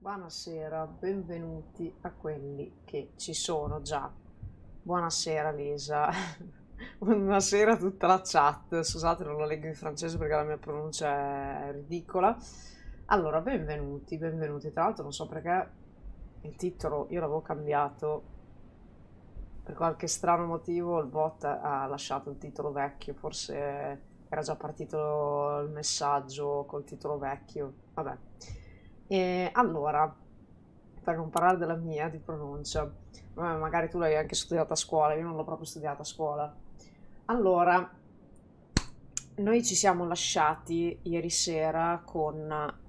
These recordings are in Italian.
Buonasera, benvenuti a quelli che ci sono già. Buonasera Lisa, buonasera a tutta la chat. Scusate, non lo leggo in francese perché la mia pronuncia è ridicola. Allora, benvenuti, benvenuti. Tra l'altro non so perché il titolo io l'avevo cambiato, per qualche strano motivo il bot ha lasciato il titolo vecchio, forse era già partito il messaggio col titolo vecchio. Vabbè. E allora, per non parlare della mia di pronuncia, magari tu l'hai anche studiata a scuola, io non l'ho proprio studiata a scuola. Allora, noi ci siamo lasciati ieri sera con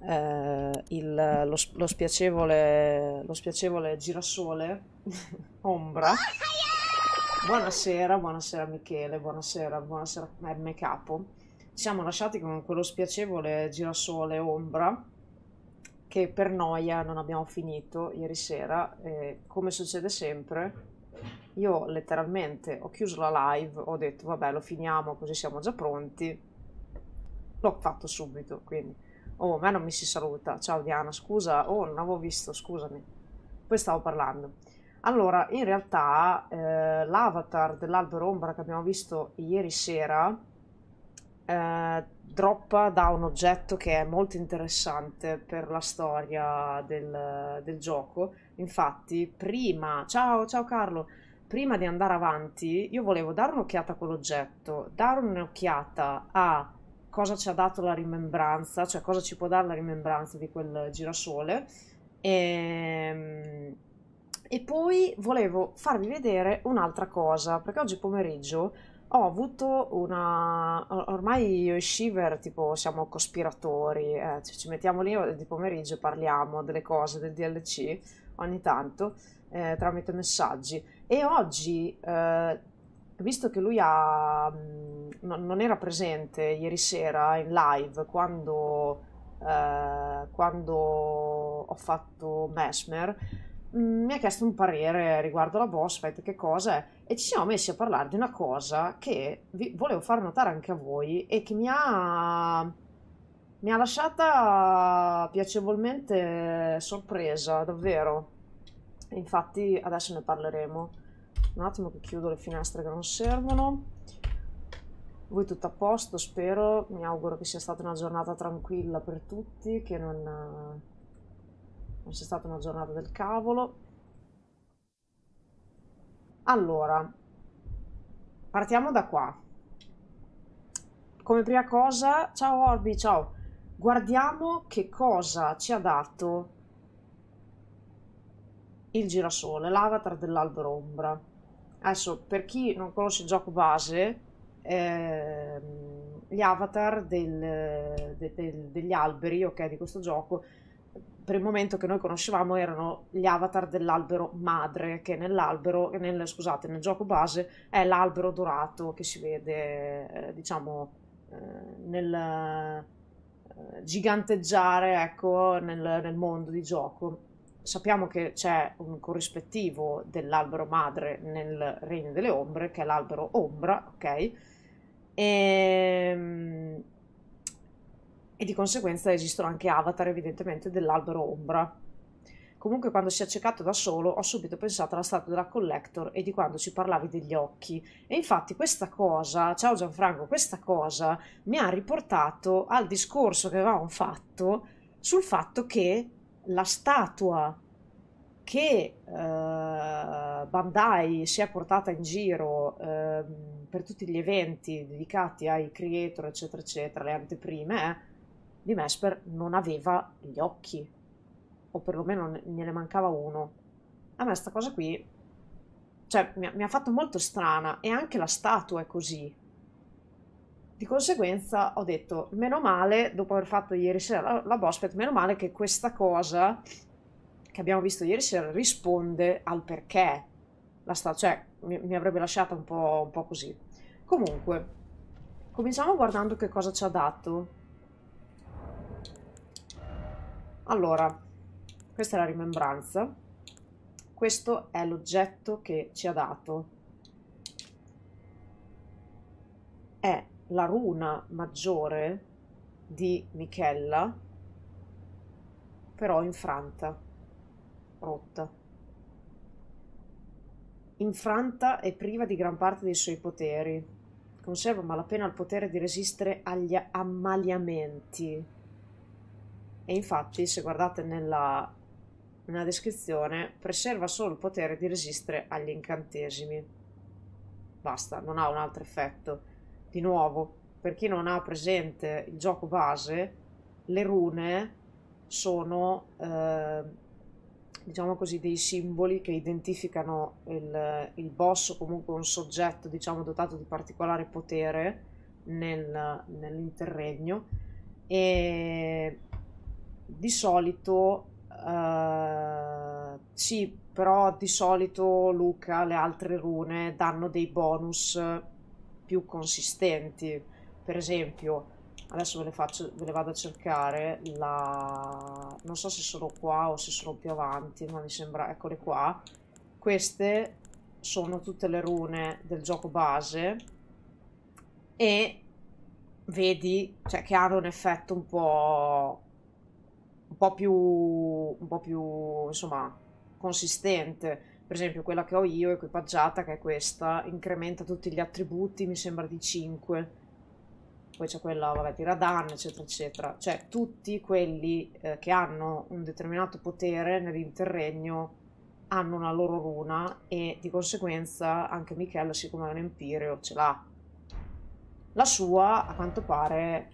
lo spiacevole girasole Ombra. Buonasera, buonasera Michele, buonasera, buonasera M Capo. Ci siamo lasciati con quello spiacevole girasole Ombra che per noia non abbiamo finito ieri sera. E come succede sempre, io letteralmente ho chiuso la live, ho detto vabbè lo finiamo così siamo già pronti. L'ho fatto subito, quindi. Oh, a me non mi si saluta. Ciao Diana, scusa. Oh, non avevo visto, scusami. Poi stavo parlando. Allora, in realtà l'avatar dell'albero ombra che abbiamo visto ieri sera droppa da un oggetto che è molto interessante per la storia del gioco. Infatti, prima, ciao Carlo, prima di andare avanti, io volevo dare un'occhiata a quell'oggetto, dare un'occhiata a cosa ci ha dato la rimembranza, cioè cosa ci può dare la rimembranza di quel girasole. E, e poi volevo farvi vedere un'altra cosa, perché oggi pomeriggio ho avuto ormai io e Shiver, tipo, siamo cospiratori, ci mettiamo lì di pomeriggio e parliamo delle cose del DLC ogni tanto tramite messaggi. E oggi, visto che lui non era presente ieri sera in live quando ho fatto Mesmer, mi ha chiesto un parere riguardo la boss fight, che cosa è, e ci siamo messi a parlare di una cosa che vi volevo far notare anche a voi e che mi ha lasciata piacevolmente sorpresa, davvero. E infatti adesso ne parleremo. Un attimo che chiudo le finestre che non servono. Voi tutto a posto, spero. Mi auguro che sia stata una giornata tranquilla per tutti, che non sia stata una giornata del cavolo. Allora, partiamo da qua. Come prima cosa, ciao Orbi, ciao. Guardiamo che cosa ci ha dato il girasole, l'avatar dell'albero ombra. Adesso, per chi non conosce il gioco base, gli avatar degli alberi, ok, di questo gioco, per il momento che noi conoscevamo erano gli avatar dell'albero madre, che scusate, nel gioco base è l'albero dorato che si vede, diciamo, nel giganteggiare, ecco, nel mondo di gioco. Sappiamo che c'è un corrispettivo dell'albero madre nel Regno delle Ombre, che è l'albero ombra, ok? E, e di conseguenza esistono anche avatar, evidentemente, dell'albero ombra. Comunque, quando si è accecato da solo, ho subito pensato alla statua della Collector e di quando ci parlavi degli occhi. E infatti, questa cosa, ciao Gianfranco, questa cosa mi ha riportato al discorso che avevamo fatto sul fatto che la statua che Bandai si è portata in giro per tutti gli eventi dedicati ai creator, eccetera, eccetera, le anteprime, di Mesper non aveva gli occhi, o perlomeno gliene mancava uno. A me sta cosa qui, cioè, mi ha fatto molto strana, e anche la statua è così. Di conseguenza ho detto, meno male, dopo aver fatto ieri sera la boss fight, meno male che questa cosa che abbiamo visto ieri sera risponde al perché cioè mi avrebbe lasciata un po' così. Comunque, cominciamo guardando che cosa ci ha dato. Allora, questa è la rimembranza, questo è l'oggetto che ci ha dato, è la runa maggiore di Michella, però infranta, rotta. Infranta e priva di gran parte dei suoi poteri. Conserva a malapena il potere di resistere agli ammaliamenti. E infatti, se guardate nella descrizione, preserva solo il potere di resistere agli incantesimi. Basta, non ha un altro effetto. Di nuovo, per chi non ha presente il gioco base, le rune sono, diciamo così, dei simboli che identificano il boss o comunque un soggetto, diciamo, dotato di particolare potere nell'interregno, e di solito sì, però di solito Luca, le altre rune danno dei bonus più consistenti. Per esempio, adesso ve le vado a cercare, non so se sono qua o se sono più avanti, ma mi sembra, eccole qua. Queste sono tutte le rune del gioco base e vedi, cioè, che hanno un effetto un po' più, insomma, consistente. Per esempio, quella che ho io, equipaggiata, che è questa, incrementa tutti gli attributi, mi sembra di 5. Poi c'è quella, vabbè, tira danno, eccetera, eccetera. Cioè, tutti quelli che hanno un determinato potere nell'interregno hanno una loro runa e di conseguenza anche Michela, siccome è un Empireo, ce l'ha. La sua, a quanto pare,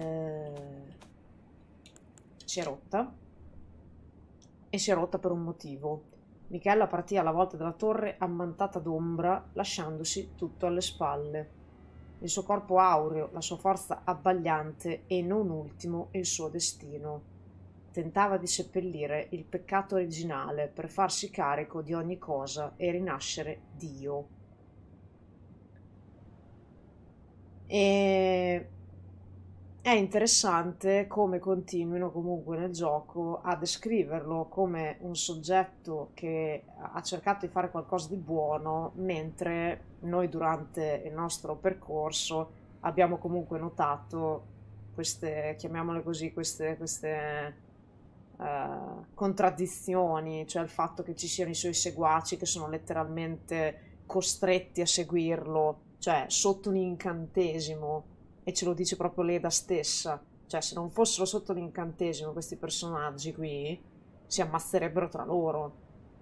si è rotta, e si è rotta per un motivo. Michela partì alla volta della torre ammantata d'ombra, lasciandosi tutto alle spalle. Il suo corpo aureo, la sua forza abbagliante e, non ultimo, il suo destino. Tentava di seppellire il peccato originale per farsi carico di ogni cosa e rinascere Dio. E è interessante come continuino comunque nel gioco a descriverlo come un soggetto che ha cercato di fare qualcosa di buono, mentre noi durante il nostro percorso abbiamo comunque notato queste, chiamiamole così, contraddizioni, cioè il fatto che ci siano i suoi seguaci che sono letteralmente costretti a seguirlo, cioè sotto un incantesimo, e ce lo dice proprio Leda stessa, cioè se non fossero sotto l'incantesimo questi personaggi qui si ammazzerebbero tra loro.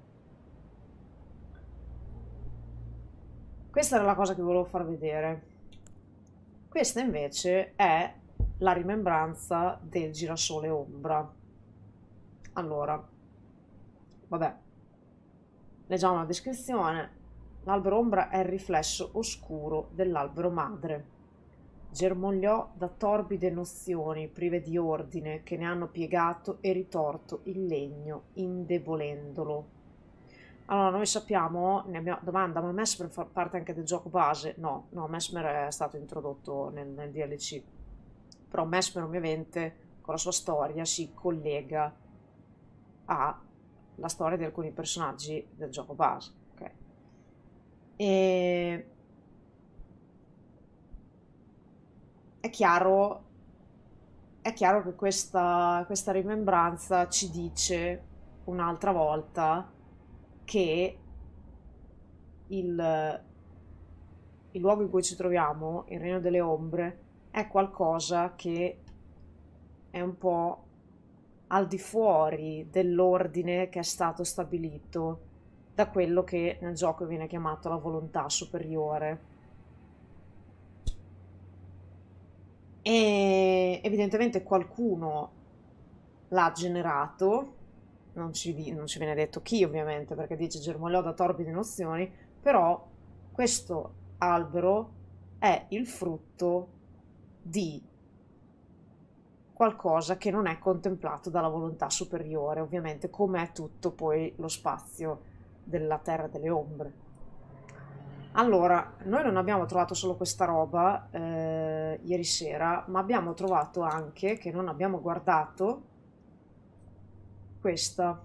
Questa era la cosa che volevo far vedere. Questa invece è la rimembranza del girasole ombra. Allora, vabbè, leggiamo la descrizione. L'albero ombra è il riflesso oscuro dell'albero madre. Germogliò da torbide nozioni prive di ordine che ne hanno piegato e ritorto il legno, indebolendolo. Allora, noi sappiamo, ne abbiamo, domanda, ma Mesmer fa parte anche del gioco base? No, no, Mesmer è stato introdotto nel DLC, però Mesmer ovviamente con la sua storia si collega alla storia di alcuni personaggi del gioco base, ok? E è chiaro, è chiaro che questa rimembranza ci dice un'altra volta che il, il luogo in cui ci troviamo, il Regno delle Ombre, è qualcosa che è un po' al di fuori dell'ordine che è stato stabilito da quello che nel gioco viene chiamato la volontà superiore. E evidentemente qualcuno l'ha generato, non ci viene detto chi ovviamente, perché dice germogliò da torbide nozioni, però questo albero è il frutto di qualcosa che non è contemplato dalla volontà superiore, ovviamente, come è tutto poi lo spazio della Terra delle Ombre. Allora, noi non abbiamo trovato solo questa roba ieri sera, ma abbiamo trovato anche, che non abbiamo guardato, questa.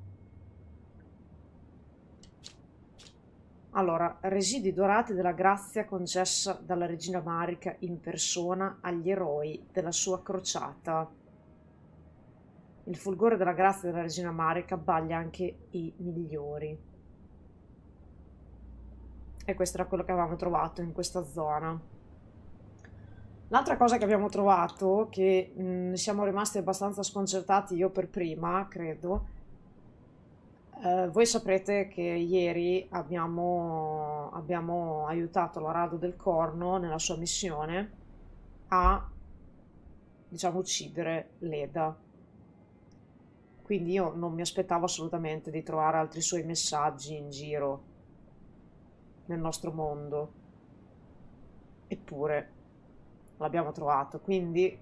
Allora, residui dorati della grazia concessa dalla regina Marica in persona agli eroi della sua crociata. Il fulgore della grazia della regina Marika abbaglia anche i migliori. E questo era quello che avevamo trovato in questa zona. L'altra cosa che abbiamo trovato, che ne siamo rimasti abbastanza sconcertati, io per prima, credo, voi saprete che ieri abbiamo aiutato la Rado del Corno nella sua missione a, diciamo, uccidere Leda. Quindi io non mi aspettavo assolutamente di trovare altri suoi messaggi in giro nel nostro mondo. Eppure l'abbiamo trovato, quindi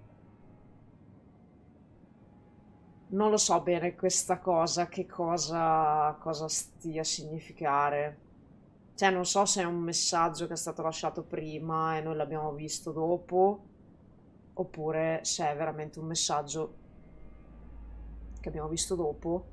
non lo so bene questa cosa, che cosa stia a significare. Cioè, non so se è un messaggio che è stato lasciato prima e noi l'abbiamo visto dopo, oppure se è veramente un messaggio che abbiamo visto dopo.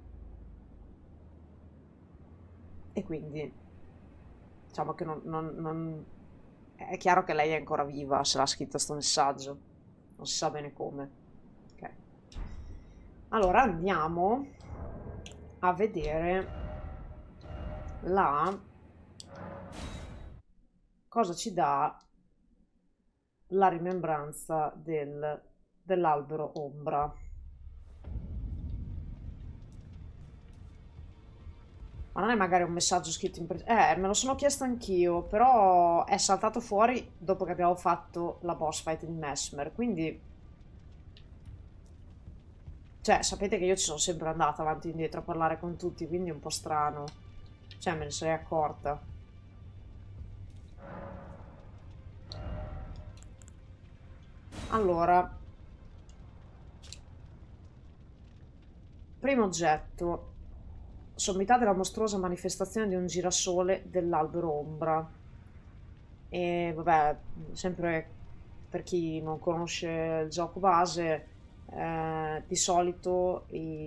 E quindi, diciamo che è chiaro che lei è ancora viva se l'ha scritto questo messaggio. Non si sa bene come. Ok. Allora andiamo a vedere la cosa ci dà la rimembranza dell'albero ombra. Ma non è magari un messaggio scritto in me lo sono chiesto anch'io, però è saltato fuori dopo che abbiamo fatto la boss fight in Mesmer, quindi... Cioè, sapete che io ci sono sempre andata avanti e indietro a parlare con tutti, quindi è un po' strano. Cioè, me ne sarei accorta. Allora, primo oggetto. Sommità della mostruosa manifestazione di un girasole dell'albero ombra. E vabbè, sempre per chi non conosce il gioco base, di solito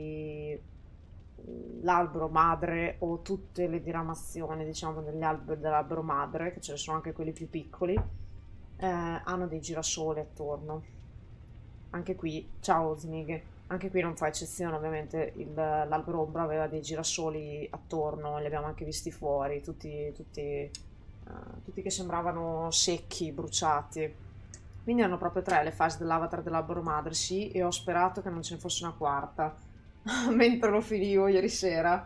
l'albero madre o tutte le diramazioni, diciamo, dell'albero madre, che ce ne sono anche quelli più piccoli, hanno dei girasoli attorno. Anche qui, ciao Zmig, anche qui non fa eccezione, ovviamente l'albero ombra aveva dei girasoli attorno, li abbiamo anche visti fuori, tutti che sembravano secchi, bruciati. Quindi erano proprio tre le fasi dell'avatar dell'albero madre, sì, e ho sperato che non ce ne fosse una quarta, mentre lo finivo ieri sera.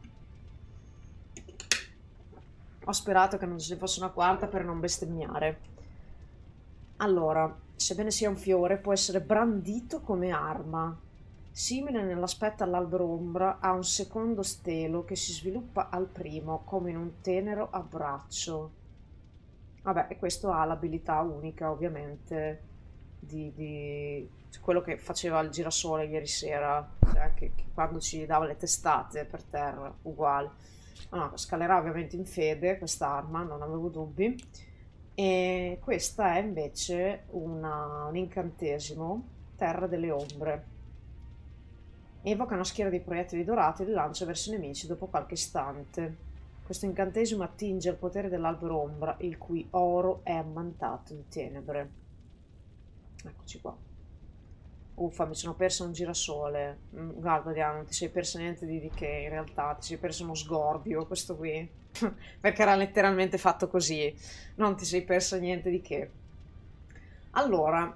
Ho sperato che non ce ne fosse una quarta per non bestemmiare. Allora, sebbene sia un fiore, può essere brandito come arma. Simile nell'aspetto all'albero ombra, ha un secondo stelo che si sviluppa al primo, come in un tenero abbraccio. Vabbè, e questo ha l'abilità unica, ovviamente, quello che faceva il girasole ieri sera, cioè che quando ci dava le testate per terra, uguale. No, scalerà ovviamente in fede quest'arma, non avevo dubbi. E questa è invece un incantesimo, Terra delle Ombre. Evoca una schiera di proiettili dorati e li lancia verso i nemici dopo qualche istante. Questo incantesimo attinge il potere dell'albero ombra, il cui oro è ammantato di tenebre. Eccoci qua. Uffa, mi sono persa un girasole. Guarda, Diana, non ti sei persa niente di che, in realtà. Ti sei perso uno sgorbio, questo qui. Perché era letteralmente fatto così. Non ti sei persa niente di che. Allora,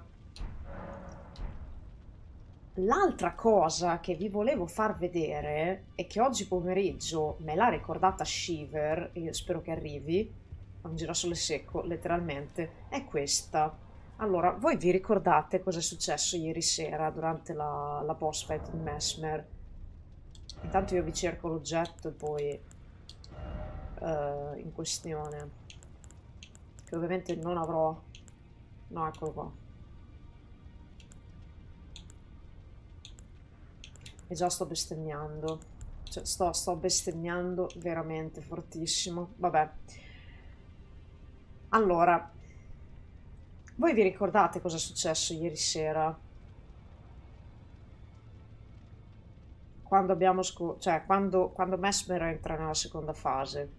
l'altra cosa che vi volevo far vedere e che oggi pomeriggio me l'ha ricordata Shiver, io spero che arrivi, un girasole secco, letteralmente, è questa. Allora, voi vi ricordate cosa è successo ieri sera durante la boss fight in Mesmer? Intanto io vi cerco l'oggetto e poi in questione, che ovviamente non avrò... No, eccolo qua. E già sto bestemmiando. Cioè, sto bestemmiando veramente fortissimo. Vabbè. Allora, voi vi ricordate cosa è successo ieri sera? Quando abbiamo cioè, quando Mesmer entra nella seconda fase.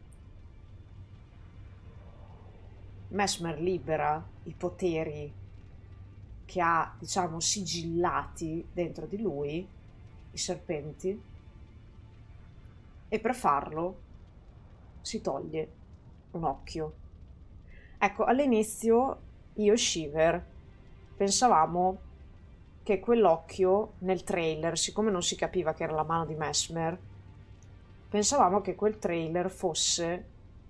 Mesmer libera i poteri che ha, diciamo, sigillati dentro di lui i serpenti e per farlo si toglie un occhio. Ecco, all'inizio io e Shiver pensavamo che quell'occhio nel trailer, siccome non si capiva che era la mano di Mesmer, pensavamo che quel trailer fosse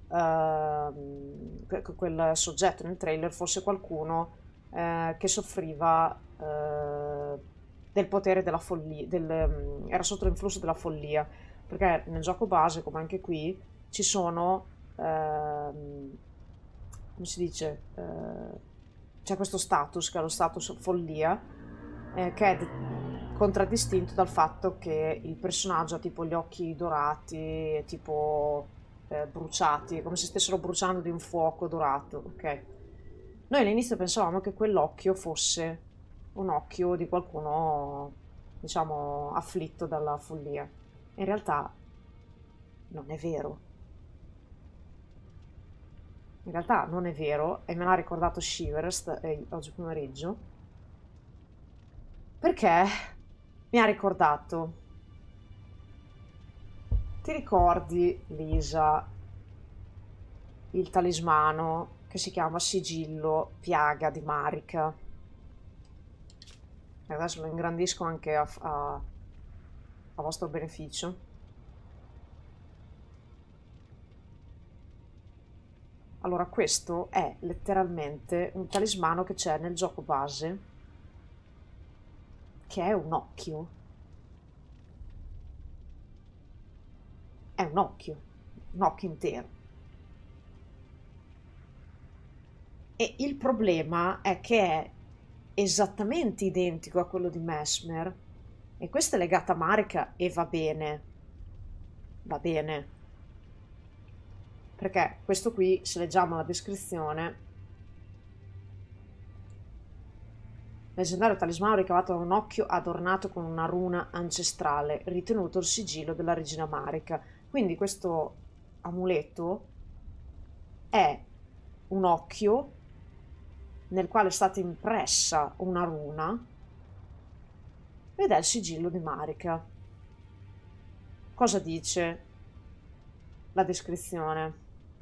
quel soggetto nel trailer fosse qualcuno che soffriva del potere della follia, era sotto l'influsso della follia, perché nel gioco base, come anche qui, ci sono, come si dice, c'è questo status, che è lo status follia, che è contraddistinto dal fatto che il personaggio ha tipo gli occhi dorati, tipo bruciati, come se stessero bruciando di un fuoco dorato, ok? Noi all'inizio pensavamo che quell'occhio fosse un occhio di qualcuno, diciamo, afflitto dalla follia. In realtà non è vero. In realtà non è vero, e me l'ha ricordato Shiverest oggi pomeriggio, perché mi ha ricordato, ti ricordi, Lisa, il talismano che si chiama Sigillo Piaga di Marika? E adesso lo ingrandisco anche a vostro beneficio. Allora, questo è letteralmente un talismano che c'è nel gioco base, che è un occhio. È un occhio intero. E il problema è che è esattamente identico a quello di Mesmer, e questo è legato a Marika e va bene, perché questo qui, se leggiamo la descrizione, leggendario talismano ricavato da un occhio adornato con una runa ancestrale, ritenuto il sigillo della regina Marika. Quindi questo amuleto è un occhio nel quale è stata impressa una runa ed è il sigillo di Marika. Cosa dice la descrizione?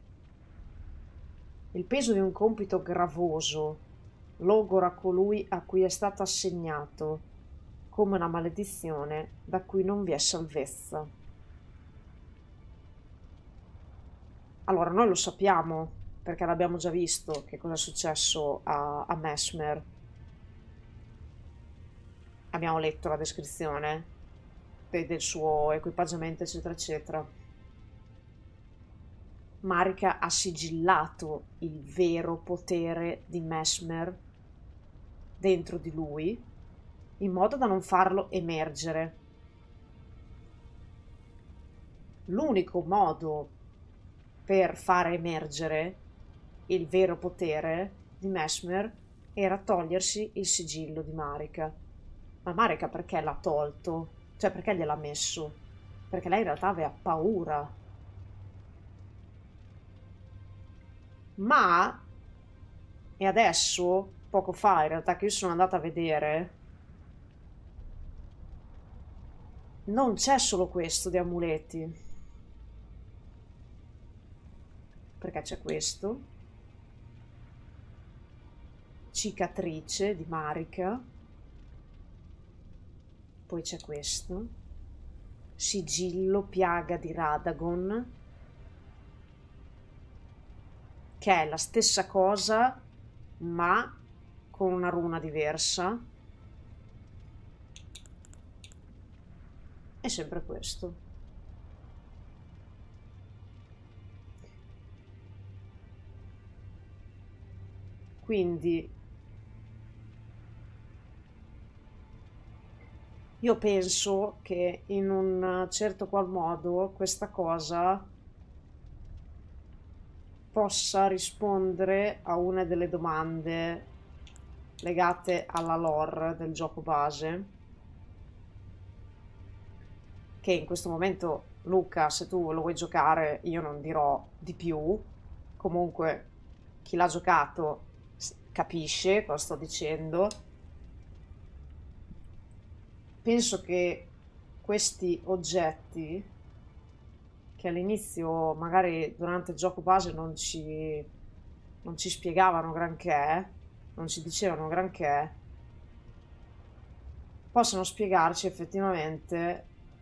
Il peso di un compito gravoso logora colui a cui è stato assegnato, come una maledizione da cui non vi è salvezza. Allora, noi lo sappiamo, perché l'abbiamo già visto che cosa è successo a Mesmer. Abbiamo letto la descrizione del suo equipaggiamento, eccetera, eccetera. Marika ha sigillato il vero potere di Mesmer dentro di lui, in modo da non farlo emergere. L'unico modo per far emergere il vero potere di Mesmer era togliersi il sigillo di Marika. Ma Marika perché l'ha tolto? Cioè, perché gliel'ha messo? Perché lei in realtà aveva paura. Ma, e adesso, poco fa in realtà che io sono andata a vedere, non c'è solo questo di amuleti, perché c'è questo, cicatrice di Marika, poi c'è questo, sigillo piaga di Radagon, che è la stessa cosa ma con una runa diversa, è sempre questo. Quindi io penso che in un certo qual modo questa cosa possa rispondere a una delle domande legate alla lore del gioco base, che in questo momento, Luca, se tu lo vuoi giocare, io non dirò di più. Comunque chi l'ha giocato capisce cosa sto dicendo. Penso che questi oggetti che all'inizio magari durante il gioco base non ci spiegavano granché, non ci dicevano granché, possono spiegarci effettivamente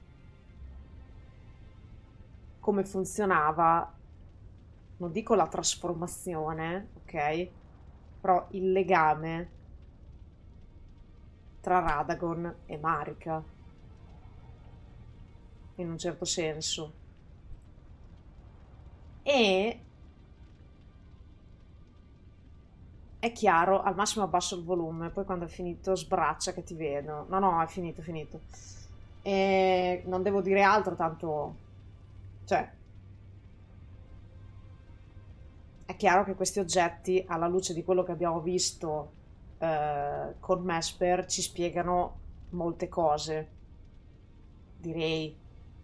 come funzionava, non dico la trasformazione, ok? Però il legame tra Radagon e Marika, in un certo senso. E è chiaro, al massimo abbasso il volume, poi quando è finito sbraccia che ti vedo. No, no, è finito, è finito. E non devo dire altro, tanto... Cioè, è chiaro che questi oggetti, alla luce di quello che abbiamo visto con Mesper, ci spiegano molte cose, direi.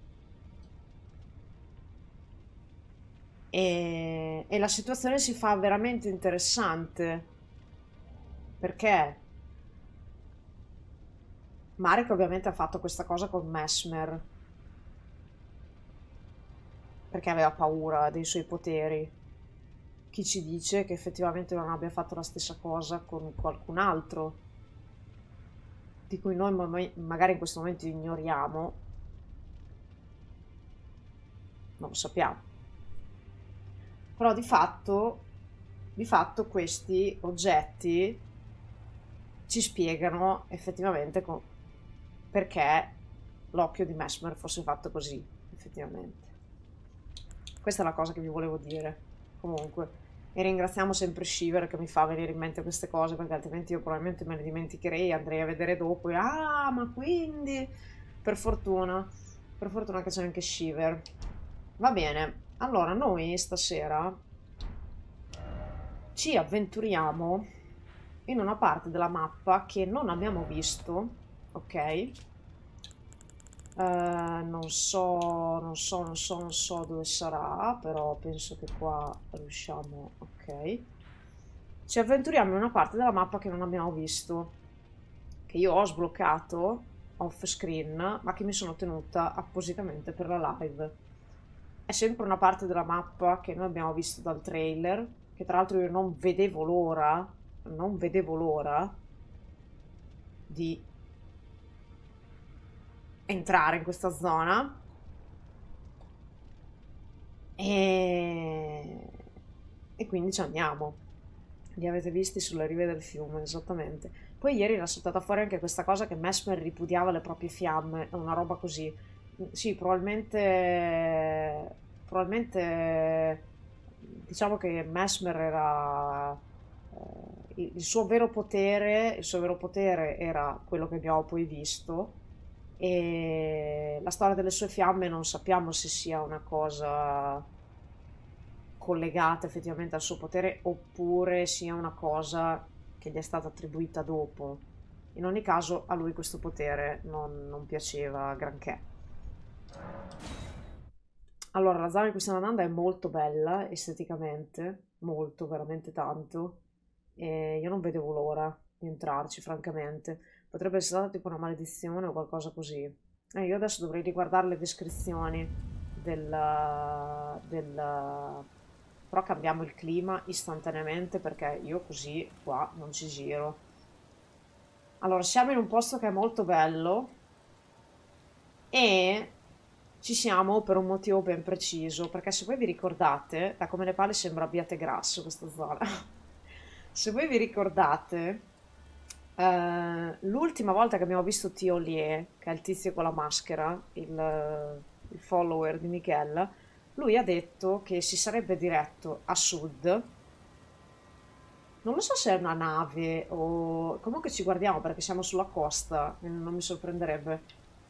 E la situazione si fa veramente interessante, perché Marek ovviamente ha fatto questa cosa con Mesmer, perché aveva paura dei suoi poteri. Chi ci dice che effettivamente non abbia fatto la stessa cosa con qualcun altro, di cui noi magari in questo momento ignoriamo, non lo sappiamo. Però di fatto questi oggetti ci spiegano effettivamente perché l'occhio di Mesmer fosse fatto così, effettivamente. Questa è la cosa che vi volevo dire. Comunque, e ringraziamo sempre Shiver che mi fa venire in mente queste cose, perché altrimenti io probabilmente me le dimenticherei, andrei a vedere dopo e ah, ma quindi per fortuna che c'è anche Shiver. Va bene, allora noi stasera ci avventuriamo in una parte della mappa che non abbiamo visto, ok? Non so dove sarà, però penso che qua riusciamo, ok. Ci avventuriamo in una parte della mappa che non abbiamo visto, che io ho sbloccato off screen, ma che mi sono tenuta appositamente per la live. È sempre una parte della mappa che noi abbiamo visto dal trailer, che tra l'altro io non vedevo l'ora di entrare in questa zona e, e quindi ci andiamo. Li avete visti sulle rive del fiume, esattamente. Poi ieri era saltata fuori anche questa cosa che Mesmer ripudiava le proprie fiamme, una roba così. Sì, probabilmente diciamo che Mesmer era il suo vero potere era quello che abbiamo poi visto e la storia delle sue fiamme non sappiamo se sia una cosa collegata effettivamente al suo potere oppure sia una cosa che gli è stata attribuita dopo. In ogni caso a lui questo potere non piaceva granché. Allora, la zona in cui stiamo andando è molto bella esteticamente, molto, veramente tanto. E io non vedevo l'ora di entrarci, francamente. Potrebbe essere stata tipo una maledizione o qualcosa così. Io adesso dovrei riguardare le descrizioni del... Però cambiamo il clima istantaneamente perché io così qua non ci giro. Allora, siamo in un posto che è molto bello e ci siamo per un motivo ben preciso, perché se voi vi ricordate, da come le pale sembra abbiate grasso questa zona. Se voi vi ricordate, l'ultima volta che abbiamo visto Tio Lie, che è il tizio con la maschera, il follower di Michel, lui ha detto che si sarebbe diretto a sud. Non lo so se è una nave o... Comunque ci guardiamo perché siamo sulla costa, e non mi sorprenderebbe.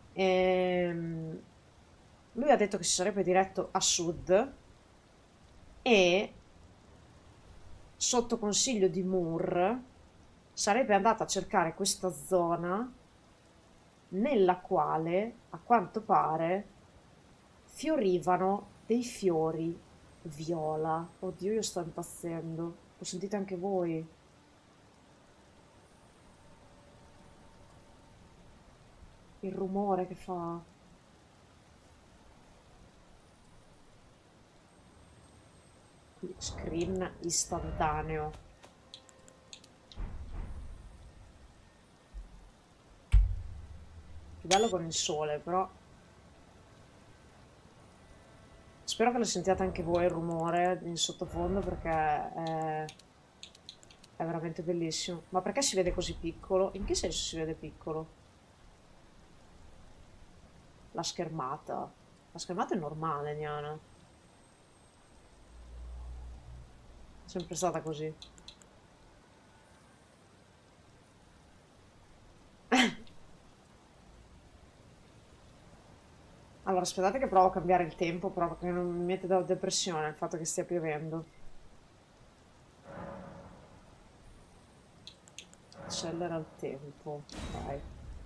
Lui ha detto che si sarebbe diretto a sud e sotto consiglio di Moore sarebbe andato a cercare questa zona nella quale, a quanto pare, fiorivano dei fiori viola. Oddio, io sto impazzendo. Lo sentite anche voi? Il rumore che fa. Screen istantaneo. Più bello con il sole, però spero che lo sentiate anche voi il rumore in sottofondo, perché è veramente bellissimo. Ma perché si vede così piccolo? In che senso si vede piccolo? La schermata. La schermata è normale, Niana. È sempre stata così. Allora, aspettate che provo a cambiare il tempo, però, perché non mi mette da depressione il fatto che stia piovendo. Accelera il tempo. Dai.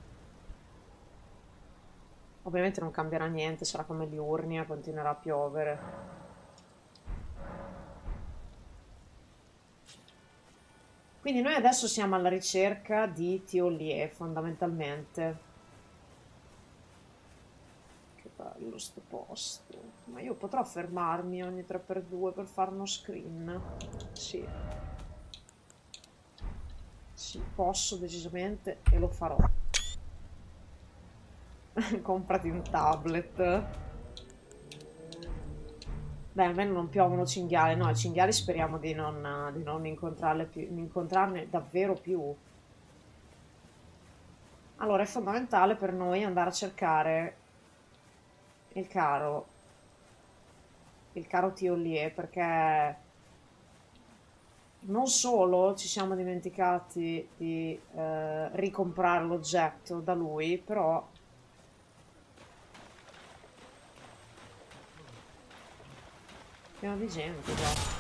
Ovviamente non cambierà niente, sarà come Liurnia, continuerà a piovere. Quindi noi adesso siamo alla ricerca di Tiolie, fondamentalmente. Che bello sto posto. Ma io potrò fermarmi ogni 3x2 per fare uno screen? Sì. Sì, posso decisamente e lo farò. Comprati un tablet. Beh, almeno non piovono cinghiali. No, i cinghiali speriamo di non incontrarne davvero più. Allora, è fondamentale per noi andare a cercare il caro, il caro Tiollier, perché non solo ci siamo dimenticati di ricomprare l'oggetto da lui, però pieno di gente già.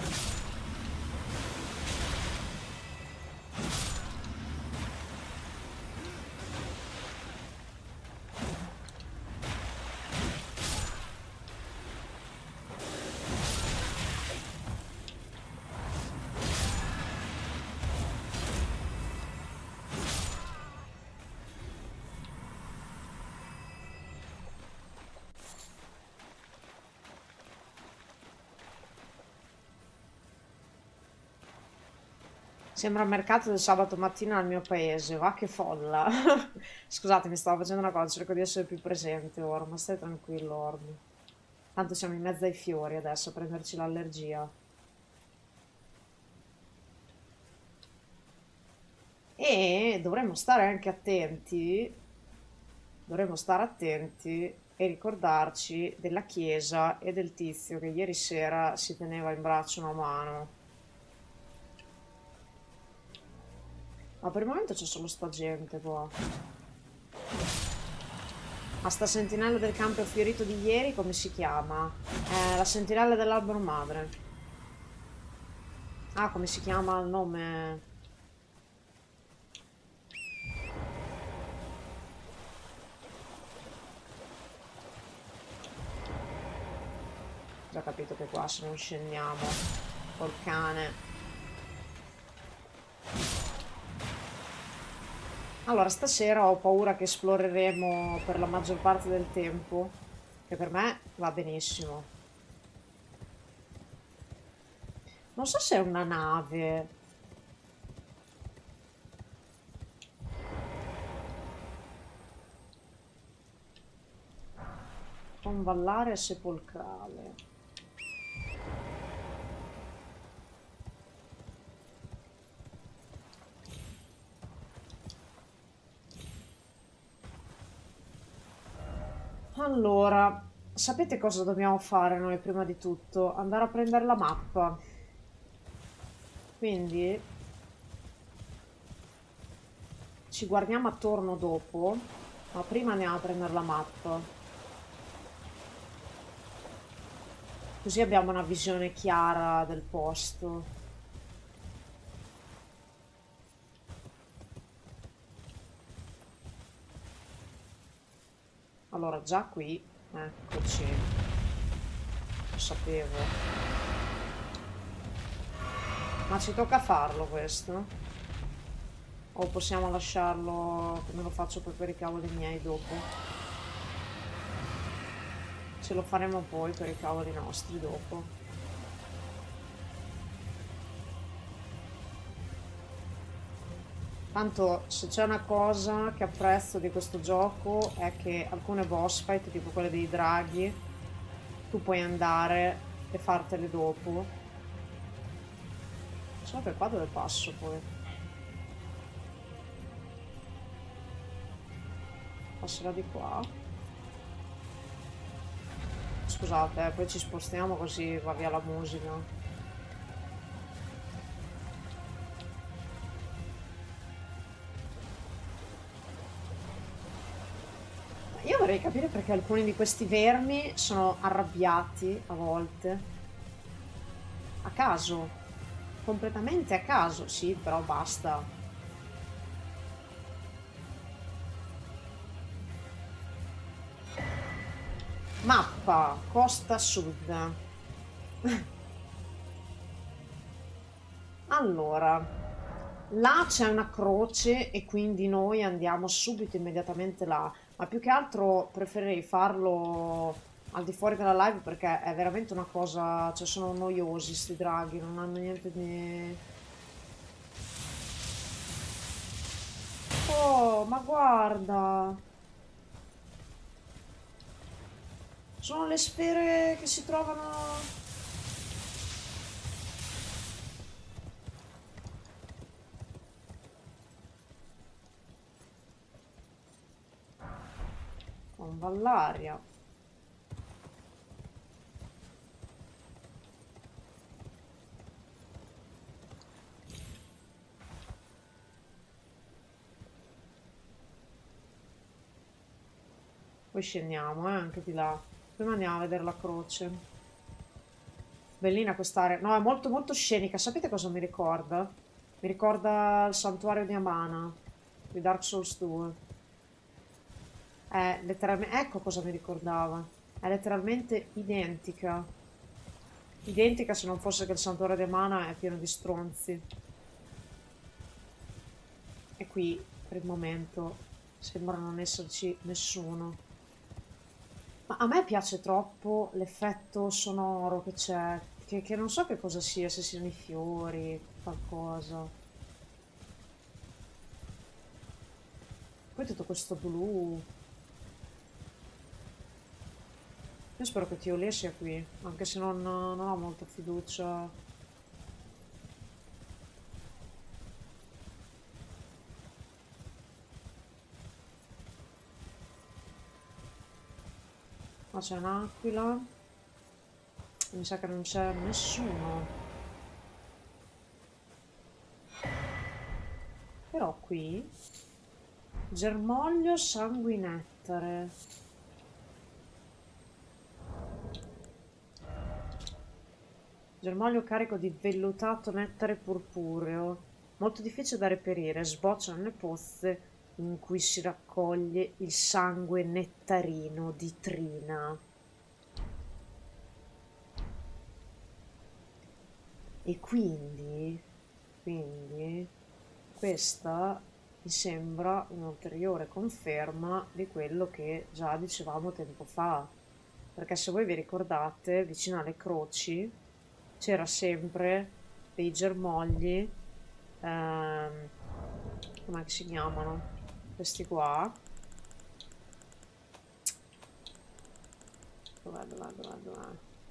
Sembra il mercato del sabato mattina nel mio paese, va che folla. Scusate, mi stavo facendo una cosa, cerco di essere più presente ora, ma stai tranquillo, Orbi. Tanto siamo in mezzo ai fiori adesso a prenderci l'allergia. E dovremmo stare attenti e ricordarci della chiesa e del tizio che ieri sera si teneva in braccio una mano. Ma per il momento c'è solo sta gente qua. Ma sta sentinella del campo fiorito di ieri, come si chiama? La sentinella dell'albero madre. Ah, come si chiama il nome? Già capito che qua se non scendiamo col cane. Allora, stasera ho paura che esploreremo per la maggior parte del tempo, che per me va benissimo. Non so se è una nave. Convallare sepolcrale. Allora, sapete cosa dobbiamo fare noi prima di tutto? Andare a prendere la mappa. Quindi ci guardiamo attorno dopo, ma prima andiamo a prendere la mappa. Così abbiamo una visione chiara del posto. Allora, già qui, eccoci. Lo sapevo. Ma ci tocca farlo questo? O possiamo lasciarlo come lo faccio poi per i cavoli miei dopo? Ce lo faremo poi per i cavoli nostri dopo. Tanto se c'è una cosa che apprezzo di questo gioco è che alcune boss fight, tipo quelle dei draghi, tu puoi andare e fartele dopo. Solo che qua dove passo poi? Passerà di qua? Scusate, poi ci spostiamo così va via la musica. Io vorrei capire perché alcuni di questi vermi sono arrabbiati a volte. A caso. Completamente a caso. Sì, però basta. Mappa, Costa Sud. Allora, là c'è una croce e quindi noi andiamo subito, immediatamente là. Ma più che altro preferirei farlo al di fuori della live perché è veramente una cosa, cioè sono noiosi sti draghi, non hanno niente di... Oh, ma guarda! Sono le sfere che si trovano... con Vallaria. Poi scendiamo, anche di là. Prima andiamo a vedere la croce. Bellina quest'area. No, è molto molto scenica. Sapete cosa mi ricorda? Mi ricorda il santuario di Amana di Dark Souls 2. È letteralmente... Ecco cosa mi ricordava. È letteralmente identica. Identica se non fosse che il santuario di Amana è pieno di stronzi. E qui, per il momento, sembra non esserci nessuno. Ma a me piace troppo l'effetto sonoro che c'è, che non so che cosa sia, se siano i fiori, qualcosa. Poi tutto questo blu. Io spero che Tio Lee sia qui, anche se non ho molta fiducia. Ma c'è un'aquila. Mi sa che non c'è nessuno. Però qui... Germoglio sanguinettare. Germoglio carico di vellutato nettare purpureo, molto difficile da reperire, sboccia nelle pozze in cui si raccoglie il sangue nettarino di Trina. E quindi questa mi sembra un'ulteriore conferma di quello che già dicevamo tempo fa. Perché se voi vi ricordate, vicino alle croci c'era sempre dei germogli, ehm, come si chiamano? Questi qua. Dov'è?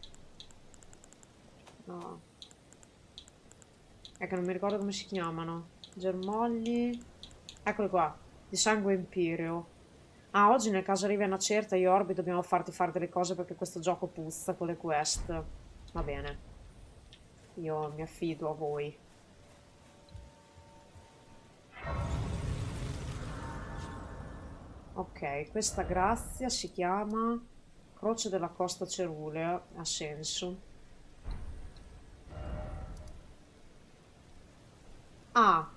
No. È che non mi ricordo come si chiamano. Germogli... Eccoli qua. Di sangue empireo. Ah, oggi nel caso arrivi a una certa, io e Orbi dobbiamo farti fare delle cose perché questo gioco puzza con le quest. Va bene. Io mi affido a voi. Ok, questa grazia si chiama Croce della Costa Cerulea, ha senso. Ah,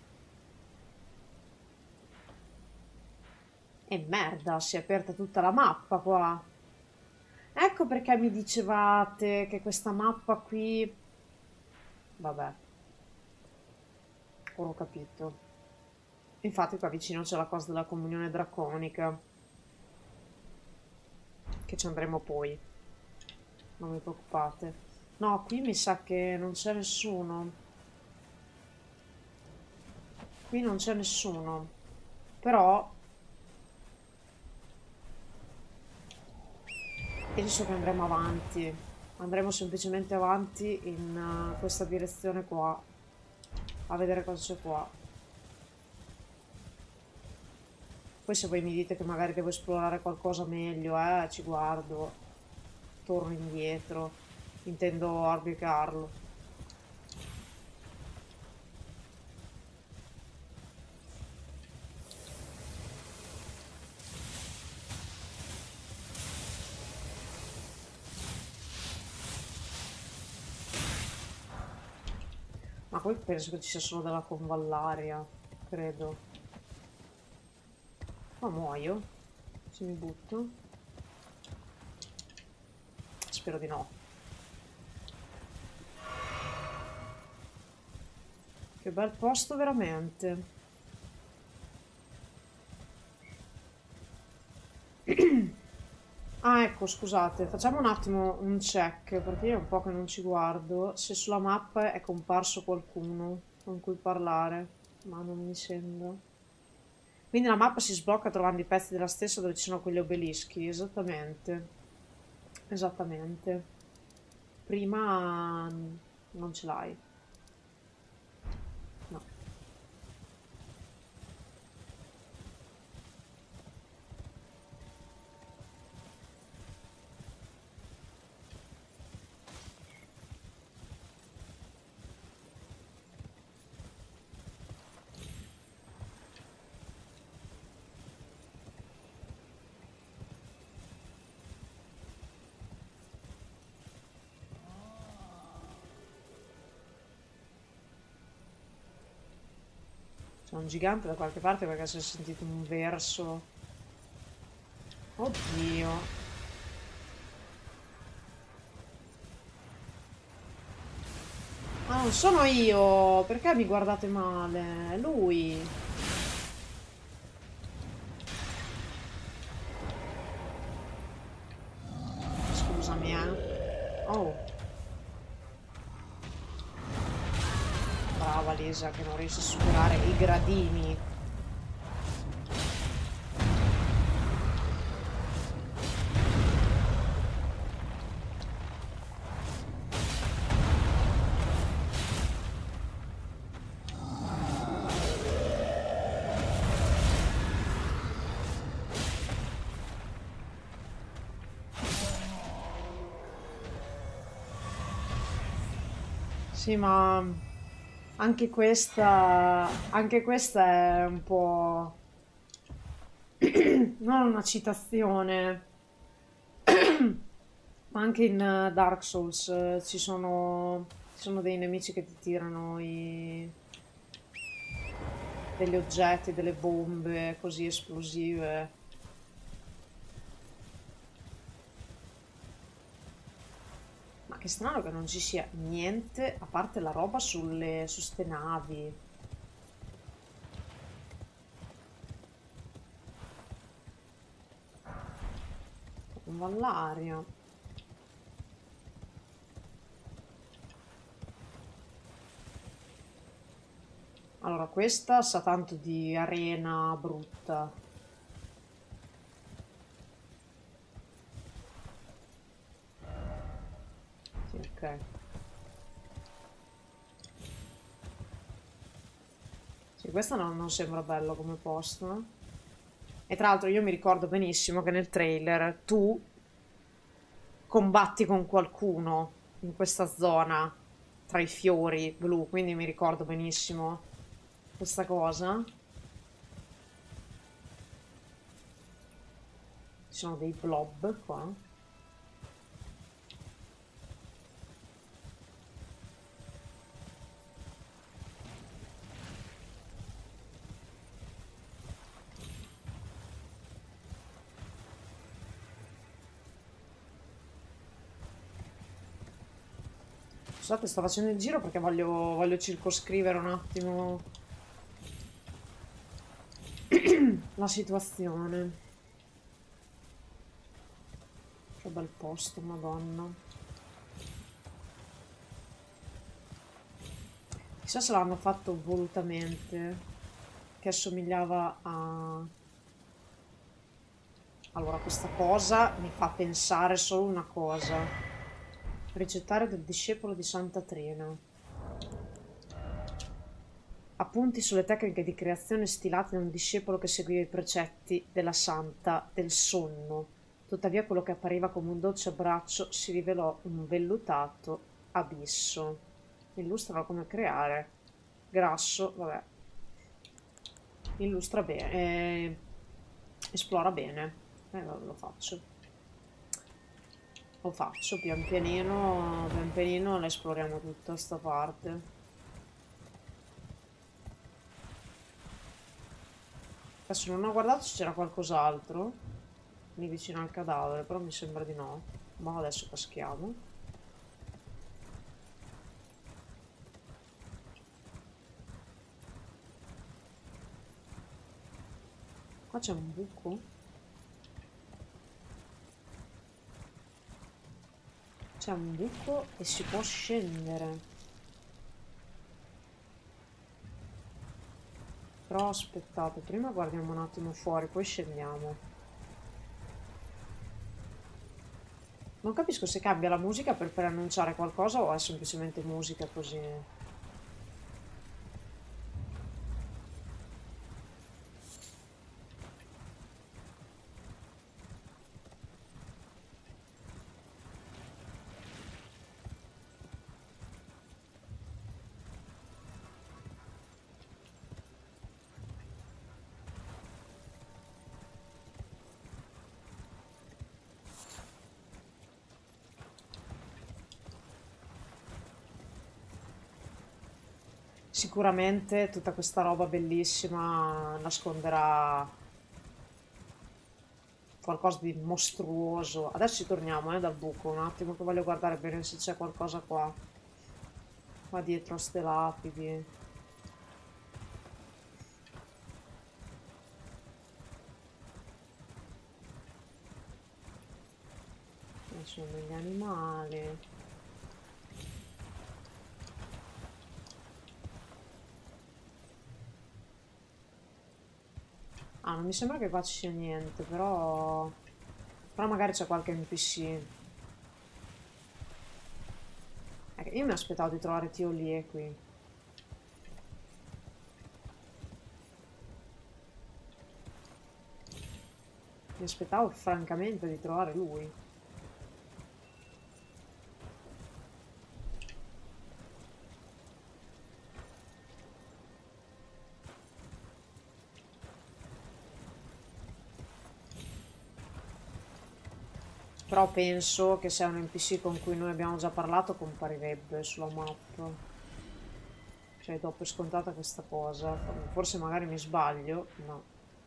e merda, si è aperta tutta la mappa qua. Ecco perché mi dicevate che questa mappa qui... Vabbè, ora ho capito. Infatti qua vicino c'è la cosa della comunione draconica, che ci andremo poi. Non vi preoccupate. No, qui mi sa che non c'è nessuno. Qui non c'è nessuno. Però penso che andremo avanti. Andremo semplicemente avanti in questa direzione qua. A vedere cosa c'è qua. Poi se voi mi dite che magari devo esplorare qualcosa meglio, ci guardo. Torno indietro. Intendo arbicarlo. Ma poi penso che ci sia solo della convallaria, credo. Ma muoio? Se mi butto? Spero di no. Che bel posto veramente. Ah, ecco, scusate, facciamo un attimo un check, perché è un po' che non ci guardo. Se sulla mappa è comparso qualcuno con cui parlare, ma non mi sembra. Quindi la mappa si sblocca trovando i pezzi della stessa dove ci sono quegli obelischi, esattamente. Esattamente. Prima non ce l'hai. No. C'è un gigante da qualche parte perché si è sentito un verso. Oddio. Ma non sono io! Perché mi guardate male? È lui. Scusami, eh. Oh, brava Lisa che non riesce a superare i gradini. Sì, ma anche questa è un po' non una citazione, ma anche in Dark Souls ci sono dei nemici che ti tirano degli oggetti, delle bombe così esplosive. Ma che strano che non ci sia niente a parte la roba su ste navi. Un vallario. Allora, questa sa tanto di arena brutta. Sì, ok. Sì, questa non sembra bello come posto. E tra l'altro io mi ricordo benissimo che nel trailer tu combatti con qualcuno in questa zona tra i fiori blu, quindi mi ricordo benissimo questa cosa. Ci sono dei blob qua. Scusate, sto facendo il giro perché voglio circoscrivere un attimo la situazione. Che bel posto, madonna. Chissà se l'hanno fatto volutamente. che assomigliava a... Allora, questa cosa mi fa pensare solo una cosa. Ricettario del discepolo di Santa Trina. Appunti sulle tecniche di creazione stilate da un discepolo che seguiva i precetti della santa del sonno. Tuttavia quello che appariva come un dolce abbraccio si rivelò un vellutato abisso. Illustralo come creare. Grasso, vabbè. Illustra bene. Esplora bene. Lo faccio. Lo faccio pian pianino la esploriamo tutta sta parte. Adesso non ho guardato se c'era qualcos'altro lì vicino al cadavere, però mi sembra di no. Ma adesso caschiamo. Qua c'è un buco. C'è un buco e si può scendere. Però aspettate, prima guardiamo un attimo fuori, poi scendiamo. Non capisco se cambia la musica per preannunciare qualcosa o è semplicemente musica così. Sicuramente tutta questa roba bellissima nasconderà qualcosa di mostruoso. Adesso ci torniamo, dal buco, un attimo che voglio guardare bene se c'è qualcosa qua. Qua dietro a ste lapidi. Ci sono degli animali. Ah, non mi sembra che qua ci sia niente, però... Però magari c'è qualche NPC. Io mi aspettavo di trovare Tio Lie qui. Mi aspettavo francamente di trovare lui. Però penso che se è un NPC con cui noi abbiamo già parlato comparirebbe sulla mappa. Cioè do per scontata questa cosa. Forse magari mi sbaglio, ma...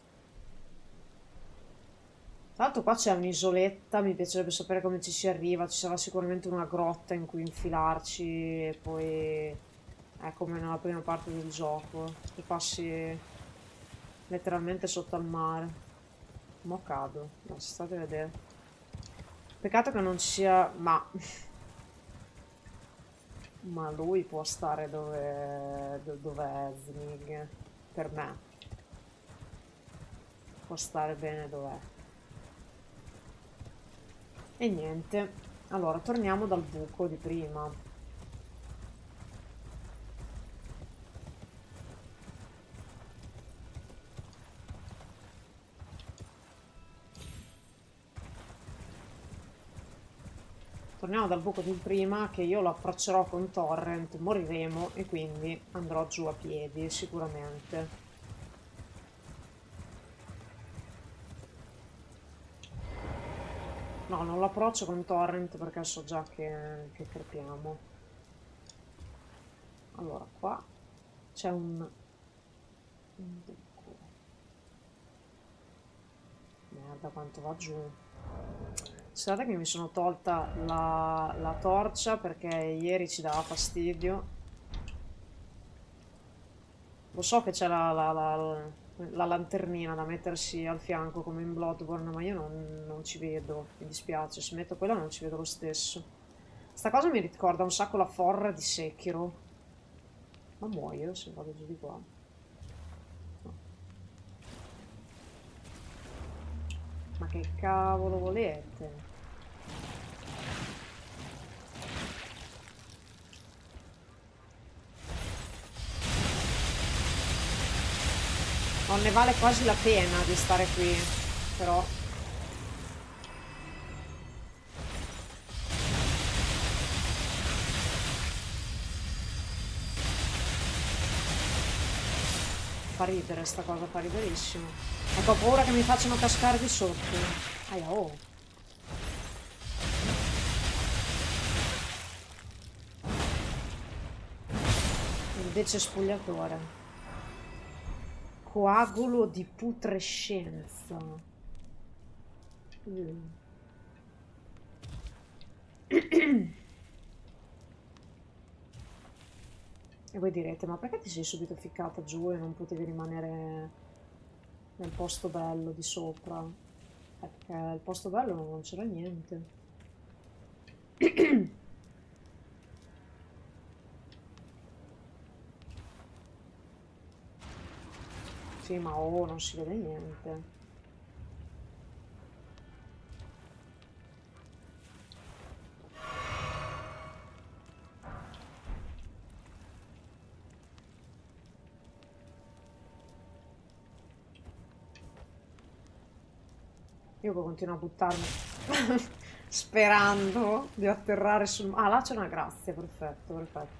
Tra l'altro qua c'è un'isoletta, mi piacerebbe sapere come ci si arriva. Ci sarà sicuramente una grotta in cui infilarci e poi... È come nella prima parte del gioco. Che passi letteralmente sotto al mare. Mo cado, no, state a vedere. Peccato che non ci sia... Ma lui può stare dov'è Znig. Per me. Può stare bene dov'è. E niente. Allora, torniamo dal buco di prima. Torniamo dal buco di prima, che io lo approccerò con Torrent, moriremo e quindi andrò giù a piedi sicuramente. No, non lo approccio con Torrent perché so già che crepiamo. Allora, qua c'è un buco. Merda, quanto va giù. Scusate che mi sono tolta la torcia perché ieri ci dava fastidio. Lo so che c'è la lanternina da mettersi al fianco come in Bloodborne, ma io non ci vedo, mi dispiace, se metto quella non ci vedo lo stesso. Sta cosa mi ricorda un sacco la forra di Sekiro. Ma muoio se vado giù di qua. No. Ma che cavolo volete? Non ne vale quasi la pena di stare qui, però. Fa ridere sta cosa, fa riderissimo. Ecco, ho paura che mi facciano cascare di sotto. Aia, oh. Il decespugliatore. Coagulo di putrescenza. E voi direte, ma perché ti sei subito ficcata giù e non potevi rimanere nel posto bello di sopra? Perché il posto bello non c'era niente. Sì, ma oh, non si vede niente. Io poi continuo a buttarmi sperando di atterrare sul... Ah, là c'è una grazia, perfetto, perfetto.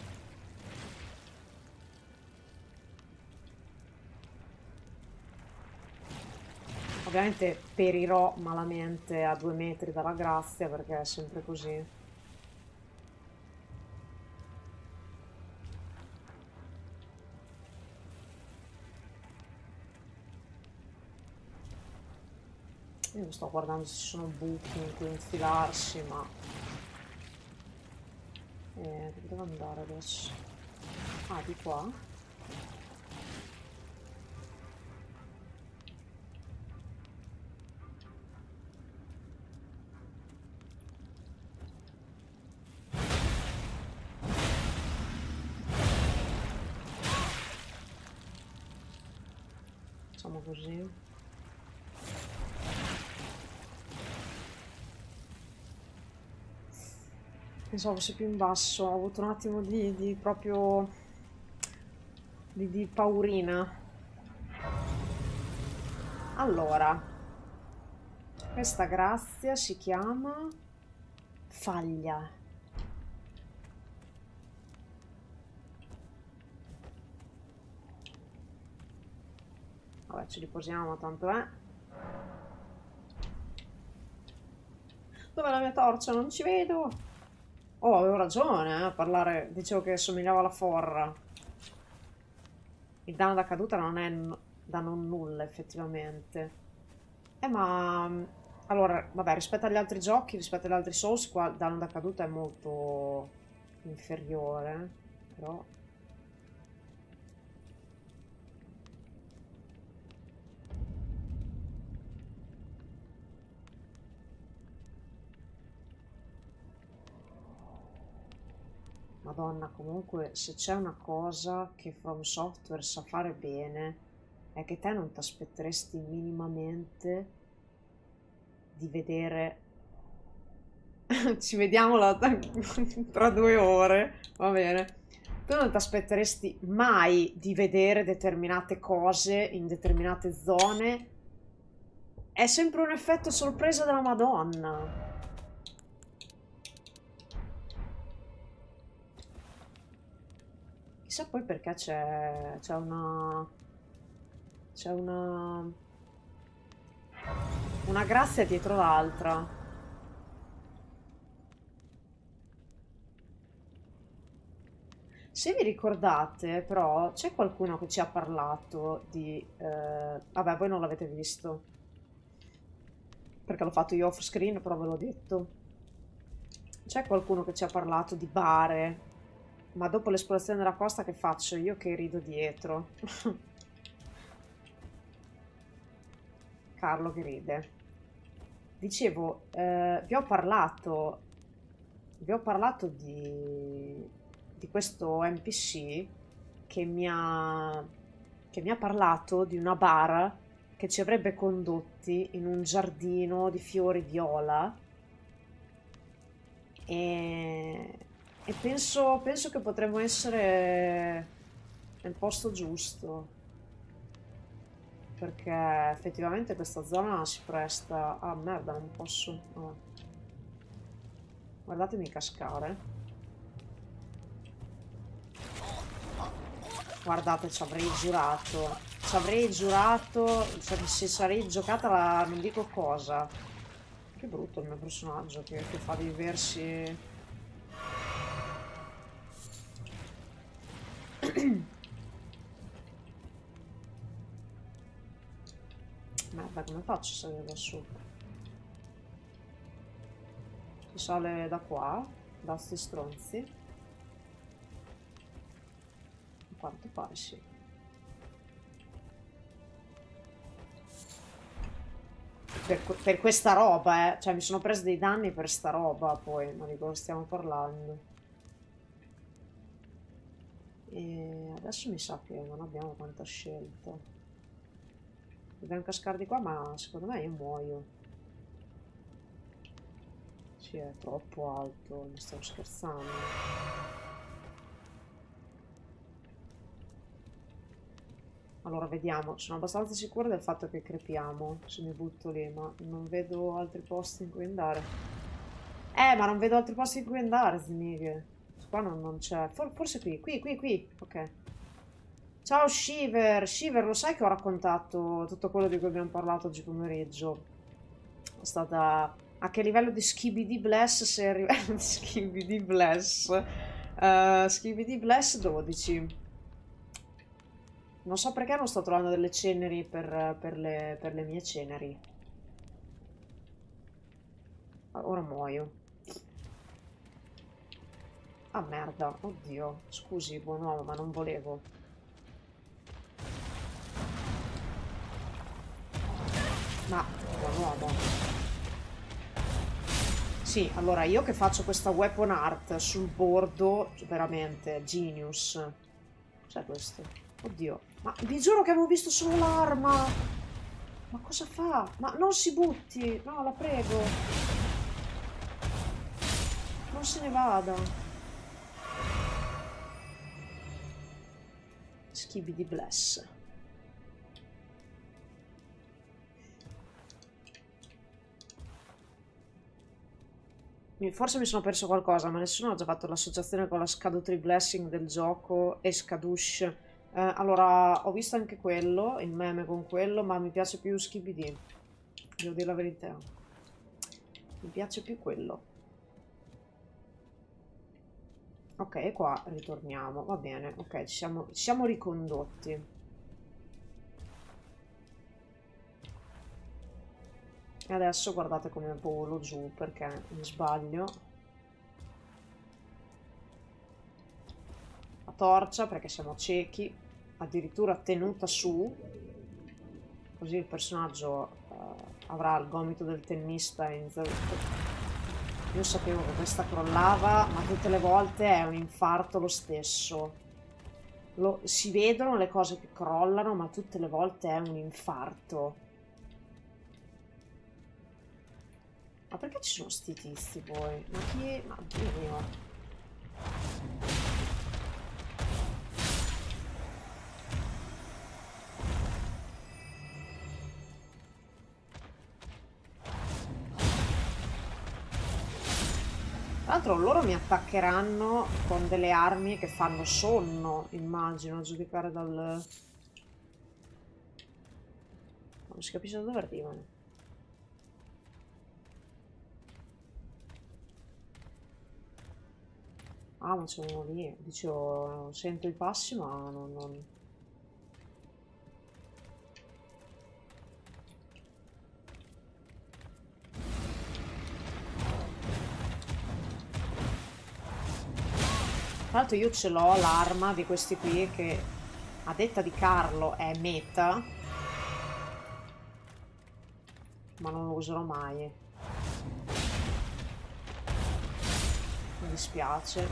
Ovviamente perirò malamente a 2 metri dalla grazia perché è sempre così. Io sto guardando se ci sono buchi in cui infilarsi, ma... dove devo andare adesso? Ah, di qua? Facciamo così. Pensavo fosse più in basso, ho avuto un attimo di proprio... di paurina. Allora, questa grazia si chiama faglia. Vabbè, ci riposiamo, tanto è. Dov'è la mia torcia? Non ci vedo. Oh, avevo ragione, a parlare. Dicevo che somigliava alla forra. Il danno da caduta non è da non nulla, effettivamente. Ma... Allora, vabbè, rispetto agli altri giochi, rispetto agli altri Souls, qua il danno da caduta è molto inferiore. Però... Madonna, comunque, se c'è una cosa che From Software sa fare bene, è che te non ti aspetteresti minimamente di vedere... Ci vediamo tra 2 ore, va bene. Tu non ti aspetteresti mai di vedere determinate cose in determinate zone. È sempre un effetto sorpresa della Madonna. Chissà poi perché c'è una... C'è una grazia dietro l'altra. Se vi ricordate, però, c'è qualcuno che ci ha parlato di... vabbè, voi non l'avete visto, perché l'ho fatto io off screen, però ve l'ho detto. C'è qualcuno che ci ha parlato di bare, ma dopo l'esplorazione della costa che faccio? Io che rido dietro. Carlo che ride. Dicevo, vi ho parlato di questo NPC che mi ha parlato di una bara che ci avrebbe condotti in un giardino di fiori viola e penso che potremmo essere nel posto giusto, perché effettivamente questa zona si presta... Ah, merda, non posso... Ah. Guardatemi cascare. Guardate, ci avrei giurato. Ci avrei giurato... Cioè, se sarei giocata la... non dico cosa. Che brutto il mio personaggio che fa dei versi... Merda, come faccio a salire da su? Si sale da qua? Da sti stronzi? A quanto pare sì. Per questa roba, cioè mi sono preso dei danni per sta roba, poi, ma di cosa stiamo parlando? E adesso mi sa che non abbiamo tanta scelta. Dobbiamo cascare di qua, ma secondo me io muoio. Sì, è troppo alto, mi stavo scherzando. Allora, vediamo. Sono abbastanza sicura del fatto che crepiamo se mi butto lì, ma non vedo altri posti in cui andare. Ma non vedo altri posti in cui andare, Zmighe. Qua non c'è. Forse qui. Qui. Ok. Ciao Shiver. Shiver, lo sai che ho raccontato tutto quello di cui abbiamo parlato oggi pomeriggio? È stata... A che livello di Skibidi Bless sei arrivato? Skibidi Bless. Skibidi Bless 12. Non so perché non sto trovando delle ceneri per le mie ceneri. Ora muoio. Ah merda, oddio. Scusi, buon uomo, ma non volevo. Ma, buon uomo. Sì, allora io che faccio questa weapon art sul bordo, veramente, genius. Cos'è questo? Oddio, ma vi giuro che avevo visto solo l'arma. Ma cosa fa? Ma non si butti, no, la prego. Non se ne vada. Skibidi bless. Forse mi sono perso qualcosa, ma nessuno ha già fatto l'associazione con la Scadutri Blessing del gioco e Scadush. Allora, ho visto anche quello, il meme con quello, ma mi piace più Skibidi. Devo dire la verità. Mi piace più quello. Ok, qua ritorniamo, va bene. Ok, ci siamo ricondotti. E adesso guardate come volo giù, perché mi sbaglio. La torcia, perché siamo ciechi. Addirittura tenuta su. Così il personaggio avrà il gomito del tennista in... Io sapevo che questa crollava, ma tutte le volte è un infarto lo stesso. Si vedono le cose che crollano, ma tutte le volte è un infarto. Ma perché ci sono sti tizi poi? Ma chi... Ma Dio mio. Tra l'altro loro mi attaccheranno con delle armi che fanno sonno, immagino, a giudicare dal... Non si capisce da dove arrivano. Ah, ma c'è uno lì. Dicevo, sento i passi, ma non... Tra l'altro io ce l'ho l'arma di questi qui che, a detta di Carlo, è meta, ma non lo userò mai. Mi dispiace.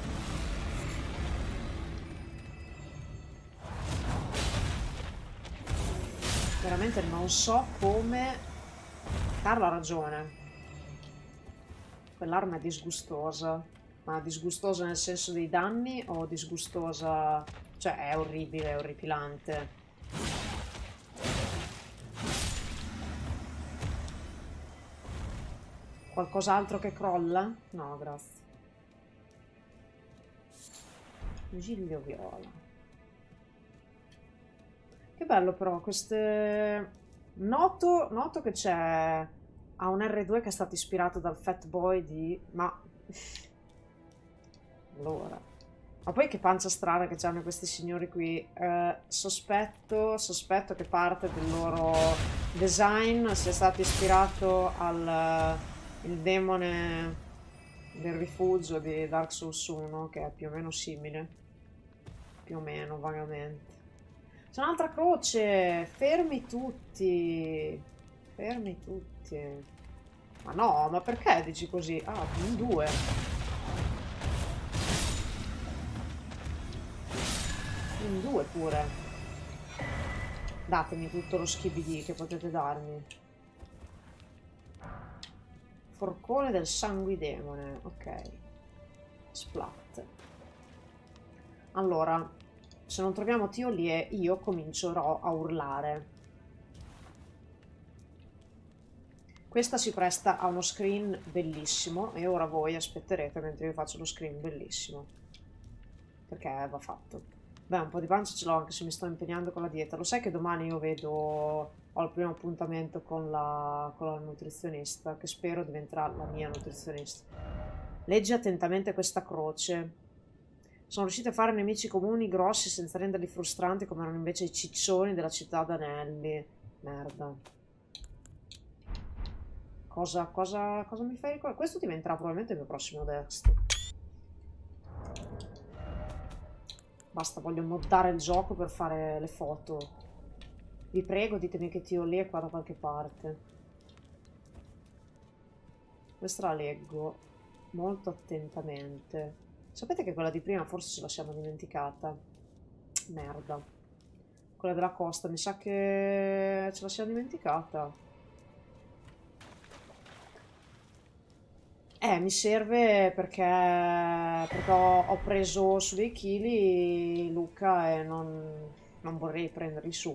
veramente non so come... Carlo ha ragione. Quell'arma è disgustosa. Ma disgustosa nel senso dei danni o disgustosa... Cioè è orribile, è orripilante. Qualcos'altro che crolla? No, grazie. Giglio viola. Che bello però, queste... Noto che c'è... Ha un R2 che è stato ispirato dal Fat Boy di... Ma... Allora... Ma poi che pancia strana che hanno questi signori qui. Sospetto che parte del loro design sia stato ispirato al il demone del rifugio di Dark Souls 1, che è più o meno simile. Più o meno, vagamente. C'è un'altra croce! Fermi tutti! Fermi tutti! Ma no, ma perché dici così? Ah, in due! In due pure! Datemi tutto lo schibidi che potete darmi. Forcone del sanguidemone, ok. Splat. Allora, se non troviamo Tiolie, io comincerò a urlare. Questa si presta a uno screen bellissimo e ora voi aspetterete mentre io faccio lo screen bellissimo. Perché va fatto. Beh, un po' di pancia ce l'ho anche se mi sto impegnando con la dieta. Lo sai che domani io vedo... Ho il primo appuntamento con la nutrizionista, che spero diventerà la mia nutrizionista. Leggi attentamente questa croce. Sono riusciti a fare nemici comuni grossi senza renderli frustranti come erano invece i ciccioni della città d'Anelli. Merda. Cosa mi fai ricordare? Questo diventerà probabilmente il mio prossimo destro. Basta, voglio moddare il gioco per fare le foto. Vi prego, ditemi che Tiolie è qua da qualche parte. Questa la leggo molto attentamente. Sapete che quella di prima forse ce la siamo dimenticata? Merda. Quella della costa, mi sa che ce la siamo dimenticata. Mi serve perché ho preso su dei chili, Luca, e non vorrei prenderli su.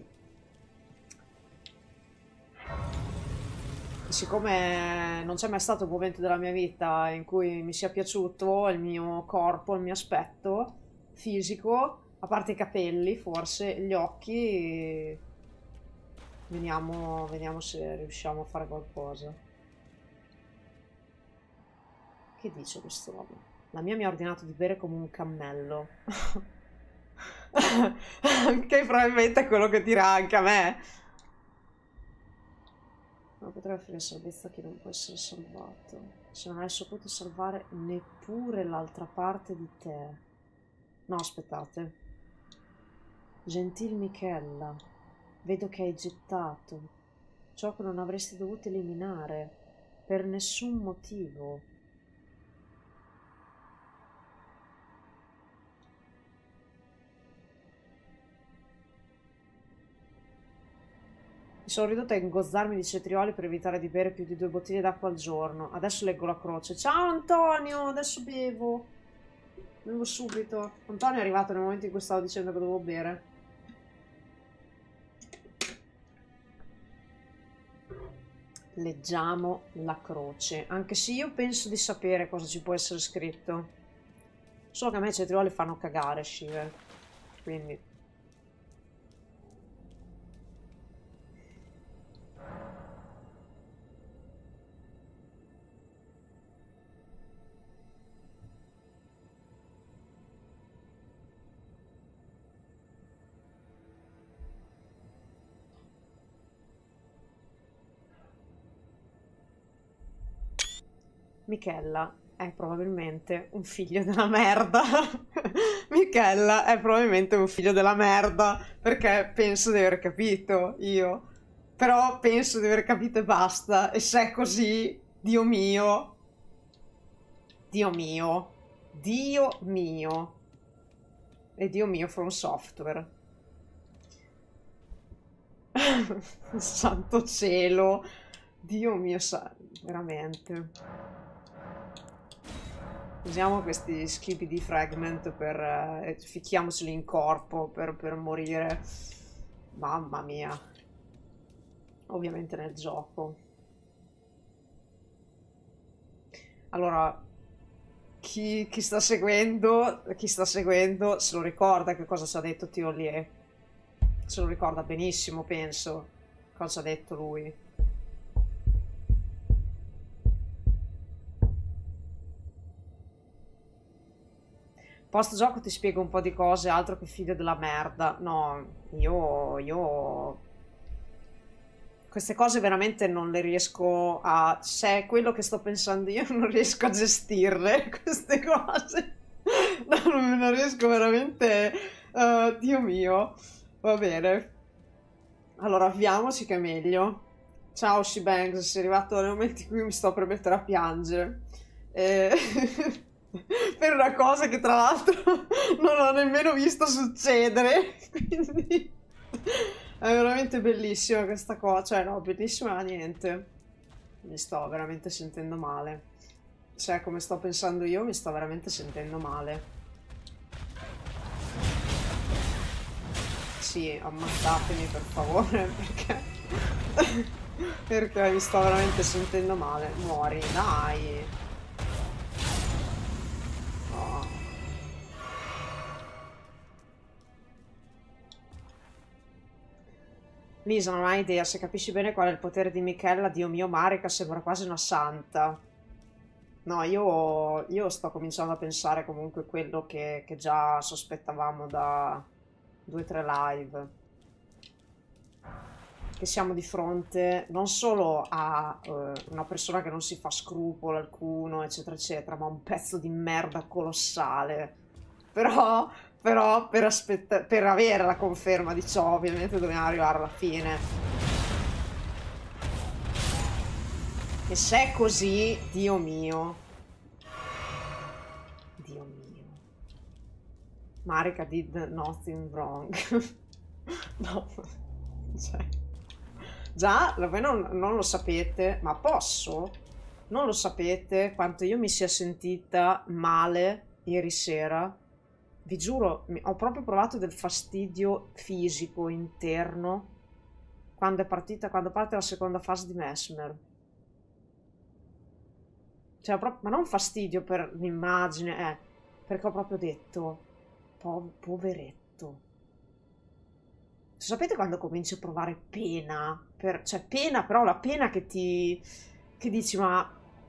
Siccome non c'è mai stato un momento della mia vita in cui mi sia piaciuto il mio corpo, il mio aspetto fisico, a parte i capelli, forse, gli occhi, vediamo se riusciamo a fare qualcosa. Che dice quest'uomo? La mia mi ha ordinato di bere come un cammello. Che probabilmente è quello che dirà anche a me. Non potrei offrire salvezza a chi non può essere salvato. Se non hai saputo salvare neppure l'altra parte di te. No, aspettate. Gentil Michella, vedo che hai gettato ciò che non avresti dovuto eliminare per nessun motivo. Mi sono ridotta a ingozzarmi di cetrioli per evitare di bere più di 2 bottiglie d'acqua al giorno. Adesso leggo la croce. Ciao Antonio, adesso bevo. Bevo subito. Antonio è arrivato nel momento in cui stavo dicendo che dovevo bere. Leggiamo la croce. Anche se io penso di sapere cosa ci può essere scritto. Solo che a me i cetrioli fanno cagare, Shiver. Quindi... Michella è probabilmente un figlio della merda. Michella è probabilmente un figlio della merda, perché penso di aver capito io. Però penso di aver capito e basta. E se è così, Dio mio. Dio mio. Dio mio. E Dio mio From Software. Santo cielo. Dio mio, veramente. Usiamo questi schippi di fragment per... ficchiamoceli in corpo per morire. Mamma mia. Ovviamente nel gioco. Allora, chi sta seguendo se lo ricorda che cosa ci ha detto Tio Lie. Se lo ricorda benissimo, penso, cosa ha detto lui. Post gioco ti spiego un po' di cose, altro che figlio della merda. No, io... Queste cose veramente non le riesco a... Se è quello che sto pensando io, non riesco a gestirle, queste cose. No, non riesco veramente... Dio mio. Va bene. Allora, avviamoci che è meglio. Ciao, She-Bangs, sei arrivato nel momento in cui mi sto per mettere a piangere. Eh, per una cosa che tra l'altro non ho nemmeno visto succedere. Quindi è veramente bellissima questa cosa. Cioè, no, bellissima niente. Mi sto veramente sentendo male. Cioè, come sto pensando io, mi sto veramente sentendo male. Sì, ammazzatemi per favore, perché... perché mi sto veramente sentendo male. Muori, dai. Oh. Lisa, non hai idea, se capisci bene qual è il potere di Michela, Dio mio, Marika sembra quasi una santa. No, io sto cominciando a pensare comunque quello che già sospettavamo da 2 o 3 live. Che siamo di fronte non solo a una persona che non si fa scrupolo alcuno, eccetera, eccetera, ma un pezzo di merda colossale. Però, però per avere la conferma di ciò, ovviamente dobbiamo arrivare alla fine. E se è così, Dio mio. Dio mio. Marika did nothing wrong. No, cioè... Già, voi non lo sapete, ma posso? Non lo sapete quanto io mi sia sentita male ieri sera. Vi giuro, ho proprio provato del fastidio fisico interno quando è partita, quando parte la seconda fase di Mesmer. Cioè, ma non fastidio per l'immagine, perché ho proprio detto, poveretto. Sapete quando cominci a provare pena? Cioè, pena, però la pena che ti... che dici, ma...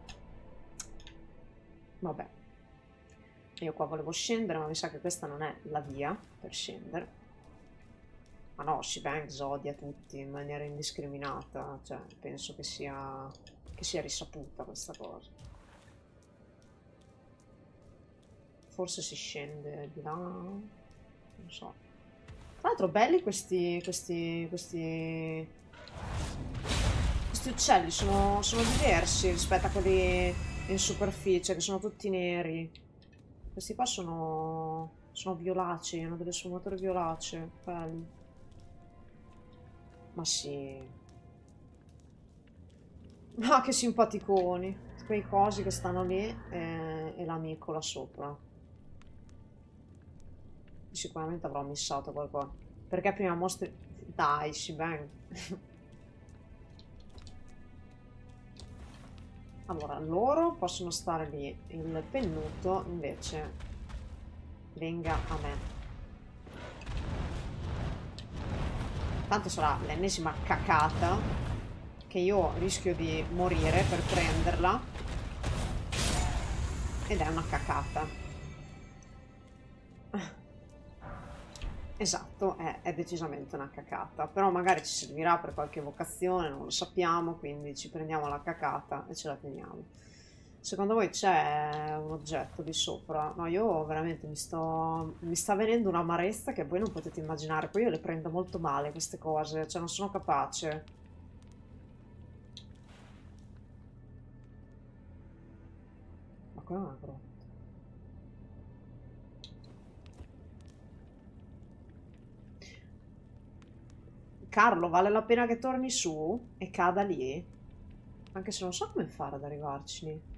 Vabbè. Io qua volevo scendere, ma mi sa che questa non è la via per scendere. Ma no, She-Bangs odia tutti in maniera indiscriminata. Cioè, penso che sia risaputa questa cosa. Forse si scende di là... Non so. Tra l'altro belli questi uccelli, sono diversi rispetto a quelli in superficie, che sono tutti neri. Questi qua sono violacei, hanno delle sfumature violacee, belli. Ma sì. Ma che simpaticoni. Quei cosi che stanno lì e l'amico là sopra. Sicuramente avrò missato qualcosa. Perché prima mostri... Dai, She-Bang. Allora, loro possono stare lì. Il pennuto, invece, venga a me. Tanto sarà l'ennesima cacata che io rischio di morire per prenderla. Ed è una cacata. Esatto, è decisamente una cacata, però magari ci servirà per qualche vocazione, non lo sappiamo, quindi ci prendiamo la cacata e ce la teniamo. Secondo voi c'è un oggetto lì sopra? No, io veramente mi sta venendo un'amarezza che voi non potete immaginare, poi io le prendo molto male queste cose, cioè non sono capace. Ma qua è una grotta. Carlo, vale la pena che torni su e cada lì? Anche se non so come fare ad arrivarci lì.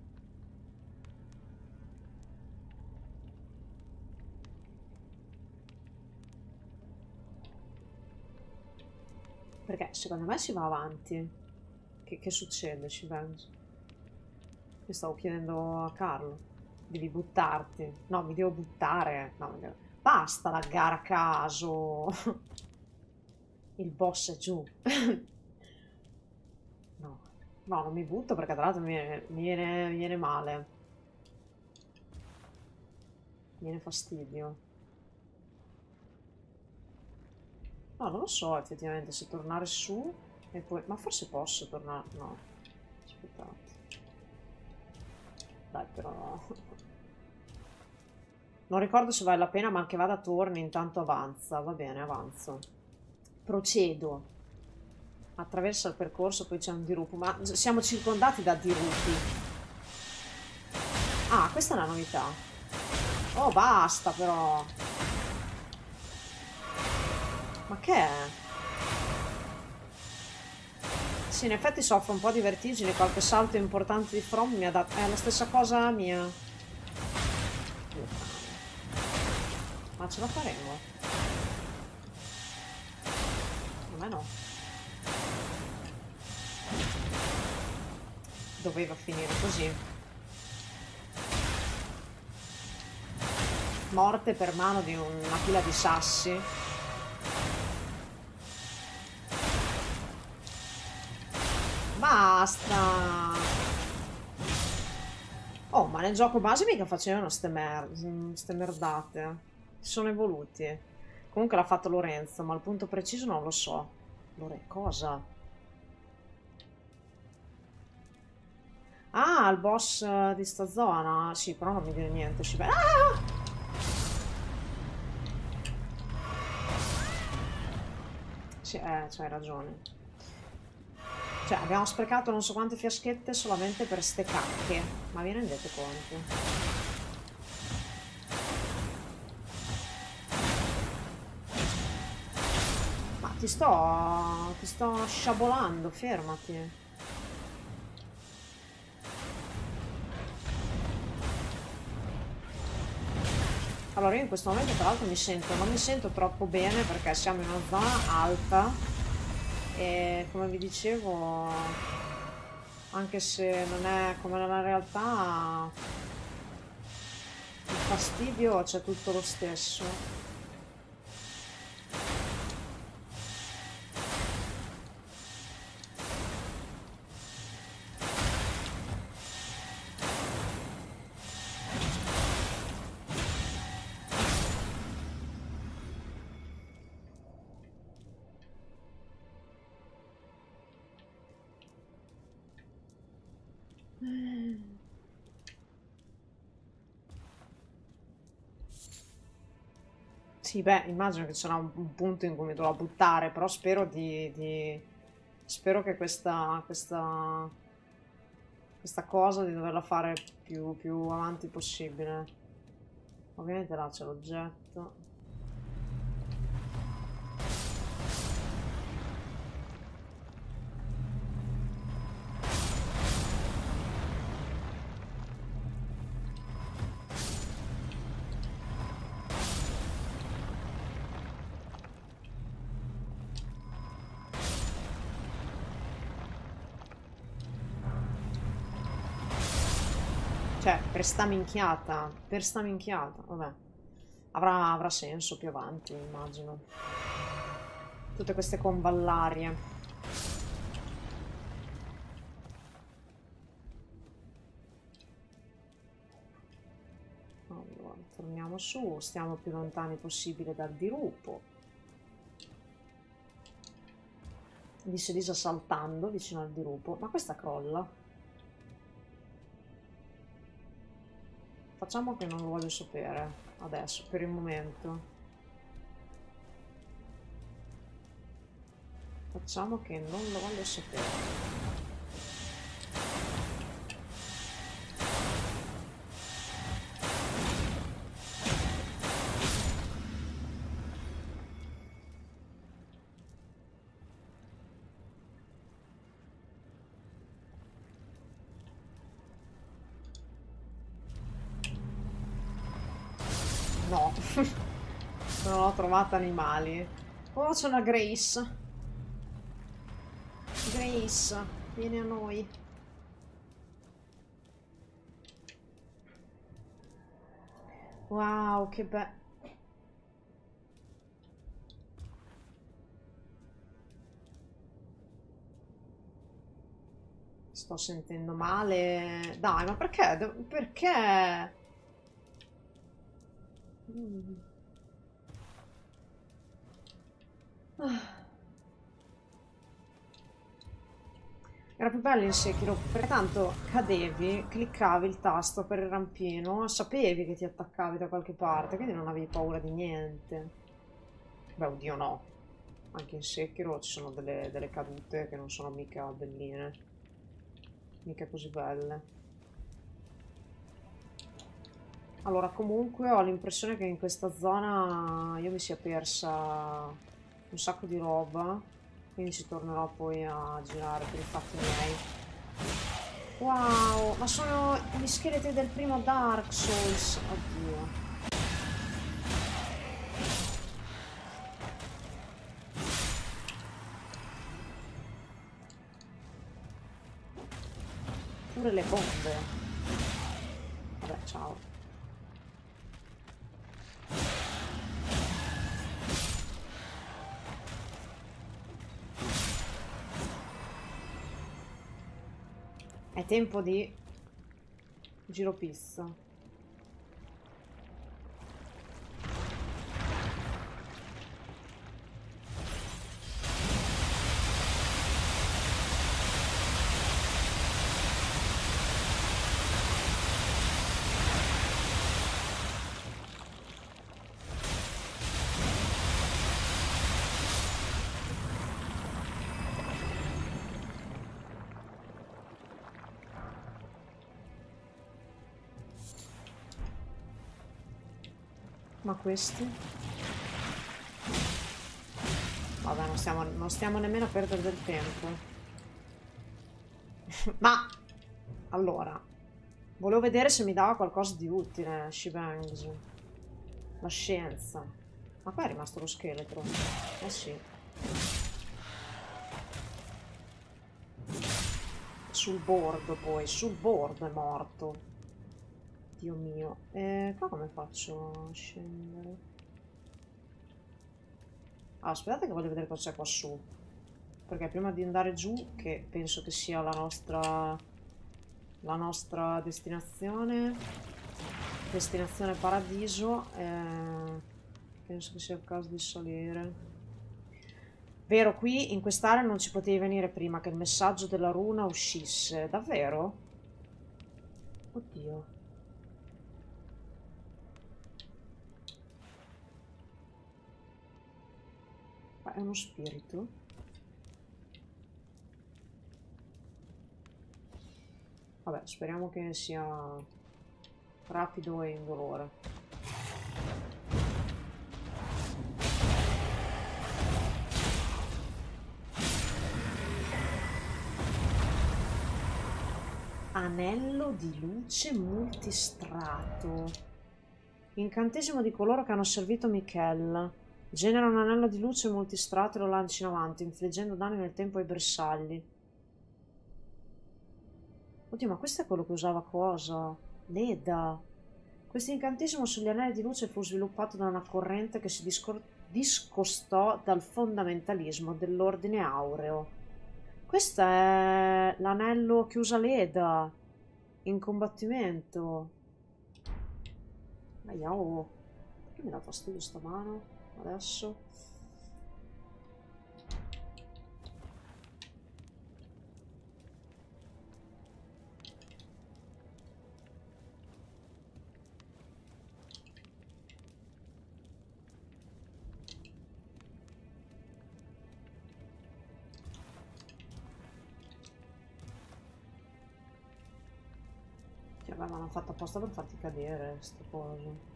Perché secondo me si va avanti. Che succede? Ci penso. Io stavo chiedendo a Carlo. Devi buttarti. No, mi devo buttare. No, basta la gara a caso. Il boss è giù. No. No, non mi butto perché tra l'altro mi viene male. Mi viene fastidio. No, non lo so effettivamente se tornare su e poi... Ma forse posso tornare... No. Aspettate. Dai, però no. Non ricordo se vale la pena, ma anche vada a torni, intanto avanza. Va bene, avanzo. Procedo. Attraversa il percorso, poi c'è un dirupo. Ma siamo circondati da dirupi. Ah, questa è una novità. Oh, basta però. Ma che è? Sì, in effetti soffro un po' di vertigini. Qualche salto importante di From mi ha dato... È la stessa cosa mia. Ma ce la faremo? A me no. Doveva finire così. Morte per mano di una pila di sassi. Basta! Oh, ma nel gioco base mica facevano ste merdate. Si sono evoluti. Comunque l'ha fatto Lorenzo, ma il punto preciso non lo so. Cosa? Ah, il boss di sta zona. Sì, però non mi viene niente. Ah! Sì, c'hai ragione. Cioè, abbiamo sprecato non so quante fiaschette solamente per ste cacche. Ma vi rendete conto? Ma ti sto sciabolando, fermati. Allora io in questo momento tra l'altro non mi sento troppo bene perché siamo in una zona alta e come vi dicevo, anche se non è come nella realtà, il fastidio c'è tutto lo stesso. Sì, beh, immagino che ci sarà un punto in cui mi dovrò buttare, però spero spero che questa cosa di doverla fare più avanti possibile. Ovviamente là c'è l'oggetto. Cioè, per sta minchiata, vabbè. Avrà senso più avanti, immagino. Tutte queste convallarie. Allora, torniamo su, stiamo più lontani possibile dal dirupo. Dice Lisa saltando vicino al dirupo, ma questa crolla. Facciamo che non lo voglio sapere adesso, per il momento. Facciamo che non lo voglio sapere. Non ho trovato animali. Oh, c'è una Grace. Grace, vieni a noi. Wow, che bello. Sto sentendo male. Dai, ma perché? Perché? Mm. Ah. Era più bello in Sekiro, perché tanto cadevi, cliccavi il tasto per il rampino, sapevi che ti attaccavi da qualche parte, quindi non avevi paura di niente. Beh, oddio no. Anche in Sekiro ci sono delle cadute che non sono mica belline. Mica così belle. Allora, comunque ho l'impressione che in questa zona io mi sia persa un sacco di roba, quindi ci tornerò poi a girare per i fatti miei. Wow, ma sono gli scheletri del primo Dark Souls. Oddio. Pure le bombe. Vabbè, ciao. È tempo di giro pista. Ma questi? Vabbè, non stiamo nemmeno a perdere del tempo. Ma allora, volevo vedere se mi dava qualcosa di utile, Shibangs. La scienza. Ma qua è rimasto lo scheletro. Eh sì. Sul bordo poi, sul bordo è morto. Dio mio. Qua come faccio a scendere? Ah, aspettate che voglio vedere cosa c'è qua su. Perché prima di andare giù, che penso che sia la nostra destinazione, destinazione paradiso, penso che sia il caso di salire. Vero, qui in quest'area non ci potevi venire prima che il messaggio della runa uscisse. Davvero? Oddio. Ma è uno spirito? Vabbè, speriamo che sia rapido e indolore. Anello di luce multistrato. Incantesimo di coloro che hanno servito Michel. Genera un anello di luce multistrato e lo lanci in avanti, infliggendo danni nel tempo ai bersagli. Oddio, ma questo è quello che usava cosa? Leda. Questo incantesimo sugli anelli di luce fu sviluppato da una corrente che si discostò dal fondamentalismo dell'ordine aureo. Questo è l'anello che usa Leda in combattimento. Ma oh, perché mi dà fastidio sta mano adesso? Cioè, ma l'hanno fatta apposta per farti cadere, queste cose.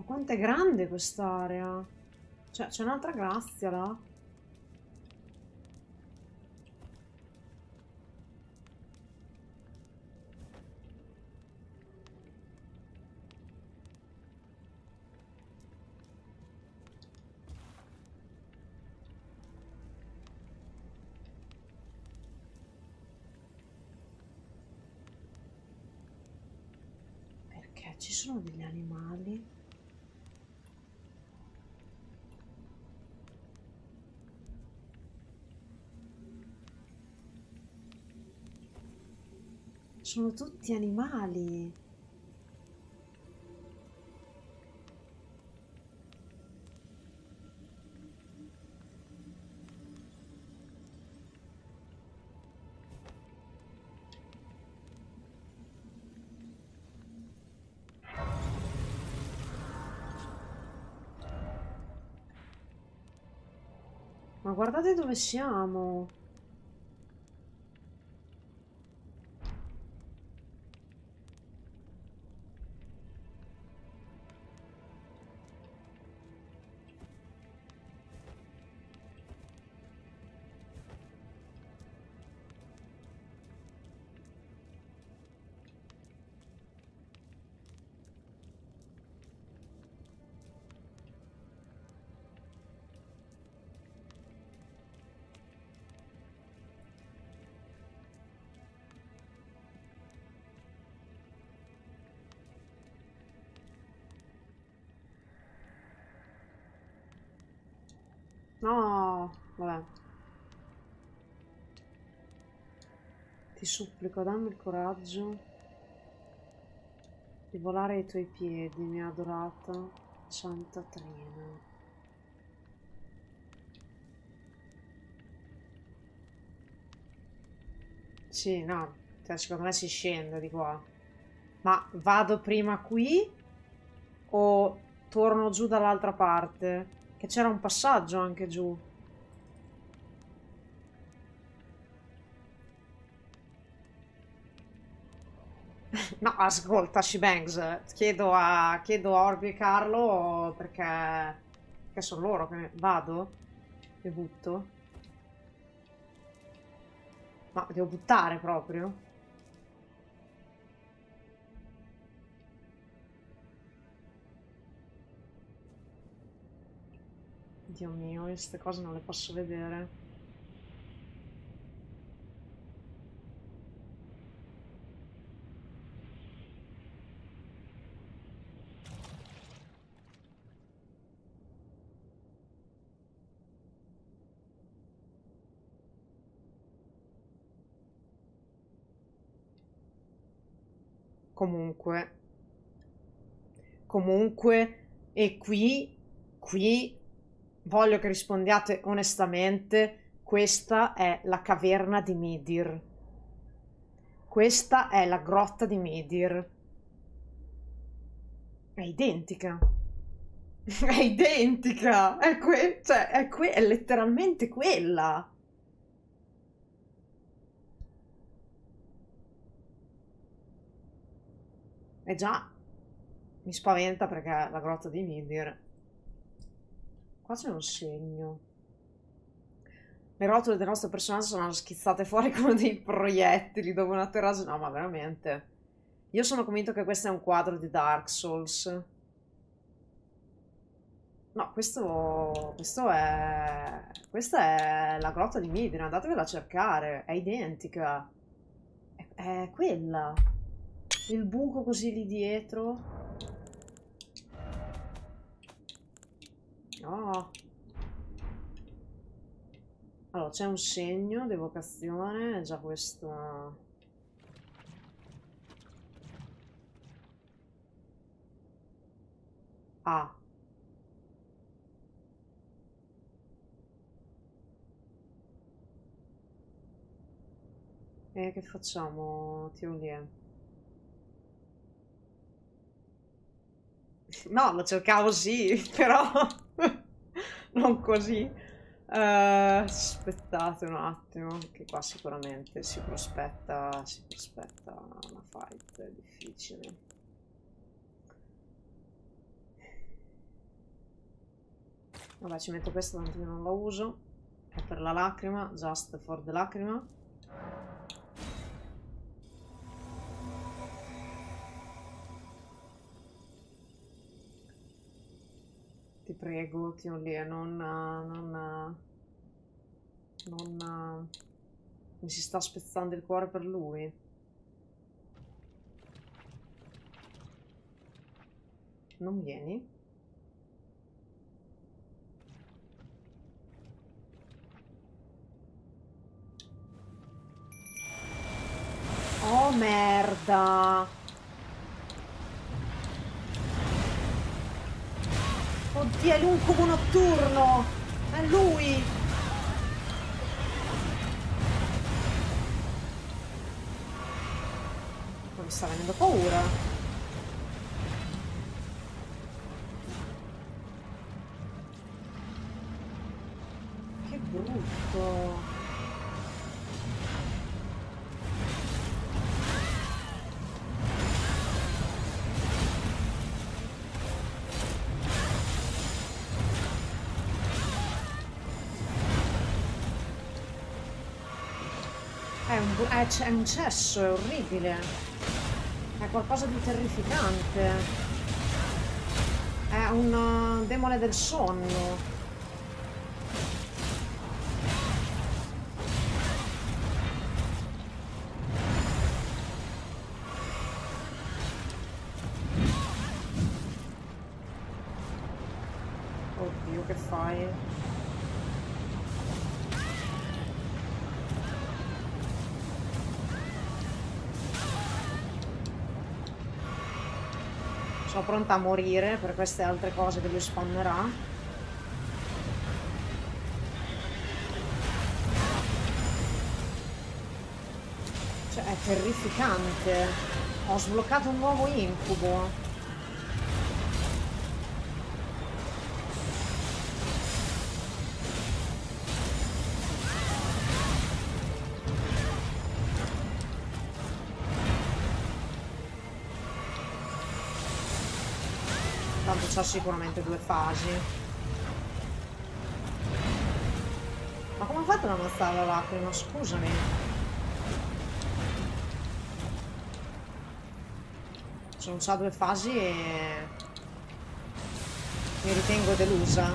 Ma quanto è grande quest'area? Cioè, c'è un'altra galassia là? Perché ci sono degli animali? Sono tutti animali. Ma guardate dove siamo. No, vabbè. Ti supplico, dammi il coraggio di volare ai tuoi piedi, mia adorata Santa Trina. Sì, no, cioè, secondo me si scende di qua. Ma vado prima qui o torno giù dall'altra parte? Che c'era un passaggio anche giù. No, ascolta, She-Bangs, chiedo a Orbi e Carlo perché sono loro che vado e butto. Ma devo buttare proprio? Dio mio, io queste cose non le posso vedere. Comunque, comunque, e qui voglio che rispondiate onestamente, questa è la caverna di Midir. Questa è la grotta di Midir. È identica. È identica. Cioè, è letteralmente quella. E già, mi spaventa perché è la grotta di Midir. Qua c'è un segno. Le rotole del nostro personaggio sono schizzate fuori come dei proiettili dopo un atterraggio. No, ma veramente. Io sono convinto che questo è un quadro di Dark Souls. No, questa è la grotta di Midna, andatevela a cercare, è identica. È quella. Il buco così lì dietro. No. Allora, c'è un segno di evocazione, è già questo. Ah. E che facciamo, Tiolie? No, lo cercavo sì, però non così. Aspettate un attimo, che qua sicuramente si prospetta una fight difficile. Vabbè, ci metto questo tanto che non la uso. È per la lacrima, just for the lacrima. Ti prego, Tio Lee, non... Mi si sta spezzando il cuore per lui. Non vieni? Oh merda! Oddio, è l'incubo notturno! È lui! Mi sta venendo paura. Che brutto. È un cesso, è orribile. È qualcosa di terrificante. È un demone del sonno. Oddio, che fai? Sono pronta a morire per queste altre cose che lui spawnerà. Cioè, è terrificante. Ho sbloccato un nuovo incubo. Tanto c'ha sicuramente 2 fasi. Ma come ho fatto ad ammazzare la lacrima? Scusami. Se non c'ha 2 fasi mi ritengo delusa.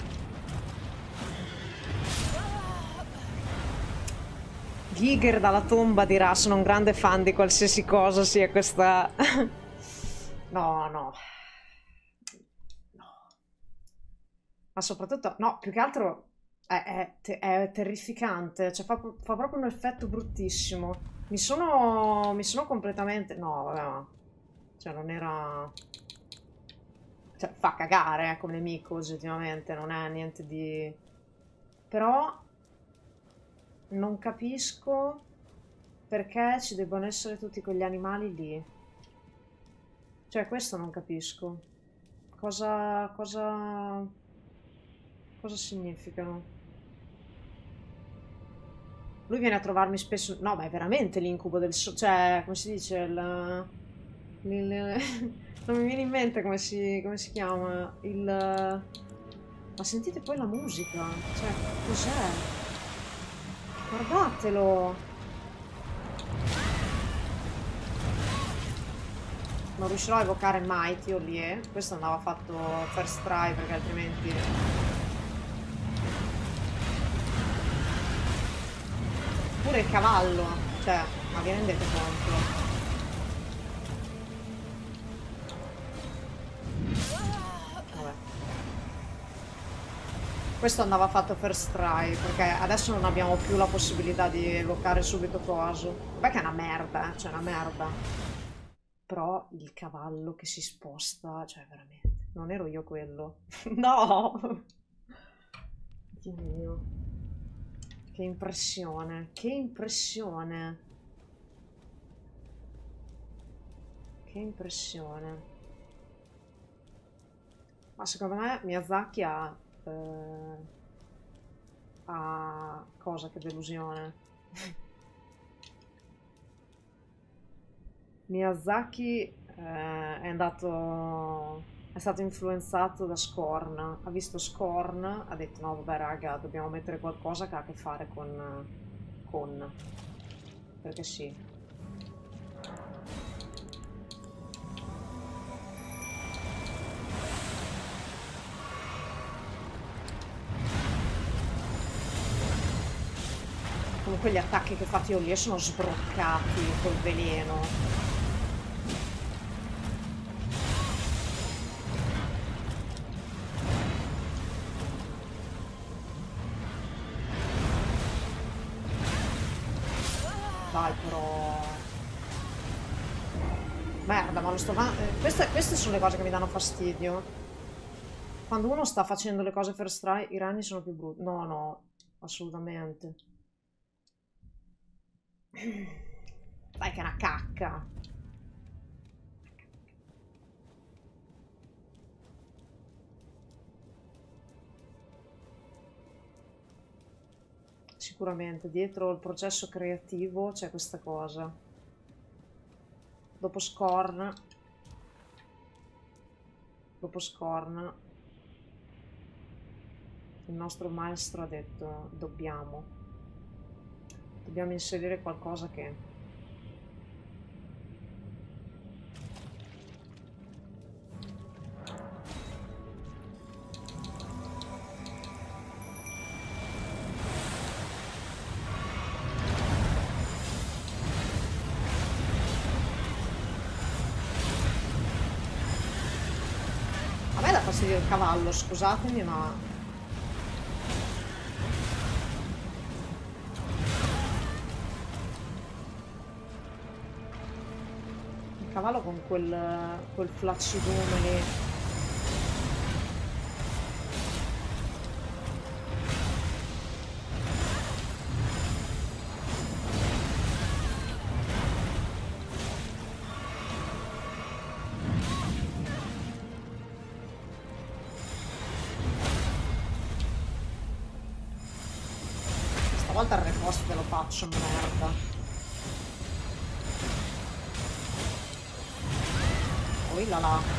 Giger dalla tomba dirà: sono un grande fan di qualsiasi cosa sia questa. No, no. Ma soprattutto, no, più che altro è terrificante, cioè fa proprio un effetto bruttissimo. Mi sono completamente... No, vabbè, ma... Cioè, non era... Cioè, fa cagare, come nemico, oggettivamente, non è niente di... Però non capisco perché ci debbano essere tutti quegli animali lì. Cioè, questo non capisco. Cosa significano? Lui viene a trovarmi spesso... No, ma è veramente l'incubo del... Cioè, come si dice? Non mi viene in mente come si chiama. Ma sentite poi la musica. Cioè, cos'è? Guardatelo! Non riuscirò a evocare mai Tio Lie. Questo andava fatto first try perché altrimenti... Pure il cavallo, cioè, ma vi rendete conto? Vabbè. Questo andava fatto first try, perché adesso non abbiamo più la possibilità di evocare subito coso. Vabbè che è una merda, cioè una merda. Però il cavallo che si sposta, cioè veramente, non ero io quello. No! Dio mio. Che impressione, che impressione. Che impressione. Ma secondo me Miyazaki ha... Cosa, che delusione. Miyazaki è andato È stato influenzato da Scorn. Ha visto Scorn, ha detto no vabbè raga, dobbiamo mettere qualcosa che ha a che fare con. Perché sì. Comunque gli attacchi che fa Tiolie sono sbroccati col veleno. Dai però. Merda, ma lo sto queste sono le cose che mi danno fastidio. Quando uno sta facendo le cose first try, i ragni sono più brutti. No, no, assolutamente. Dai che è una cacca. Sicuramente, dietro il processo creativo c'è questa cosa. Dopo Scorn. Dopo Scorn. Il nostro maestro ha detto dobbiamo inserire qualcosa che. A me dà fastidio il cavallo, scusatemi, ma il cavallo con quel flaccidume lì. Stavolta il repost te lo faccio, merda. Poi là.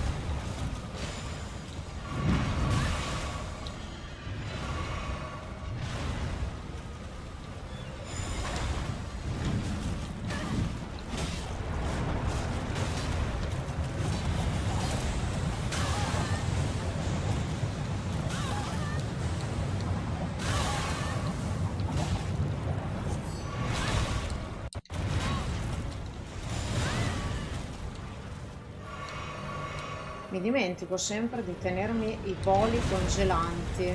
Mi dimentico sempre di tenermi i boli congelanti.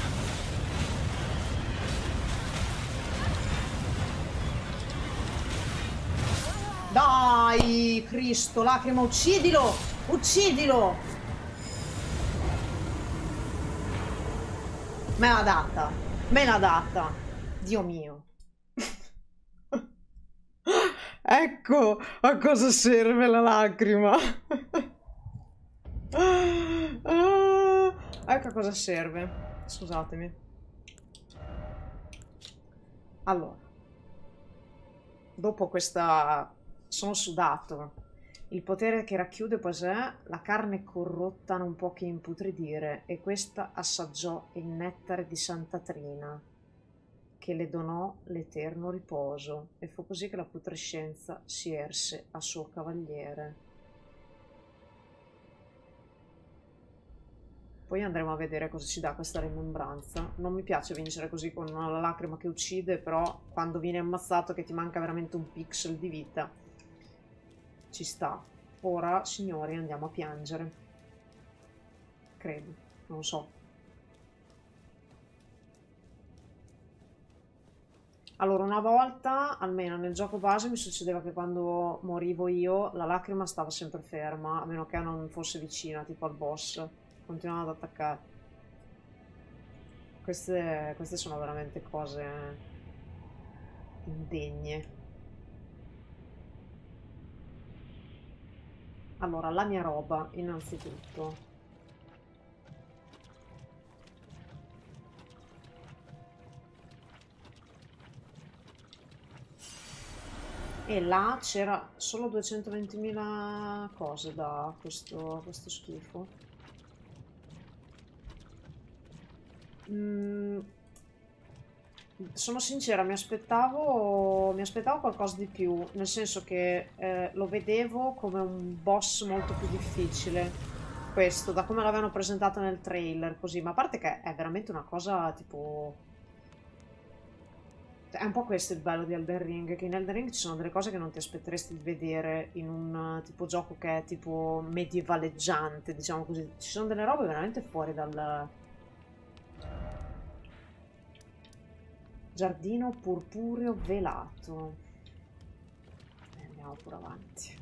Dai, Cristo, lacrima, uccidilo! Uccidilo! Me l'ha data. Me l'ha data. Dio mio. Ecco a cosa serve la lacrima. Ecco a cosa serve. Scusatemi. Allora, dopo questa. Sono sudato. Il potere che racchiude pos'è? La carne corrotta non può che imputridire, e questa assaggiò il nettare di Santa Trina, che le donò l'eterno riposo, e fu così che la putrescenza si erse a suo cavaliere. Poi andremo a vedere cosa ci dà questa rimembranza. Non mi piace vincere così con una lacrima che uccide, però quando vieni ammazzato che ti manca veramente un pixel di vita, ci sta. Ora, signori, andiamo a piangere. Credo, non lo so. Allora, una volta, almeno nel gioco base, mi succedeva che quando morivo io, la lacrima stava sempre ferma, a meno che non fosse vicina, tipo al boss. Continuava ad attaccare. Queste sono veramente cose indegne. Allora, la mia roba, innanzitutto. E là c'era solo 220.000 cose da questo schifo. Mm, sono sincera, mi aspettavo qualcosa di più, nel senso che lo vedevo come un boss molto più difficile. Questo, da come l'avevano presentato nel trailer, così, ma a parte che è veramente una cosa tipo. È un po' questo il bello di Elden Ring, che in Elden Ring ci sono delle cose che non ti aspetteresti di vedere in un tipo gioco che è tipo medievaleggiante, diciamo così. Ci sono delle robe veramente fuori dal giardino purpureo velato. E andiamo pure avanti.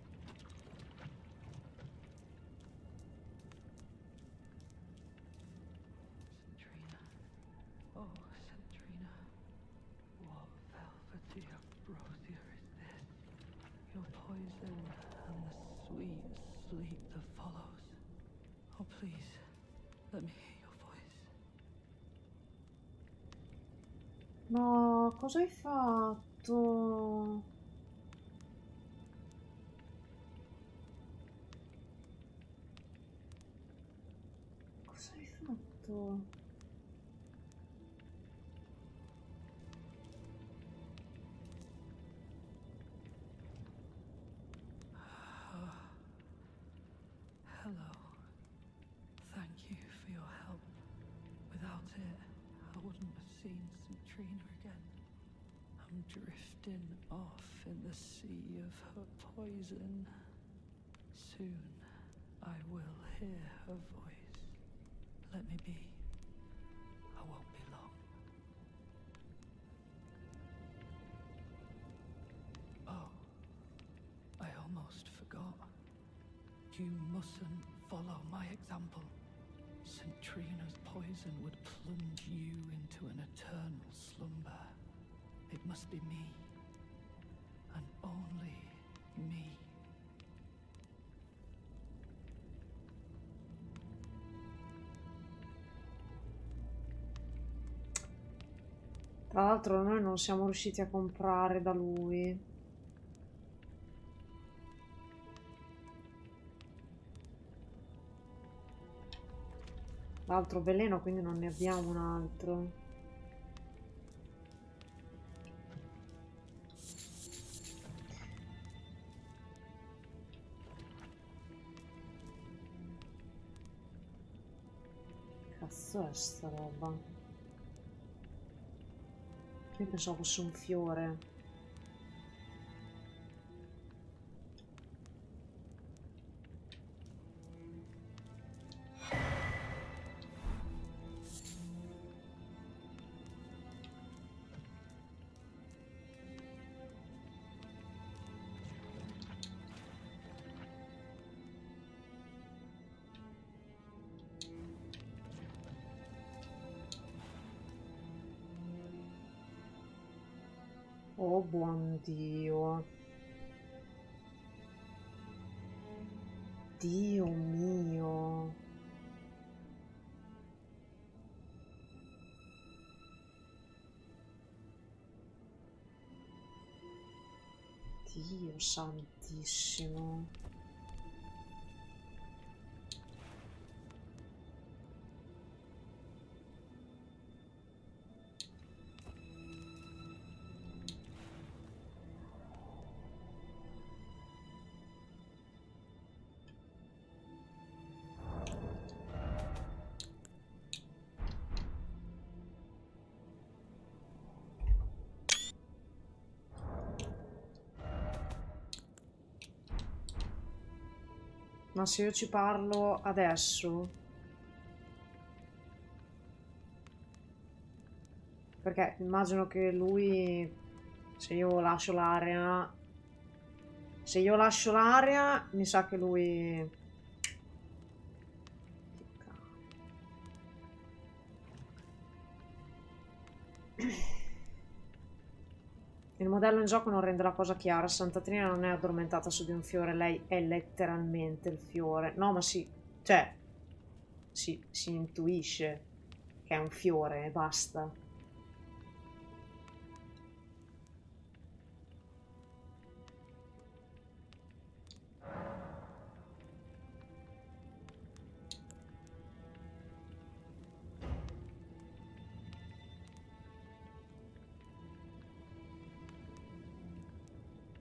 Centrina. Oh, Centrina. What velvety ambrosia is this? Your poison and the sweet sleep that follows. Oh, please, let me hear your voice. No, cosa hai fatto? Cosa hai fatto? Hello. Thank you for your help. Without it, I wouldn't have seen Centrina again. I'm drifting off in the sea of her poison. Soon, I will hear her voice. Let me be. I won't be long. Oh, I almost forgot. You mustn't follow my example. Centrina's poison would plunge you into an eternal slumber. It must be me, and only me. Tra l'altro noi non siamo riusciti a comprare da lui. L'altro veleno, quindi non ne abbiamo un altro. Cazzo è sta roba? Io pensavo fosse un fiore. Oh buon Dio. Dio mio. Dio santissimo. Ma se io ci parlo adesso? Perché immagino che lui, se io lascio l'area, se io lascio l'area, mi sa che lui. Il modello in gioco non rende la cosa chiara. Santa Trina non è addormentata su di un fiore, lei è letteralmente il fiore. No, ma sì, cioè, si intuisce che è un fiore e basta.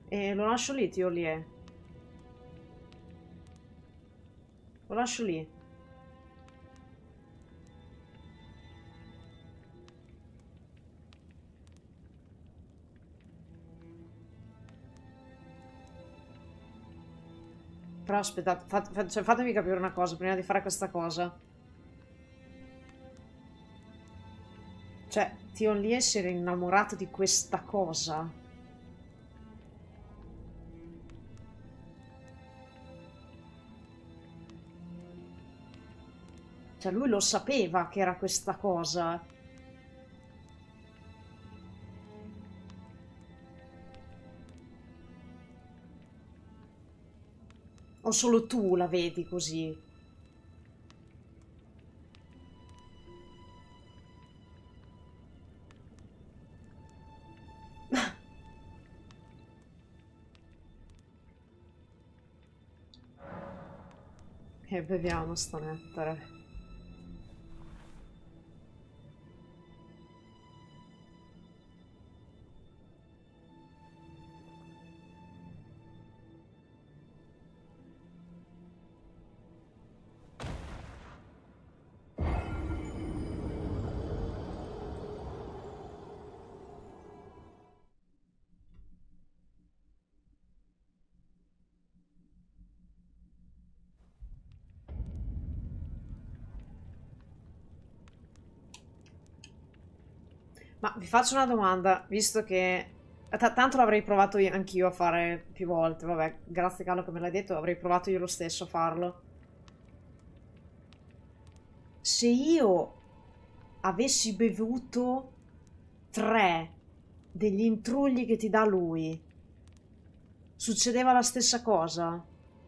E lo lascio lì, tio Lie. Lo lascio lì. Però aspettate, cioè, fatemi capire una cosa prima di fare questa cosa. Cioè, Tion Lie si era innamorato di questa cosa. Cioè, lui lo sapeva che era questa cosa. O solo tu la vedi così? E beviamo sto nettare. Ma vi faccio una domanda, visto che tanto l'avrei provato anch'io a fare più volte, vabbè, grazie Carlo che me l'hai detto, avrei provato io lo stesso a farlo. Se io avessi bevuto 3 degli intrugli che ti dà lui, succedeva la stessa cosa?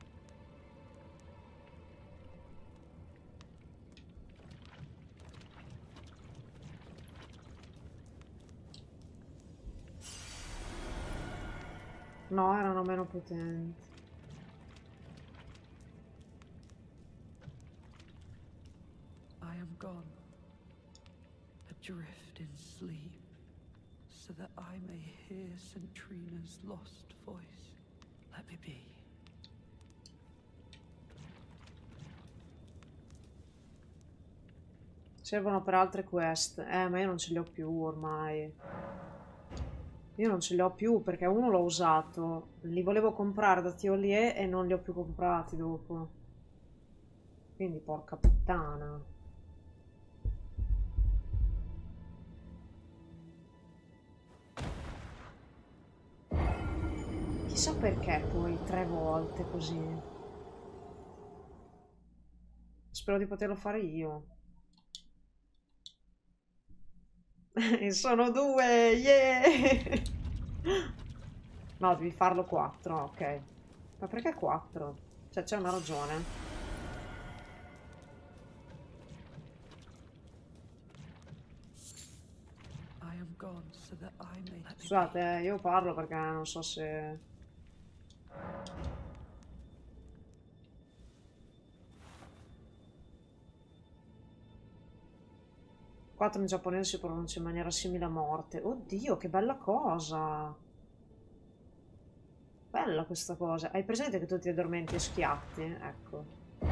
No, erano meno potenti. I am gone, adrift in sleep, so that I may hear Centrina's lost voice. Let me be. Servono per altre quest. Ma io non ce li ho più ormai. Io non ce li ho più perché uno l'ho usato. Li volevo comprare da Tio Lie e non li ho più comprati dopo. Quindi porca puttana. Chissà perché poi 3 volte così. Spero di poterlo fare io. E sono 2, yeah! No, devi farlo 4, ok. Ma perché 4? Cioè, c'è una ragione. I am gone, so that I may. Let me Scusate, be. io parlo perché non so se... Quattro in giapponese si pronuncia in maniera simile a morte. Oddio, che bella cosa! Bella questa cosa. Hai presente che tu ti addormenti e schiatti? Ecco.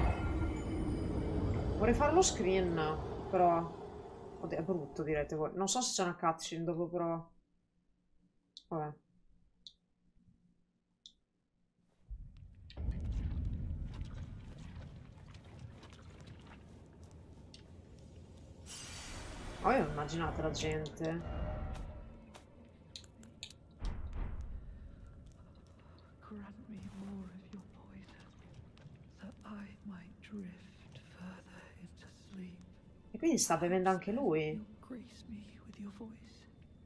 Vorrei fare lo screen, però... Oddio, è brutto, direte voi. Non so se c'è una cutscene dopo, però... Vabbè. Voi immaginate la gente? Grant me more of your poison, that I might drift further into sleep. E quindi sta bevendo anche lui. You'll grace me with your voice.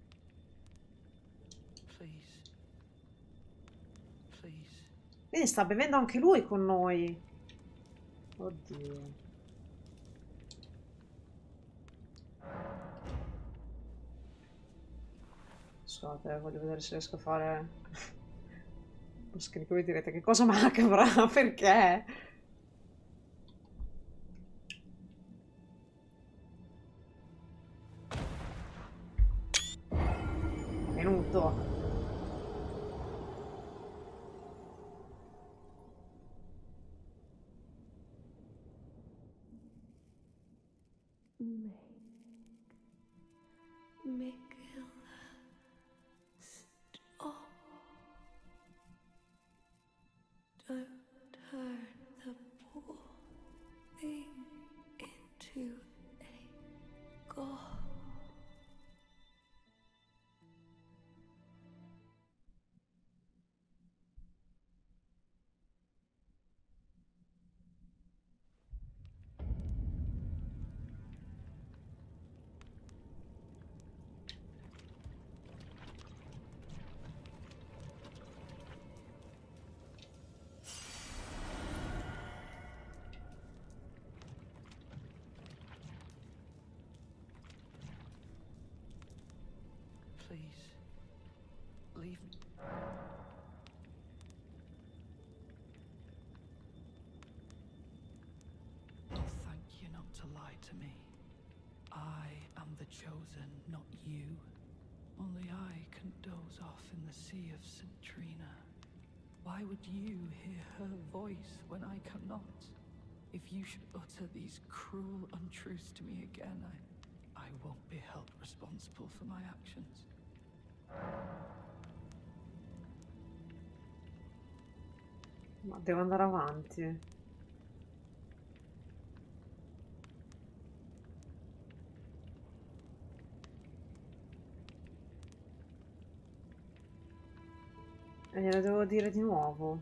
Please. Please. Quindi sta bevendo anche lui con noi. Oddio. Scusate, voglio vedere se riesco a fare... lo screen. Voi direte che cosa macabra, perché? Venuto. Mikkel, stop. Don't turn the poor thing into a god. Please, leave me. Oh, thank you not to lie to me. I am the chosen, not you. Only I can doze off in the sea of St. Trina. Why would you hear her voice when I cannot? If you should utter these cruel untruths to me again, I won't be held responsible for my actions. Ma devo andare avanti. E glielo devo dire di nuovo.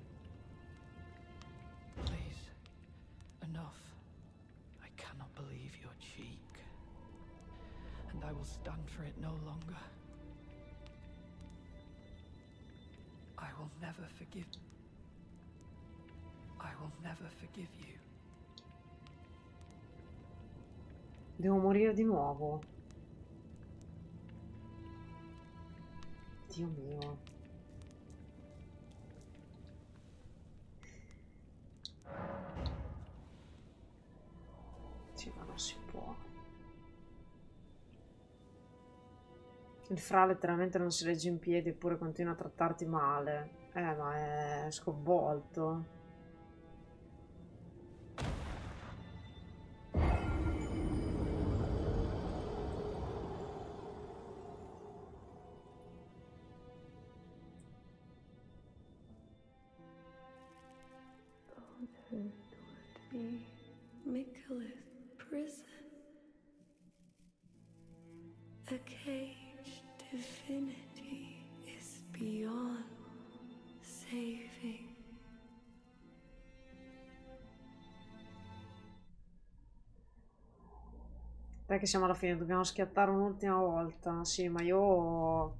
Please, enough. I cannot believe your cheek. And I will stand for it no longer. I will never forgive you. Devo morire di nuovo. Dio mio. Sì, ma non si può. Il fra letteralmente non si regge in piedi eppure continua a trattarti male. Ma è sconvolto. Would be Mikkel's prison. A caged divinity is beyond saving. Dai che siamo alla fine, dobbiamo schiattare un'ultima volta. Sì, ma io...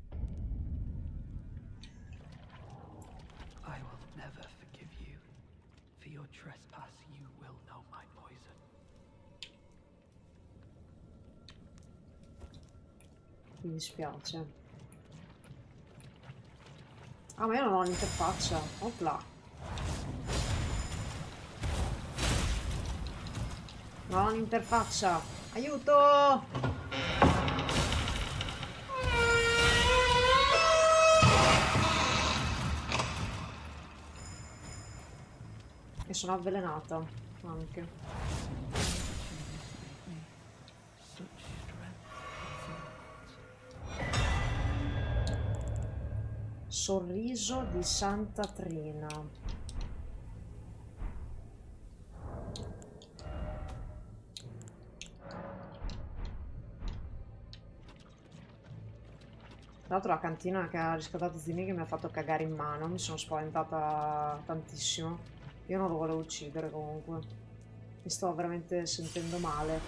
I will never forgive you. For your trespass, you will know my poison. Mi dispiace. Ah, ma io non ho l'interfaccia. Opla. Non ho l'interfaccia. Aiuto! E sono avvelenata anche. Sorriso di Santa Trina. Tra l'altro la cantina che ha riscattato Zini che mi ha fatto cagare in mano, mi sono spaventata tantissimo. Io non lo volevo uccidere comunque. Mi sto veramente sentendo male.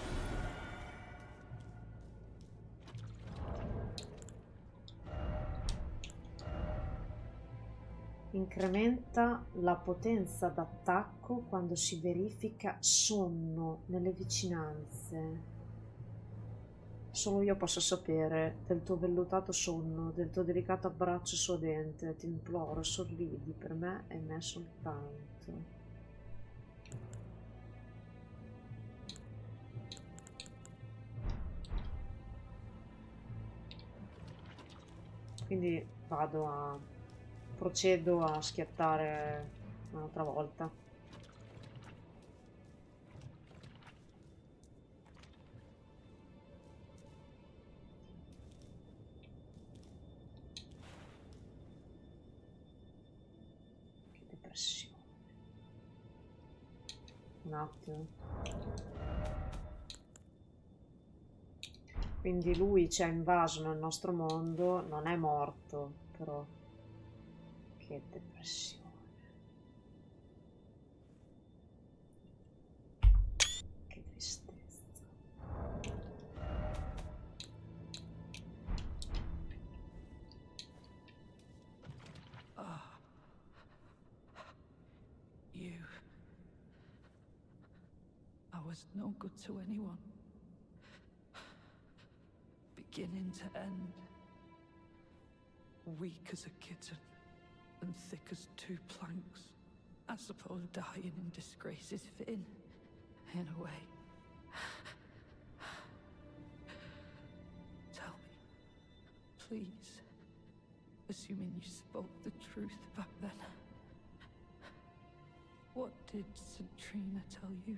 Incrementa la potenza d'attacco quando si verifica sonno nelle vicinanze. Solo io posso sapere del tuo vellutato sonno, del tuo delicato abbraccio suadente. Ti imploro, sorridi per me e me soltanto. Quindi procedo a schiattare un'altra volta. depressione. Un attimo. Quindi lui ci ha invaso nel nostro mondo, non è morto, però che depressione. Che tristezza. You. I was no good to anyone. Beginning to end. Weak as a kitten and thick as two planks. I suppose dying in disgrace is fitting, in a way. Tell me, please, assuming you spoke the truth back then. What did Centrina tell you?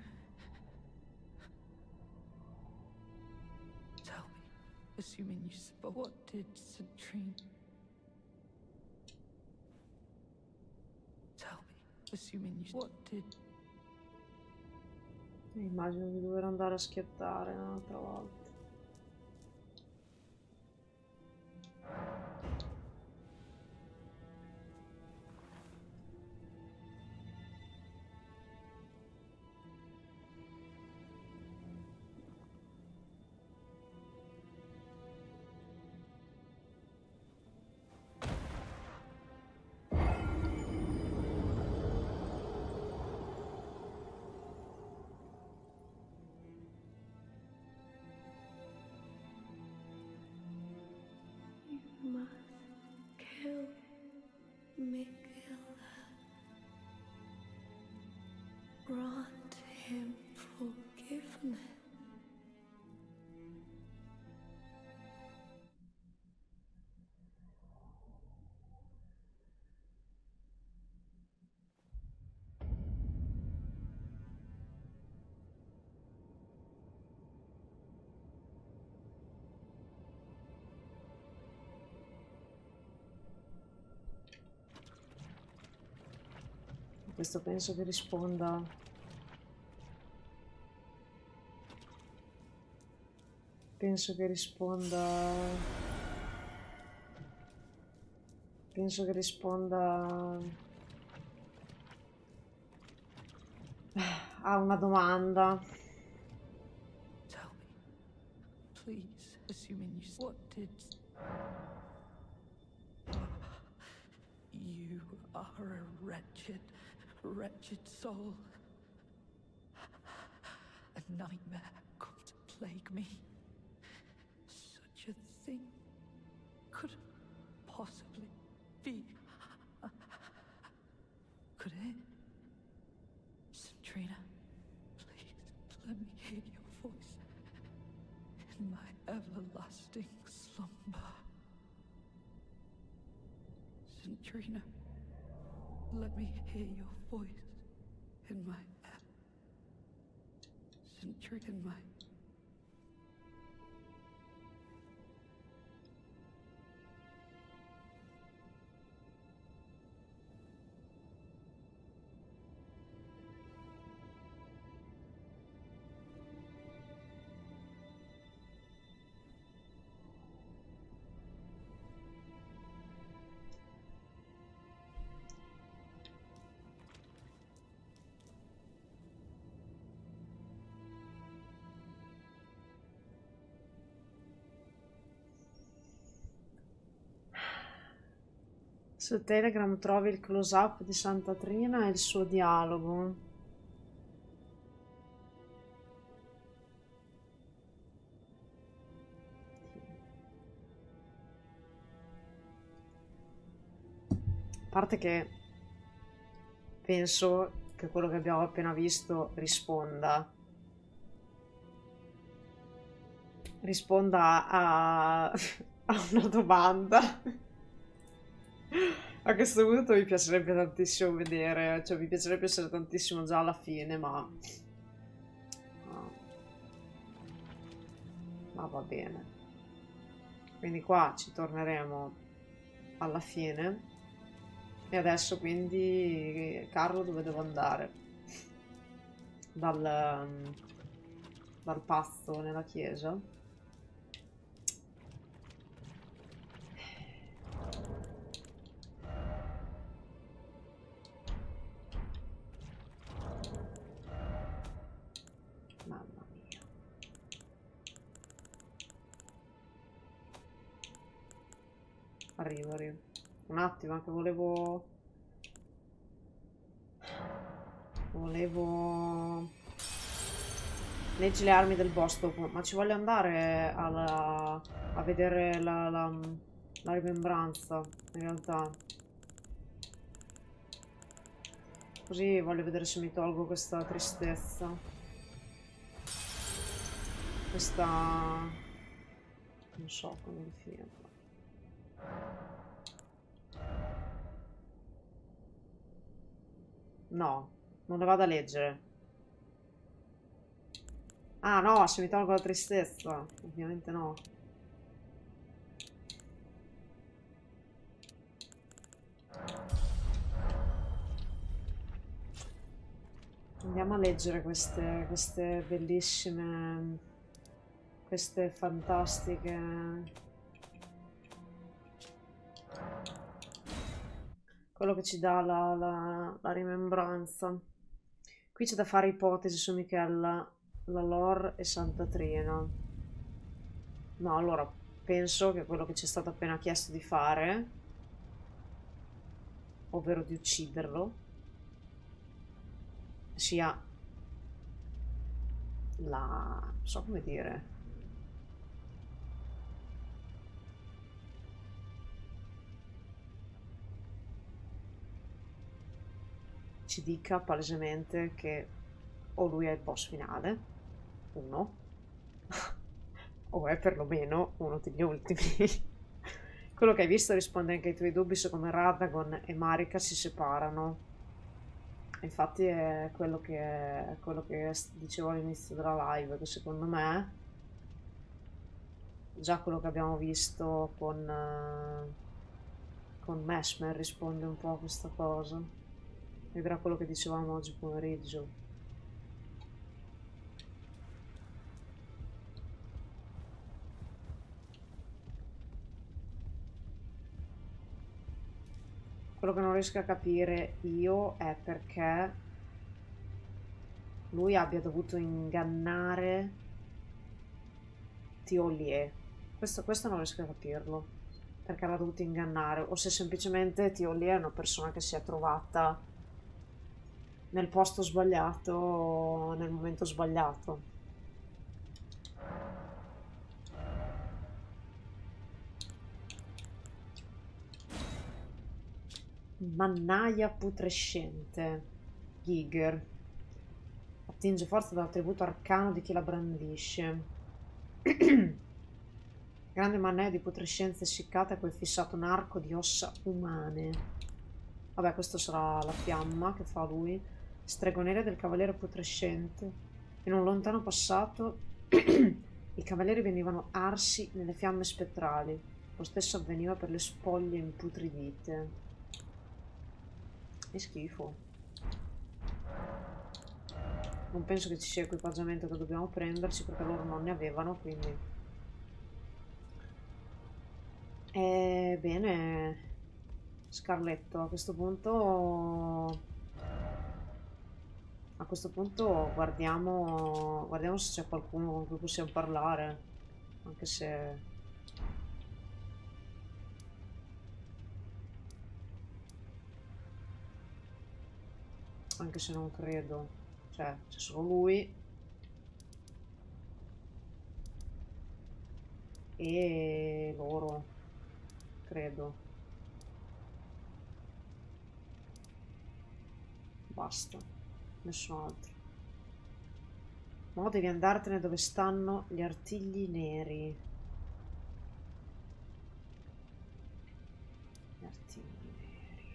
Tell me, assuming you spoke, what did Centrina... Tell me, assuming you... What did... Immagino di dover andare a schiattare un'altra volta. Grant him forgiveness. Questo penso che risponda. Penso che risponda a una domanda. Tell me, please, assuming you... What did... You are a wretched soul. A nightmare come to plague me. Such a thing could possibly be. Could it? Centrina, please let me hear your voice in my everlasting slumber. Centrina, let me hear your voice in my Centrina, in my... Su Telegram trovi il close up di Santa Trina e il suo dialogo. A parte che penso che quello che abbiamo appena visto risponda a una domanda. A questo punto mi piacerebbe tantissimo vedere, cioè mi piacerebbe essere tantissimo già alla fine, ma va bene. Quindi qua ci torneremo alla fine. E adesso quindi, Carlo, dove devo andare? Dal pazzo nella chiesa? Mamma mia. Arrivo, arrivo. Un attimo, anche volevo... Leggi le armi del boss dopo, ma ci voglio andare a vedere la rimembranza, in realtà. Così voglio vedere se mi tolgo questa tristezza. Questa... non so come definirla. No, non le vado a leggere. Ah no, se mi tolgo la tristezza. Ovviamente no. Andiamo a leggere queste bellissime, queste fantastiche. Quello che ci dà la rimembranza. Qui c'è da fare ipotesi su Michela, la Lore e Santa Trina. No, allora penso che quello che ci è stato appena chiesto di fare, ovvero di ucciderlo, sia non so come dire, ci dica palesemente che o lui è il boss finale, uno, o è perlomeno uno degli ultimi. Quello che hai visto risponde anche ai tuoi dubbi su come Radagon e Marika si separano. Infatti è quello che dicevo all'inizio della live, che secondo me già quello che abbiamo visto con Meshmer risponde un po' a questa cosa. Ed era quello che dicevamo oggi pomeriggio. Quello che non riesco a capire io è perché lui abbia dovuto ingannare Tiolier. Questo non riesco a capirlo. Perché l'ha dovuto ingannare. O se semplicemente Tiolier è una persona che si è trovata nel posto sbagliato, nel momento sbagliato. Mannaia putrescente. Giger. Attinge forza dall'attributo arcano di chi la brandisce. Grande mannaia di putrescenza essiccata a cui è fissato un arco di ossa umane. Vabbè, questa sarà la fiamma che fa lui. Stregoneria del cavaliere putrescente. In un lontano passato i cavalieri venivano arsi nelle fiamme spettrali. Lo stesso avveniva per le spoglie imputridite. Che schifo. Non penso che ci sia equipaggiamento che dobbiamo prenderci perché loro non ne avevano, quindi... Bene, Scarletto, a questo punto guardiamo se c'è qualcuno con cui possiamo parlare, anche se non credo, cioè c'è solo lui e loro, credo, basta, nessun altro. Ma devi andartene dove stanno gli artigli neri. Gli artigli neri.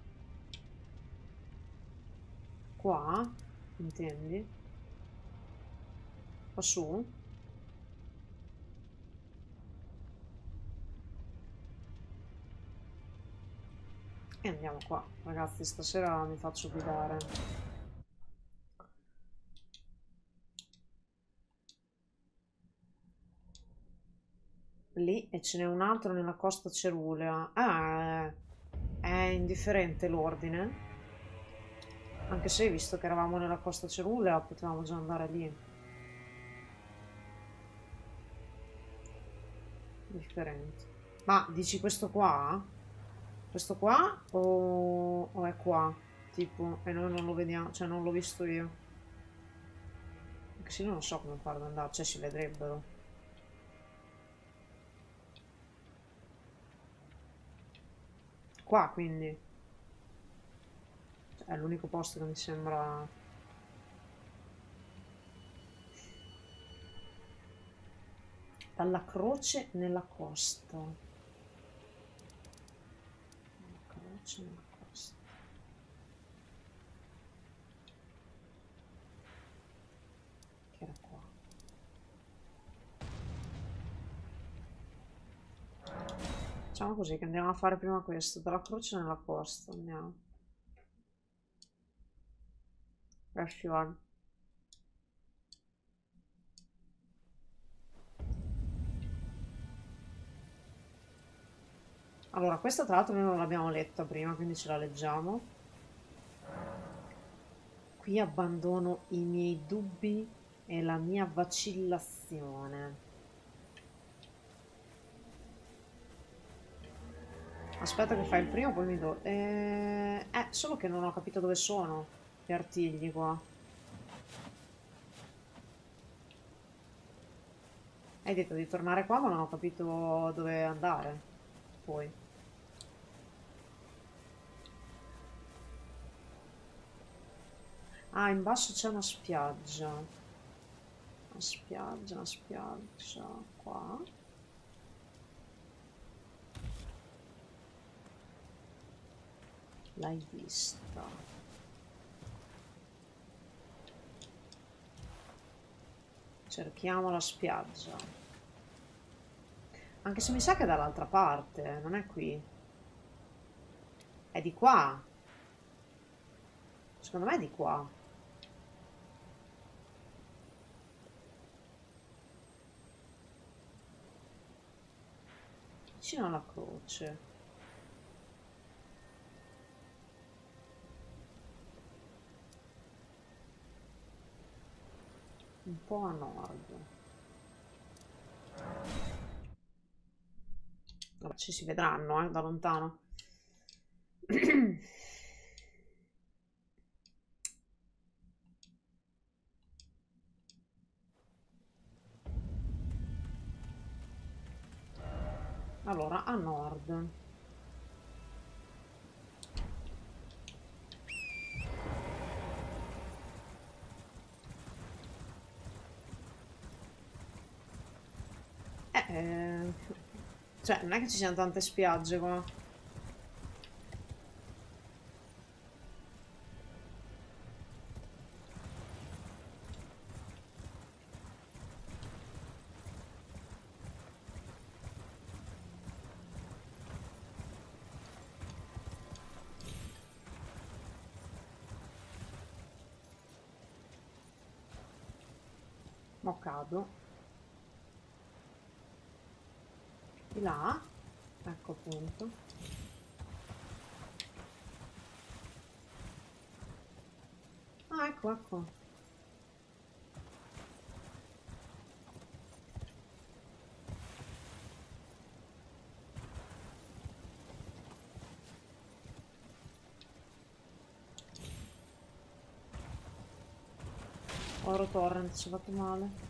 Qua? Intendi? Qua su? E andiamo qua. Ragazzi, stasera mi faccio guidare. Lì, e ce n'è un altro nella costa cerulea. Ah, è indifferente l'ordine. Anche se, visto che eravamo nella costa cerulea, potevamo già andare lì. Differente. Ma dici questo qua? Questo qua o è qua? Tipo, e noi non lo vediamo, cioè non l'ho visto io. Anche se io non so come fare ad andare, cioè si vedrebbero. Qua, quindi. Cioè, è l'unico posto che mi sembra... Dalla croce nella costa. Dalla croce nella costa. Che era qua. Facciamo così, che andiamo a fare prima questo. Dalla croce nella costa, andiamo. Rashford. Allora, questa tra l'altro noi non l'abbiamo letta prima, quindi ce la leggiamo. Qui abbandono i miei dubbi e la mia vacillazione. Aspetta che fai il primo, poi mi do... solo che non ho capito dove sono gli artigli qua. Hai detto di tornare qua, ma non ho capito dove andare. Poi. Ah, in basso c'è una spiaggia. Una spiaggia qua. L'hai vista. Cerchiamo la spiaggia. Anche se mi sa che è dall'altra parte, non è qui. È di qua. Secondo me è di qua. Vicino alla croce. Un po' a nord. Vabbè, ci si vedranno, da lontano. Allora, a nord. Cioè, non è che ci siano tante spiagge qua. Mo cado. Di là. Ecco appunto. Ah, ecco, ecco. Oro Torrent, ci ho fatto male.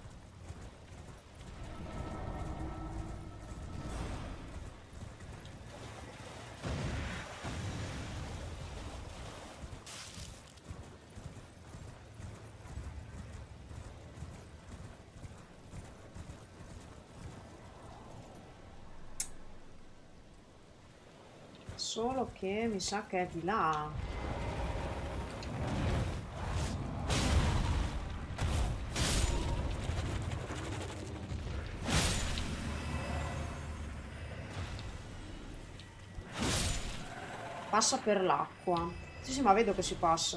Solo che mi sa che è di là. Passa per l'acqua. Sì, sì, ma vedo che si passa.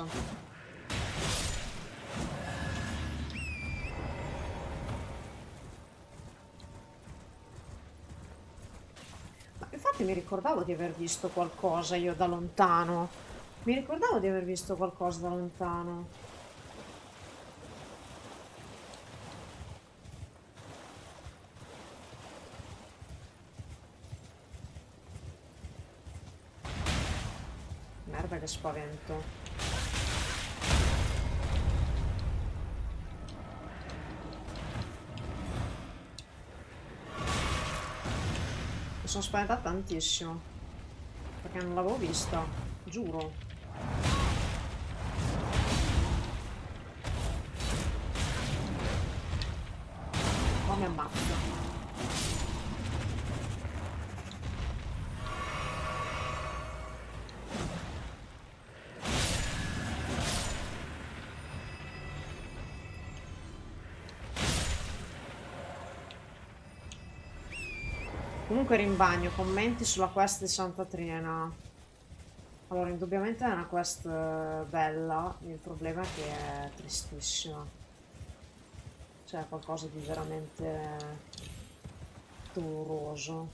Ma infatti mi ricordavo di aver visto qualcosa io da lontano. Mi ricordavo di aver visto qualcosa da lontano. Merda che spavento. Mi sono spaventata tantissimo. Perché non l'avevo vista. Giuro. Ma mi ammazza. Comunque ero in bagno, commenti sulla quest di Santa Triena. Allora, indubbiamente è una quest bella, il problema è che è tristissima. Cioè, è qualcosa di veramente doloroso.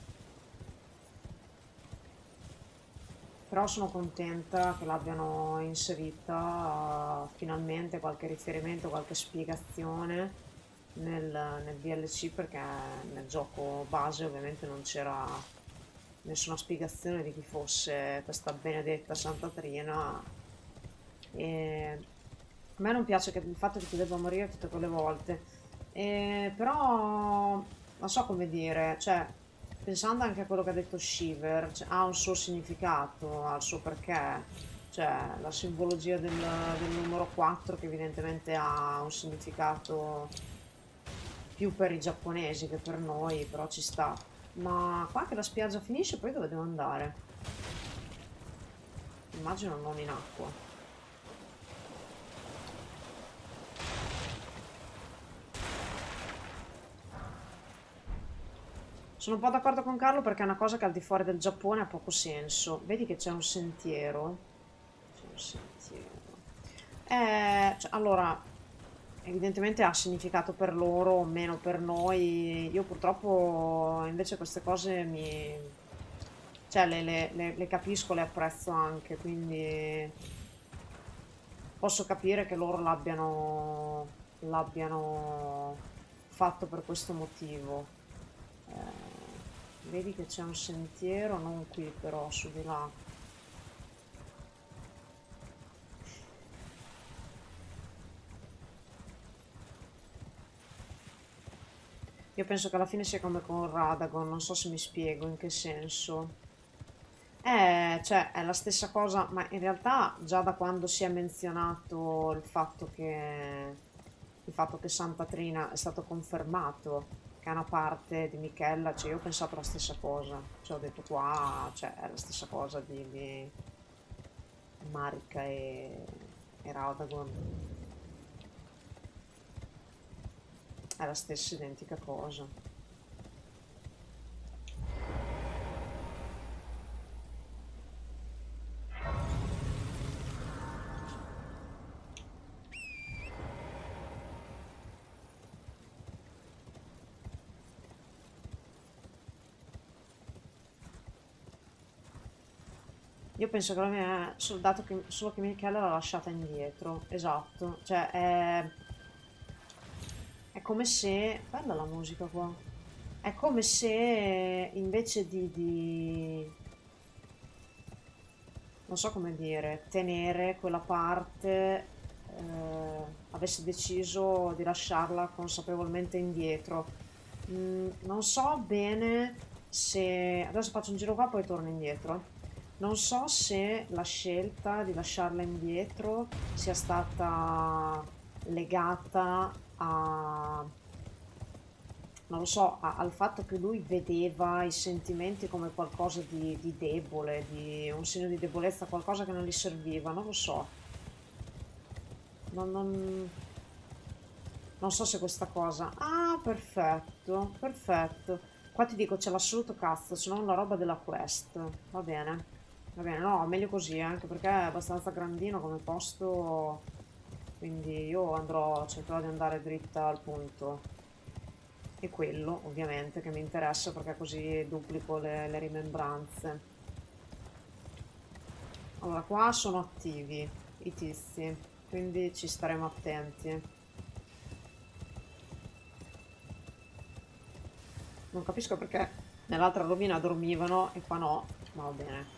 Però sono contenta che l'abbiano inserita finalmente qualche riferimento, qualche spiegazione nel DLC perché nel gioco base ovviamente non c'era nessuna spiegazione di chi fosse questa benedetta Santa Trina e a me non piace il fatto che tu debba morire tutte quelle volte. Però non so come dire, cioè pensando anche a quello che ha detto Shiver, cioè, ha un suo significato, ha il suo perché, cioè la simbologia del numero 4 che evidentemente ha un significato più per i giapponesi che per noi, però ci sta. Ma qua che la spiaggia finisce, poi dove devo andare? Immagino non in acqua. Sono un po' d'accordo con Carlo perché è una cosa che al di fuori del Giappone ha poco senso. Vedi che c'è un sentiero? C'è un sentiero. Cioè, allora, evidentemente ha significato per loro, o meno per noi. Io purtroppo invece queste cose mi... cioè le capisco, le apprezzo anche, quindi posso capire che loro l'abbiano fatto per questo motivo. Vedi che c'è un sentiero, non qui però, su di là. Io penso che alla fine sia come con Radagon, non so se mi spiego in che senso. Cioè, è la stessa cosa, ma in realtà già da quando si è menzionato il fatto che Santa Trina è stato confermato, che è una parte di Michela, cioè io ho pensato la stessa cosa. Cioè ho detto qua, cioè è la stessa cosa di Marika e Radagon. È la stessa identica cosa. Io penso che la mia soldato che, solo che Michela l'ha lasciata indietro. Esatto. Cioè è come se... Bella la musica qua. È come se invece non so come dire, tenere quella parte, avesse deciso di lasciarla consapevolmente indietro. Non so bene se... Adesso faccio un giro qua, poi torno indietro. Non so se la scelta di lasciarla indietro sia stata legata a non lo so, al fatto che lui vedeva i sentimenti come qualcosa di debole, di un segno di debolezza, qualcosa che non gli serviva, non lo so. Non, non- non so se questa cosa... Ah, perfetto, perfetto. Qua ti dico, c'è l'assoluto cazzo, se non la roba della quest. Va bene. Va bene, no, meglio così, anche perché è abbastanza grandino come posto, quindi io andrò, cercherò di andare dritta al punto. E quello, ovviamente, che mi interessa perché così duplico le rimembranze. Allora, qua sono attivi i tizi, quindi ci staremo attenti. Non capisco perché nell'altra rovina dormivano e qua no, ma va bene.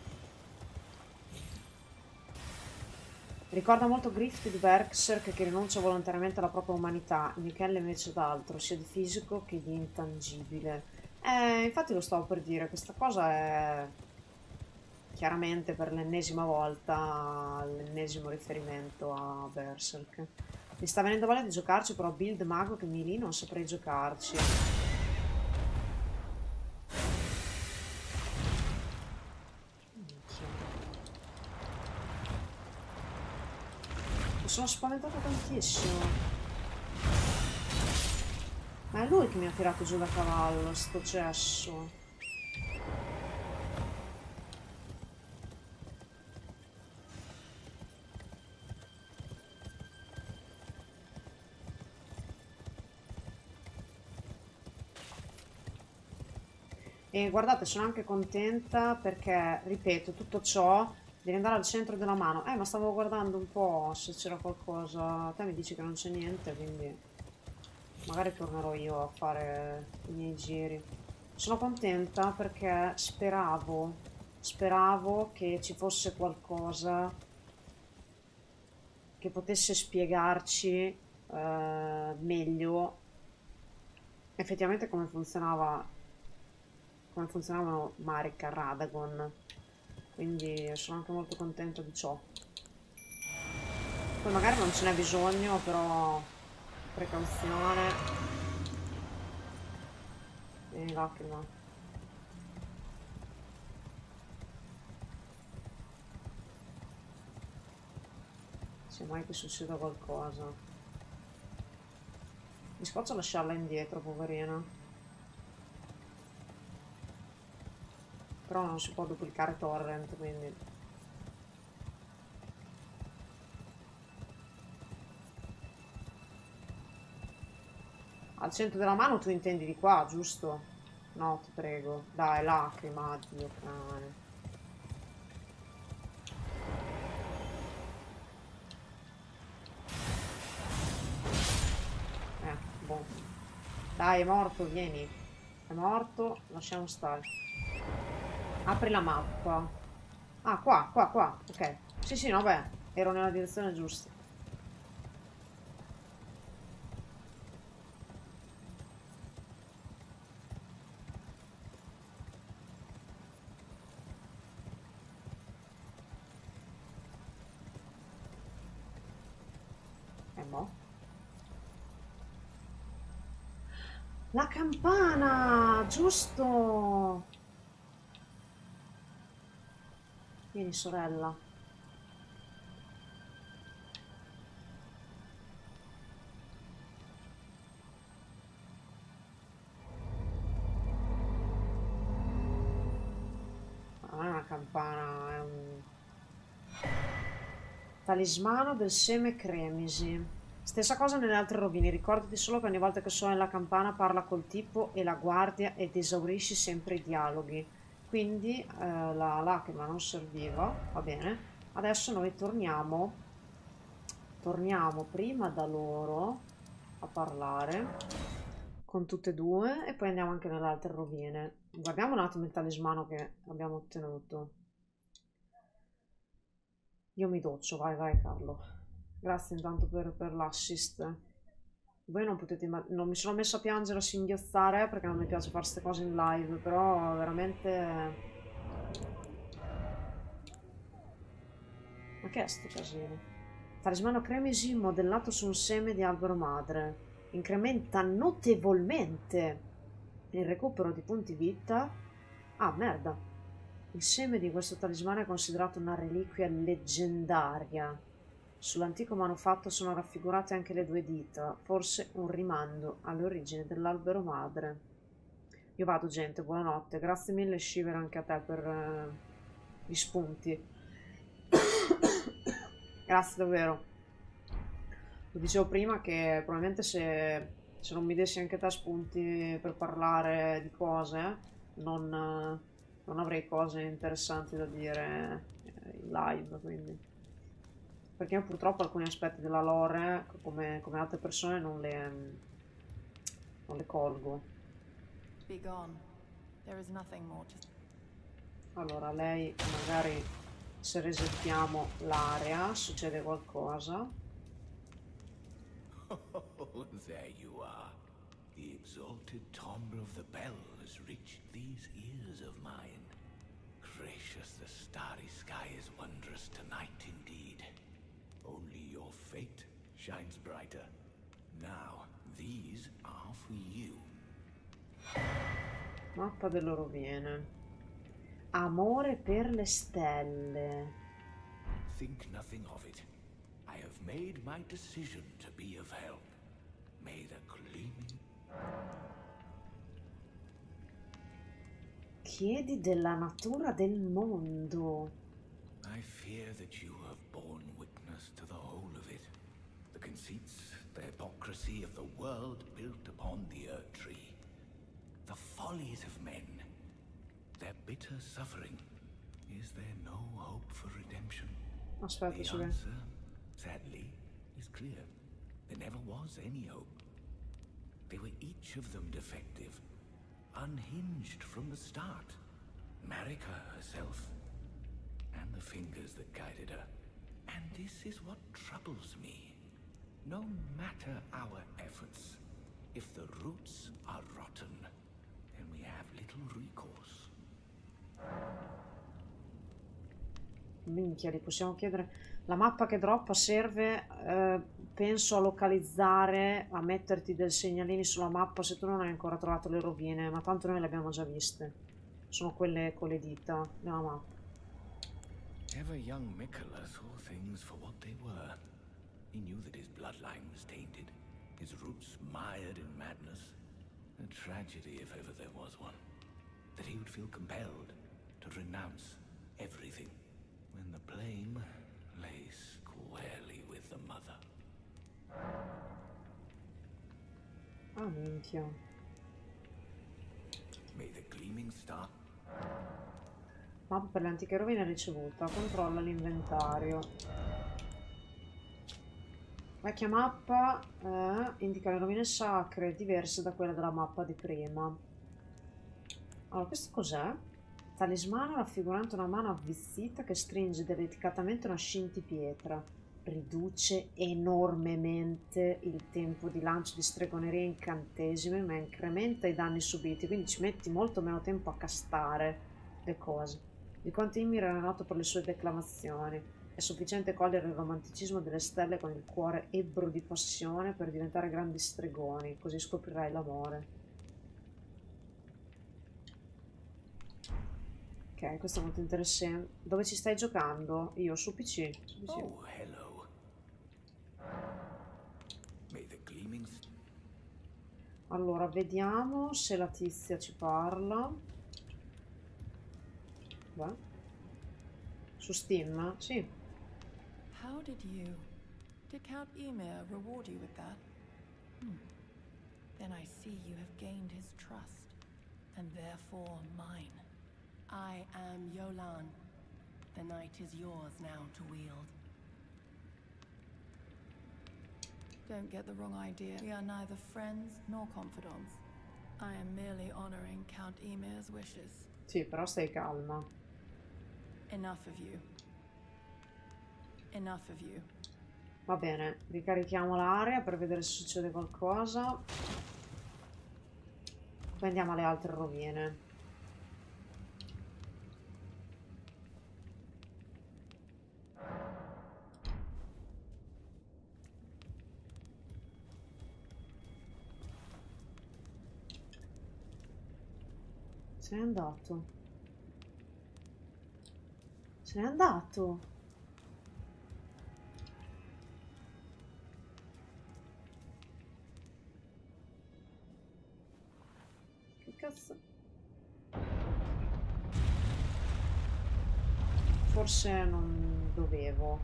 Ricorda molto Griffith Berserk che rinuncia volontariamente alla propria umanità, Michele invece d'altro, sia di fisico che di intangibile. Infatti lo stavo per dire, questa cosa è chiaramente per l'ennesima volta l'ennesimo riferimento a Berserk. Mi sta venendo voglia di giocarci, però build mago che mi lì non saprei giocarci. Minchia. Mi sono spaventato tantissimo. Ma è lui che mi ha tirato giù da cavallo, sto cesso. E guardate, sono anche contenta perché, ripeto, tutto ciò devi andare al centro della mano. Ma stavo guardando un po' se c'era qualcosa. Te mi dici che non c'è niente, quindi magari tornerò io a fare i miei giri. Sono contenta perché speravo che ci fosse qualcosa che potesse spiegarci meglio effettivamente come funzionavano Marek e Radagon. Quindi sono anche molto contento di ciò. Poi magari non ce n'è bisogno, però precauzione. Vieni lacrima. Se mai che succeda qualcosa. Mi scoccia lasciarla indietro, poverina. Però non si può duplicare torrent, quindi... Al centro della mano tu intendi di qua, giusto? No, ti prego. Dai, lacrima, Dio cane. Boh. Dai, è morto, vieni. È morto, lasciamo stare. Apri la mappa. Ah, qua. Ok. Sì, sì, no, beh, ero nella direzione giusta. Mo. La campana, giusto. Vieni, sorella. Non è una campana, è un talismano del seme cremisi. Stessa cosa nelle altre rovine, ricordati solo che ogni volta che suoni la campana parla col tipo e la guardia ed esaurisci sempre i dialoghi. Quindi la lacrima non serviva, va bene. Adesso noi torniamo prima da loro a parlare con tutte e due e poi andiamo anche nelle altre rovine. Guardiamo un attimo il talismano che abbiamo ottenuto. Io mi doccio, vai Carlo. Grazie intanto per l'assist. Voi non potete non mi sono messo a piangere, a singhiozzare perché non mi piace fare queste cose in live, però veramente... Ma che è sto casino? Talismano cremisi modellato su un seme di albero madre. Incrementa notevolmente il recupero di punti vita. Ah, merda. Il seme di questo talismano è considerato una reliquia leggendaria. Sull'antico manufatto sono raffigurate anche le due dita, forse un rimando alle origini dell'albero madre. Io vado, gente, buonanotte. Grazie mille, Shiver, anche a te per di spunti. Grazie davvero. Lo dicevo prima che probabilmente se non mi dessi anche te spunti per parlare di cose, non avrei cose interessanti da dire in live, quindi. Perché io purtroppo alcuni aspetti della lore, come altre persone, non le colgo. Be gone. There is nothing more to... Allora, lei magari se resettiamo l'area succede qualcosa. Oh, there you are. The exalted timbre of the bell has reached these ears of mine. Gracious, the starry sky is wondrous tonight indeed. Only your fate shines brighter. Now, these are for you. Mappa delle rovine. Amore per le stelle. Think nothing of it. I have made my decision to be of help. May the gleaming... Chiedi della natura del mondo. I fear that you have borne witness to the whole of it. The conceits, the hypocrisy of the world built upon the Earth Tree. The follies of men. Their bitter suffering. Is there no hope for redemption? Aspetta, The answer, sadly, is clear. There never was any hope. They were each of them defective, unhinged from the start. Marika herself, and the fingers that guided her. And this is what troubles me. No matter our efforts, if the roots are rotten, then we have little recourse. Minchia, li possiamo chiedere. La mappa che droppa serve, penso, a localizzare, a metterti dei segnalini sulla mappa se tu non hai ancora trovato le rovine, ma tanto noi le abbiamo già viste. Sono quelle con le dita nella mappa. Ever young Mikola saw things for what they were. He knew that his bloodline was tainted, his roots mired in madness. A tragedy if ever there was one. That he would feel compelled to renounce everything when the blame lay squarely with the mother. Ah, minchia. May the gleaming star... Mappa per le antiche rovine ricevuta. Controlla l'inventario. Vecchia mappa indica le rovine sacre diverse da quella della mappa di prima. Allora, questo cos'è? Talismano raffigurante una mano avvistita che stringe delicatamente una scintipietra. Riduce enormemente il tempo di lancio di stregoneria e incantesimi, ma incrementa i danni subiti, quindi ci metti molto meno tempo a castare le cose. Di quanto Ymir era noto per le sue declamazioni. È sufficiente cogliere il romanticismo delle stelle con il cuore ebbro di passione per diventare grandi stregoni, così scoprirai l'amore. Ok, questo è molto interessante. Dove ci stai giocando? Io su PC. Su PC. Oh, hello. May the gleaming... Allora, vediamo se la tizia ci parla. Beh. Su Steam? Sì. How did Count Ymir reward you with that? Then I see you have gained his trust, and therefore mine. I am Yolan. The night is yours now to wield. Don't get the wrong idea. We are neither friends nor confidants. I am merely honoring Count Ymir's wishes. Sì, però stai calma. Enough of you. Enough of you. Va bene, ricarichiamo l'area per vedere se succede qualcosa. Poi andiamo alle altre rovine. Se n'è andato. Se n'è andato. Che cazzo? forse non dovevo.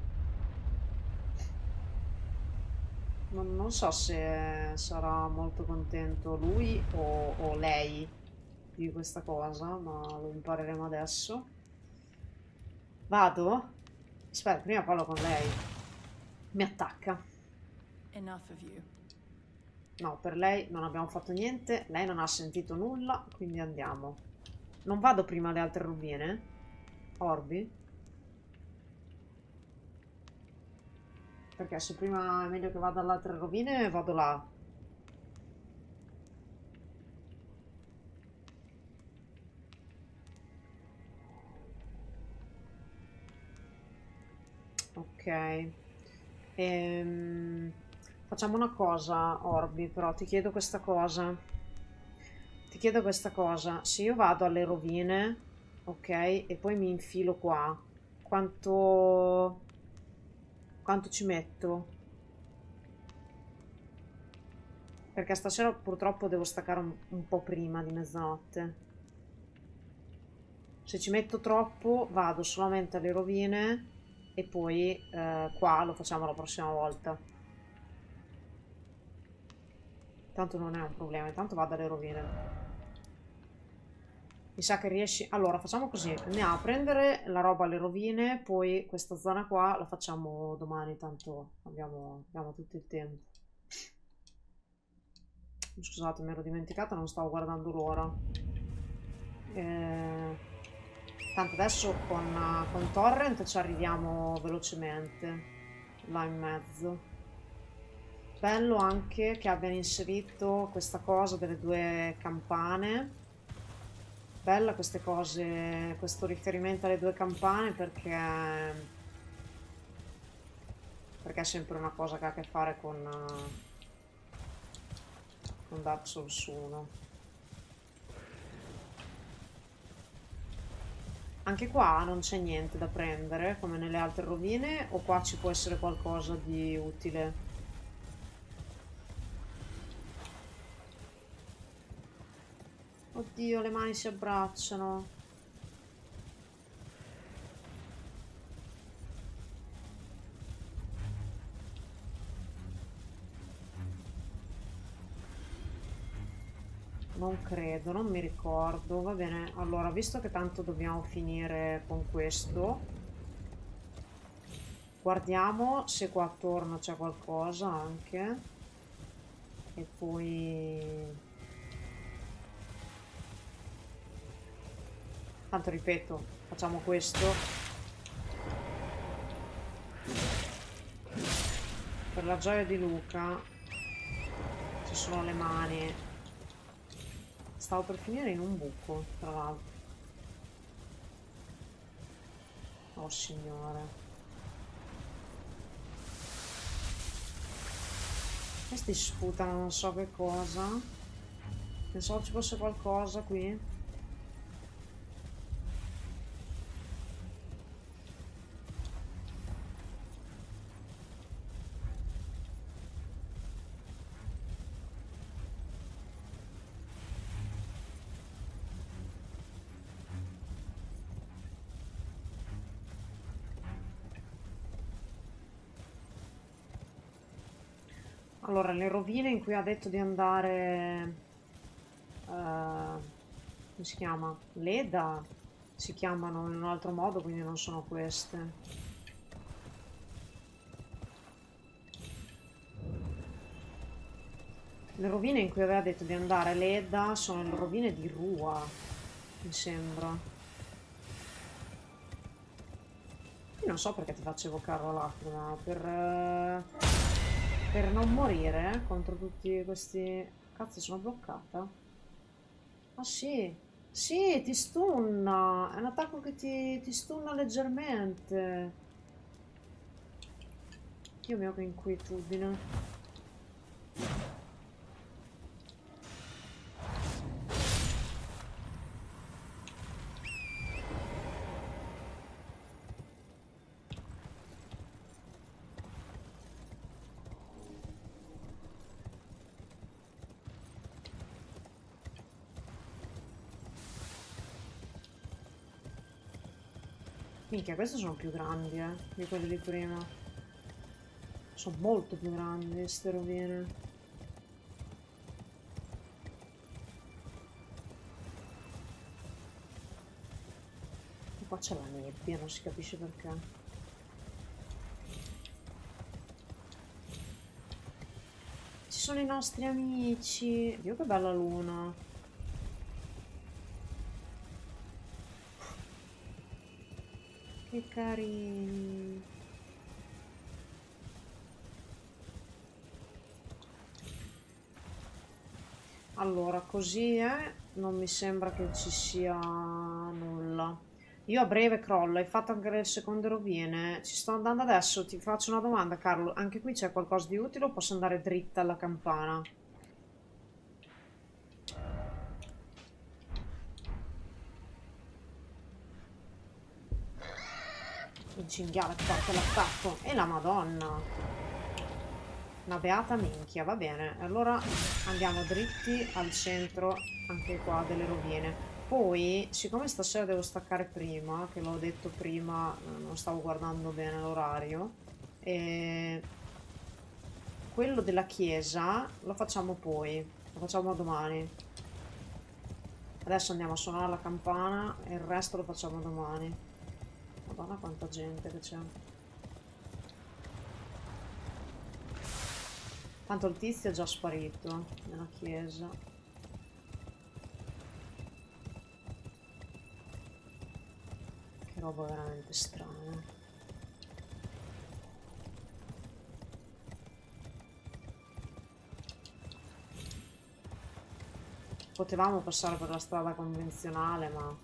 Non so se sarà molto contento lui o lei di questa cosa, ma lo impareremo adesso. Vado? Aspetta, prima parlo con lei. Mi attacca. Enough of you. No, per lei non abbiamo fatto niente, lei non ha sentito nulla, quindi andiamo. Non vado prima alle altre rovine? Orbi? Perché se prima è meglio che vada alle altre rovine, vado là. Ok. Facciamo una cosa, Orbi, però ti chiedo questa cosa. Ti chiedo questa cosa. Se io vado alle rovine, ok, e poi mi infilo qua, quanto... quanto ci metto? Perché stasera purtroppo devo staccare un po' prima di mezzanotte. Se ci metto troppo, vado solamente alle rovine e poi qua lo facciamo la prossima volta. Tanto non è un problema, intanto vado alle rovine. Mi sa che riesci... Allora, facciamo così. Andiamo a prendere la roba alle rovine, poi questa zona qua la facciamo domani, tanto abbiamo tutto il tempo. Scusate, mi ero dimenticata, non stavo guardando l'ora. Tanto adesso con Torrent ci arriviamo velocemente là in mezzo. Bello anche che abbiano inserito questa cosa delle due campane. Bella queste cose, questo riferimento alle due campane perché è sempre una cosa che ha a che fare con Dark Souls 1. Anche qua non c'è niente da prendere come nelle altre rovine, o qua ci può essere qualcosa di utile? Oddio, le mani si abbracciano. Non credo, non mi ricordo. Va bene, allora, visto che tanto dobbiamo finire con questo, guardiamo se qua attorno c'è qualcosa anche. E poi... Tanto ripeto, facciamo questo. Per la gioia di Luca ci sono le mani. Stavo per finire in un buco, tra l'altro. Oh signore. Questi sputano non so che cosa. Pensavo ci fosse qualcosa qui. Allora, le rovine in cui ha detto di andare... come si chiama? Leda? Si chiamano in un altro modo, quindi non sono queste. Le rovine in cui aveva detto di andare Leda sono le rovine di Rua, mi sembra. Io non so perché ti faccio evocare la lacrima, per non morire contro tutti questi... Cazzo, sono bloccata? Ah sì, sì, ti stunna, è un attacco che ti stunna leggermente. Dio mio che inquietudine. Minchia, questi sono più grandi, di quelli di prima. Sono molto più grandi, queste rovine. E qua c'è la nebbia, non si capisce perché. Ci sono i nostri amici. Dio, che bella luna. Che carini. Allora, così non mi sembra che ci sia nulla. Io a breve crollo, hai fatto anche le seconde rovine. Ci sto andando adesso, ti faccio una domanda, Carlo. Anche qui c'è qualcosa di utile o posso andare dritta alla campana? Il cinghiale che parte l'attacco. E la Madonna. Una beata minchia, va bene. Allora andiamo dritti al centro, anche qua, delle rovine. Poi, siccome stasera devo staccare prima, che l'ho detto prima, non stavo guardando bene l'orario, e quello della chiesa lo facciamo poi, lo facciamo domani. Adesso andiamo a suonare la campana e il resto lo facciamo domani. Madonna quanta gente che c'è. Tanto il tizio è già sparito nella chiesa. Che roba veramente strana. Potevamo passare per la strada convenzionale, ma...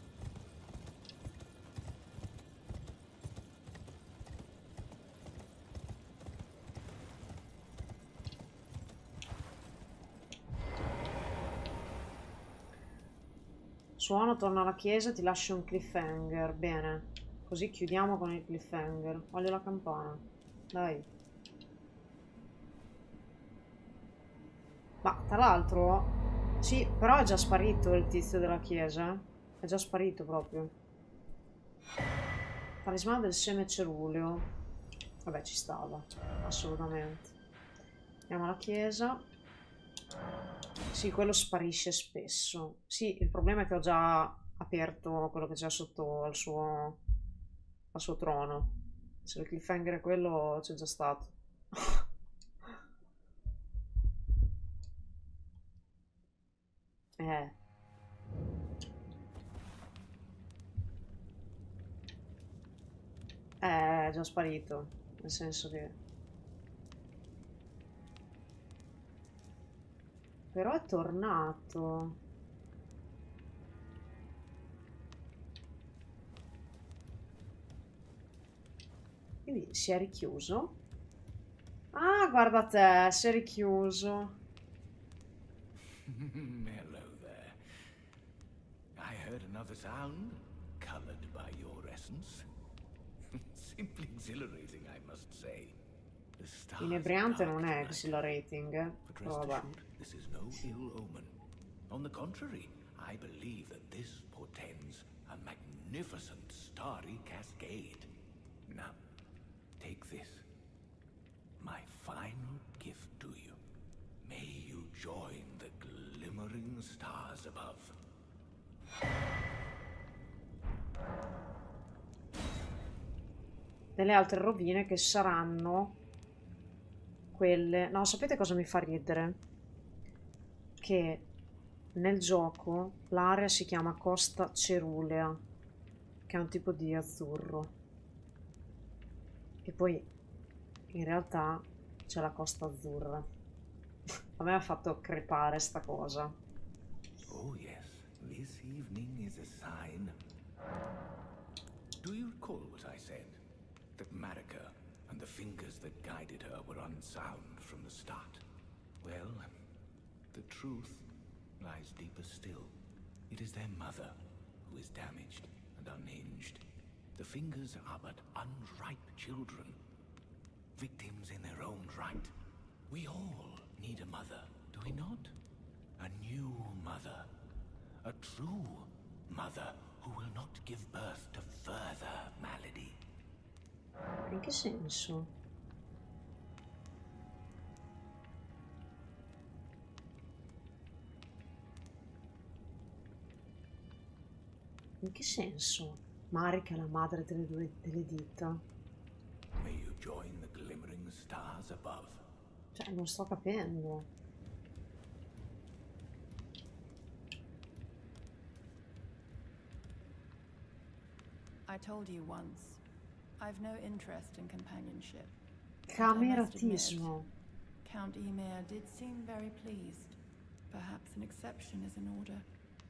Suono, torno alla chiesa, ti lascio un cliffhanger. Bene. Così chiudiamo con il cliffhanger. Voglio la campana. Dai. Ma tra l'altro... Sì, però è già sparito il tizio della chiesa. È già sparito proprio. Talismano del seme ceruleo. Vabbè, ci stava. Assolutamente. Andiamo alla chiesa. Sì, quello sparisce spesso. Sì, il problema è che ho già aperto quello che c'è sotto al suo trono. Se il cliffhanger è quello, c'è già stato. Eh. È già sparito. Nel senso che... Però è tornato. Quindi si è richiuso. Ah, guarda te, si è richiuso. Hello there. I heard another sound, colored by your essence. Simply exhilarating, I must say. The stars Inebriante are non dark è tonight, exhilarating, but però rest vabbè. assured, this is no ill omen. On the contrary, I believe that this portends a magnificent starry cascade. Now, take this, my final gift to you. May you join the glimmering stars above. Delle altre rovine che saranno quelle... No, sapete cosa mi fa ridere? Che nel gioco l'area si chiama Costa Cerulea, che è un tipo di azzurro. E poi in realtà c'è la Costa Azzurra. A me ha fatto crepare sta cosa. Oh yes, this evening is a sign. Do you recall what I said? That Marika and the fingers that guided her were unsound from the start? Well, the truth lies deeper still. It is their mother who is damaged and unhinged. The fingers are but unripe children, victims in their own right. We all need a mother, do we not? A new mother. A true mother who will not give birth to further malady. In che senso? In che senso? Marika è la madre delle dita. May you join the glimmering stars above. Cioè, non sto capendo. I told you once, I've no interest in companionship. Cameratismo. Count Ymir did seem very pleased. Perhaps an exception is in order.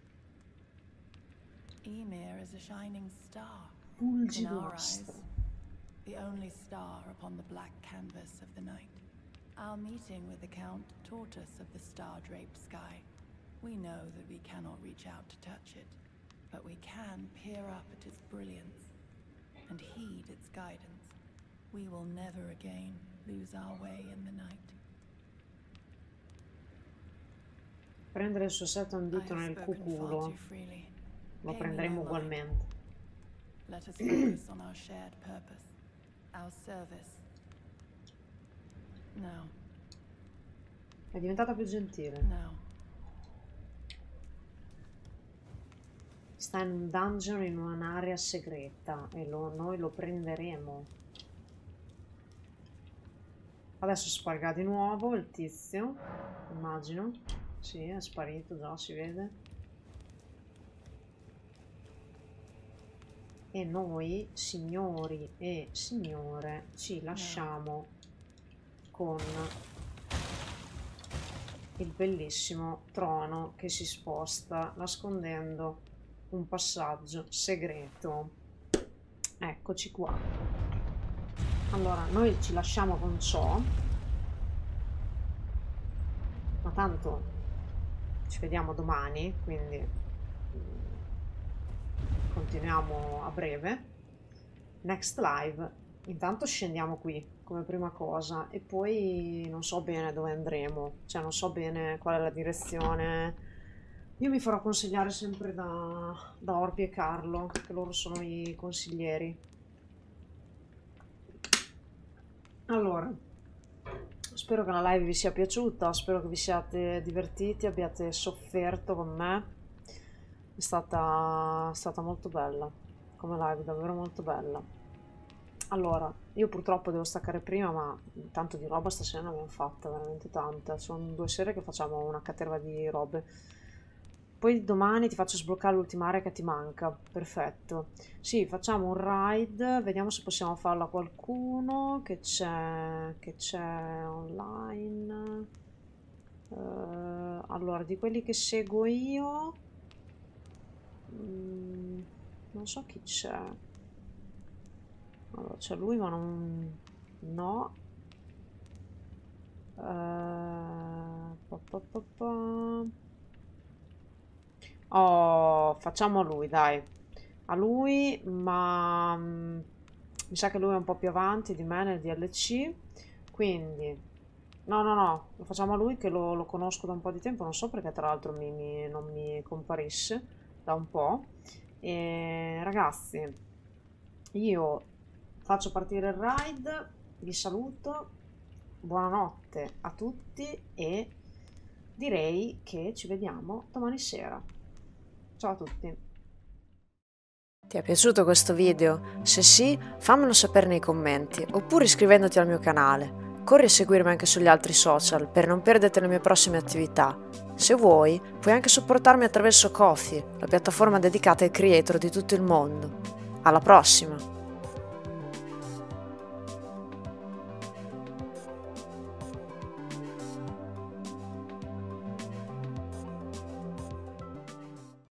Ymir is a shining star. In our eyes, Fulgidastro. the only star upon the black canvas of the night. Our meeting with the Count taught us of the star-draped sky. We know that we cannot reach out to touch it, but we can peer up at its brilliance and heed its guidance. We will never again lose our way in the night. Prendere il suo setto un dito nel cuculo. Lo prenderemo ugualmente. Let us focus on our shared purpose, our service. Now. È diventata più gentile. Now. Sta in un dungeon in un'area segreta e noi lo prenderemo. Adesso sparirà di nuovo il tizio, immagino. Sì, è sparito già, si vede. E noi, signori e signore, ci lasciamo con il bellissimo trono che si sposta nascondendo un passaggio segreto. Eccoci qua. Allora, noi ci lasciamo con ciò, ma tanto ci vediamo domani, quindi continuiamo a breve. Next live. Intanto scendiamo qui come prima cosa e poi non so bene dove andremo, cioè non so bene qual è la direzione. Io mi farò consigliare sempre da Orpi e Carlo, che loro sono i consiglieri. Allora, spero che la live vi sia piaciuta, spero che vi siate divertiti, abbiate sofferto con me. È stata molto bella come live, davvero molto bella. Allora, io purtroppo devo staccare prima, ma tanto di roba stasera ne abbiamo fatta, veramente tanta. Sono 2 sere che facciamo una caterva di robe. Poi domani ti faccio sbloccare l'ultima area che ti manca. Perfetto. Sì, facciamo un raid, vediamo se possiamo farlo a qualcuno che c'è online. Allora, di quelli che seguo io, non so chi c'è. Allora, c'è lui, ma non... no. Oh, facciamo a lui, dai. A lui, ma mi sa che lui è un po' più avanti di me nel DLC, quindi no, lo facciamo a lui che lo conosco da un po' di tempo, non so perché tra l'altro non mi comparisse da un po'. E ragazzi, io faccio partire il raid, vi saluto, buonanotte a tutti e direi che ci vediamo domani sera. Ciao a tutti. Ti è piaciuto questo video? Se sì, fammelo sapere nei commenti oppure iscrivendoti al mio canale. Corri a seguirmi anche sugli altri social per non perderti le mie prossime attività. Se vuoi, puoi anche supportarmi attraverso Ko-fi, la piattaforma dedicata ai creator di tutto il mondo. Alla prossima!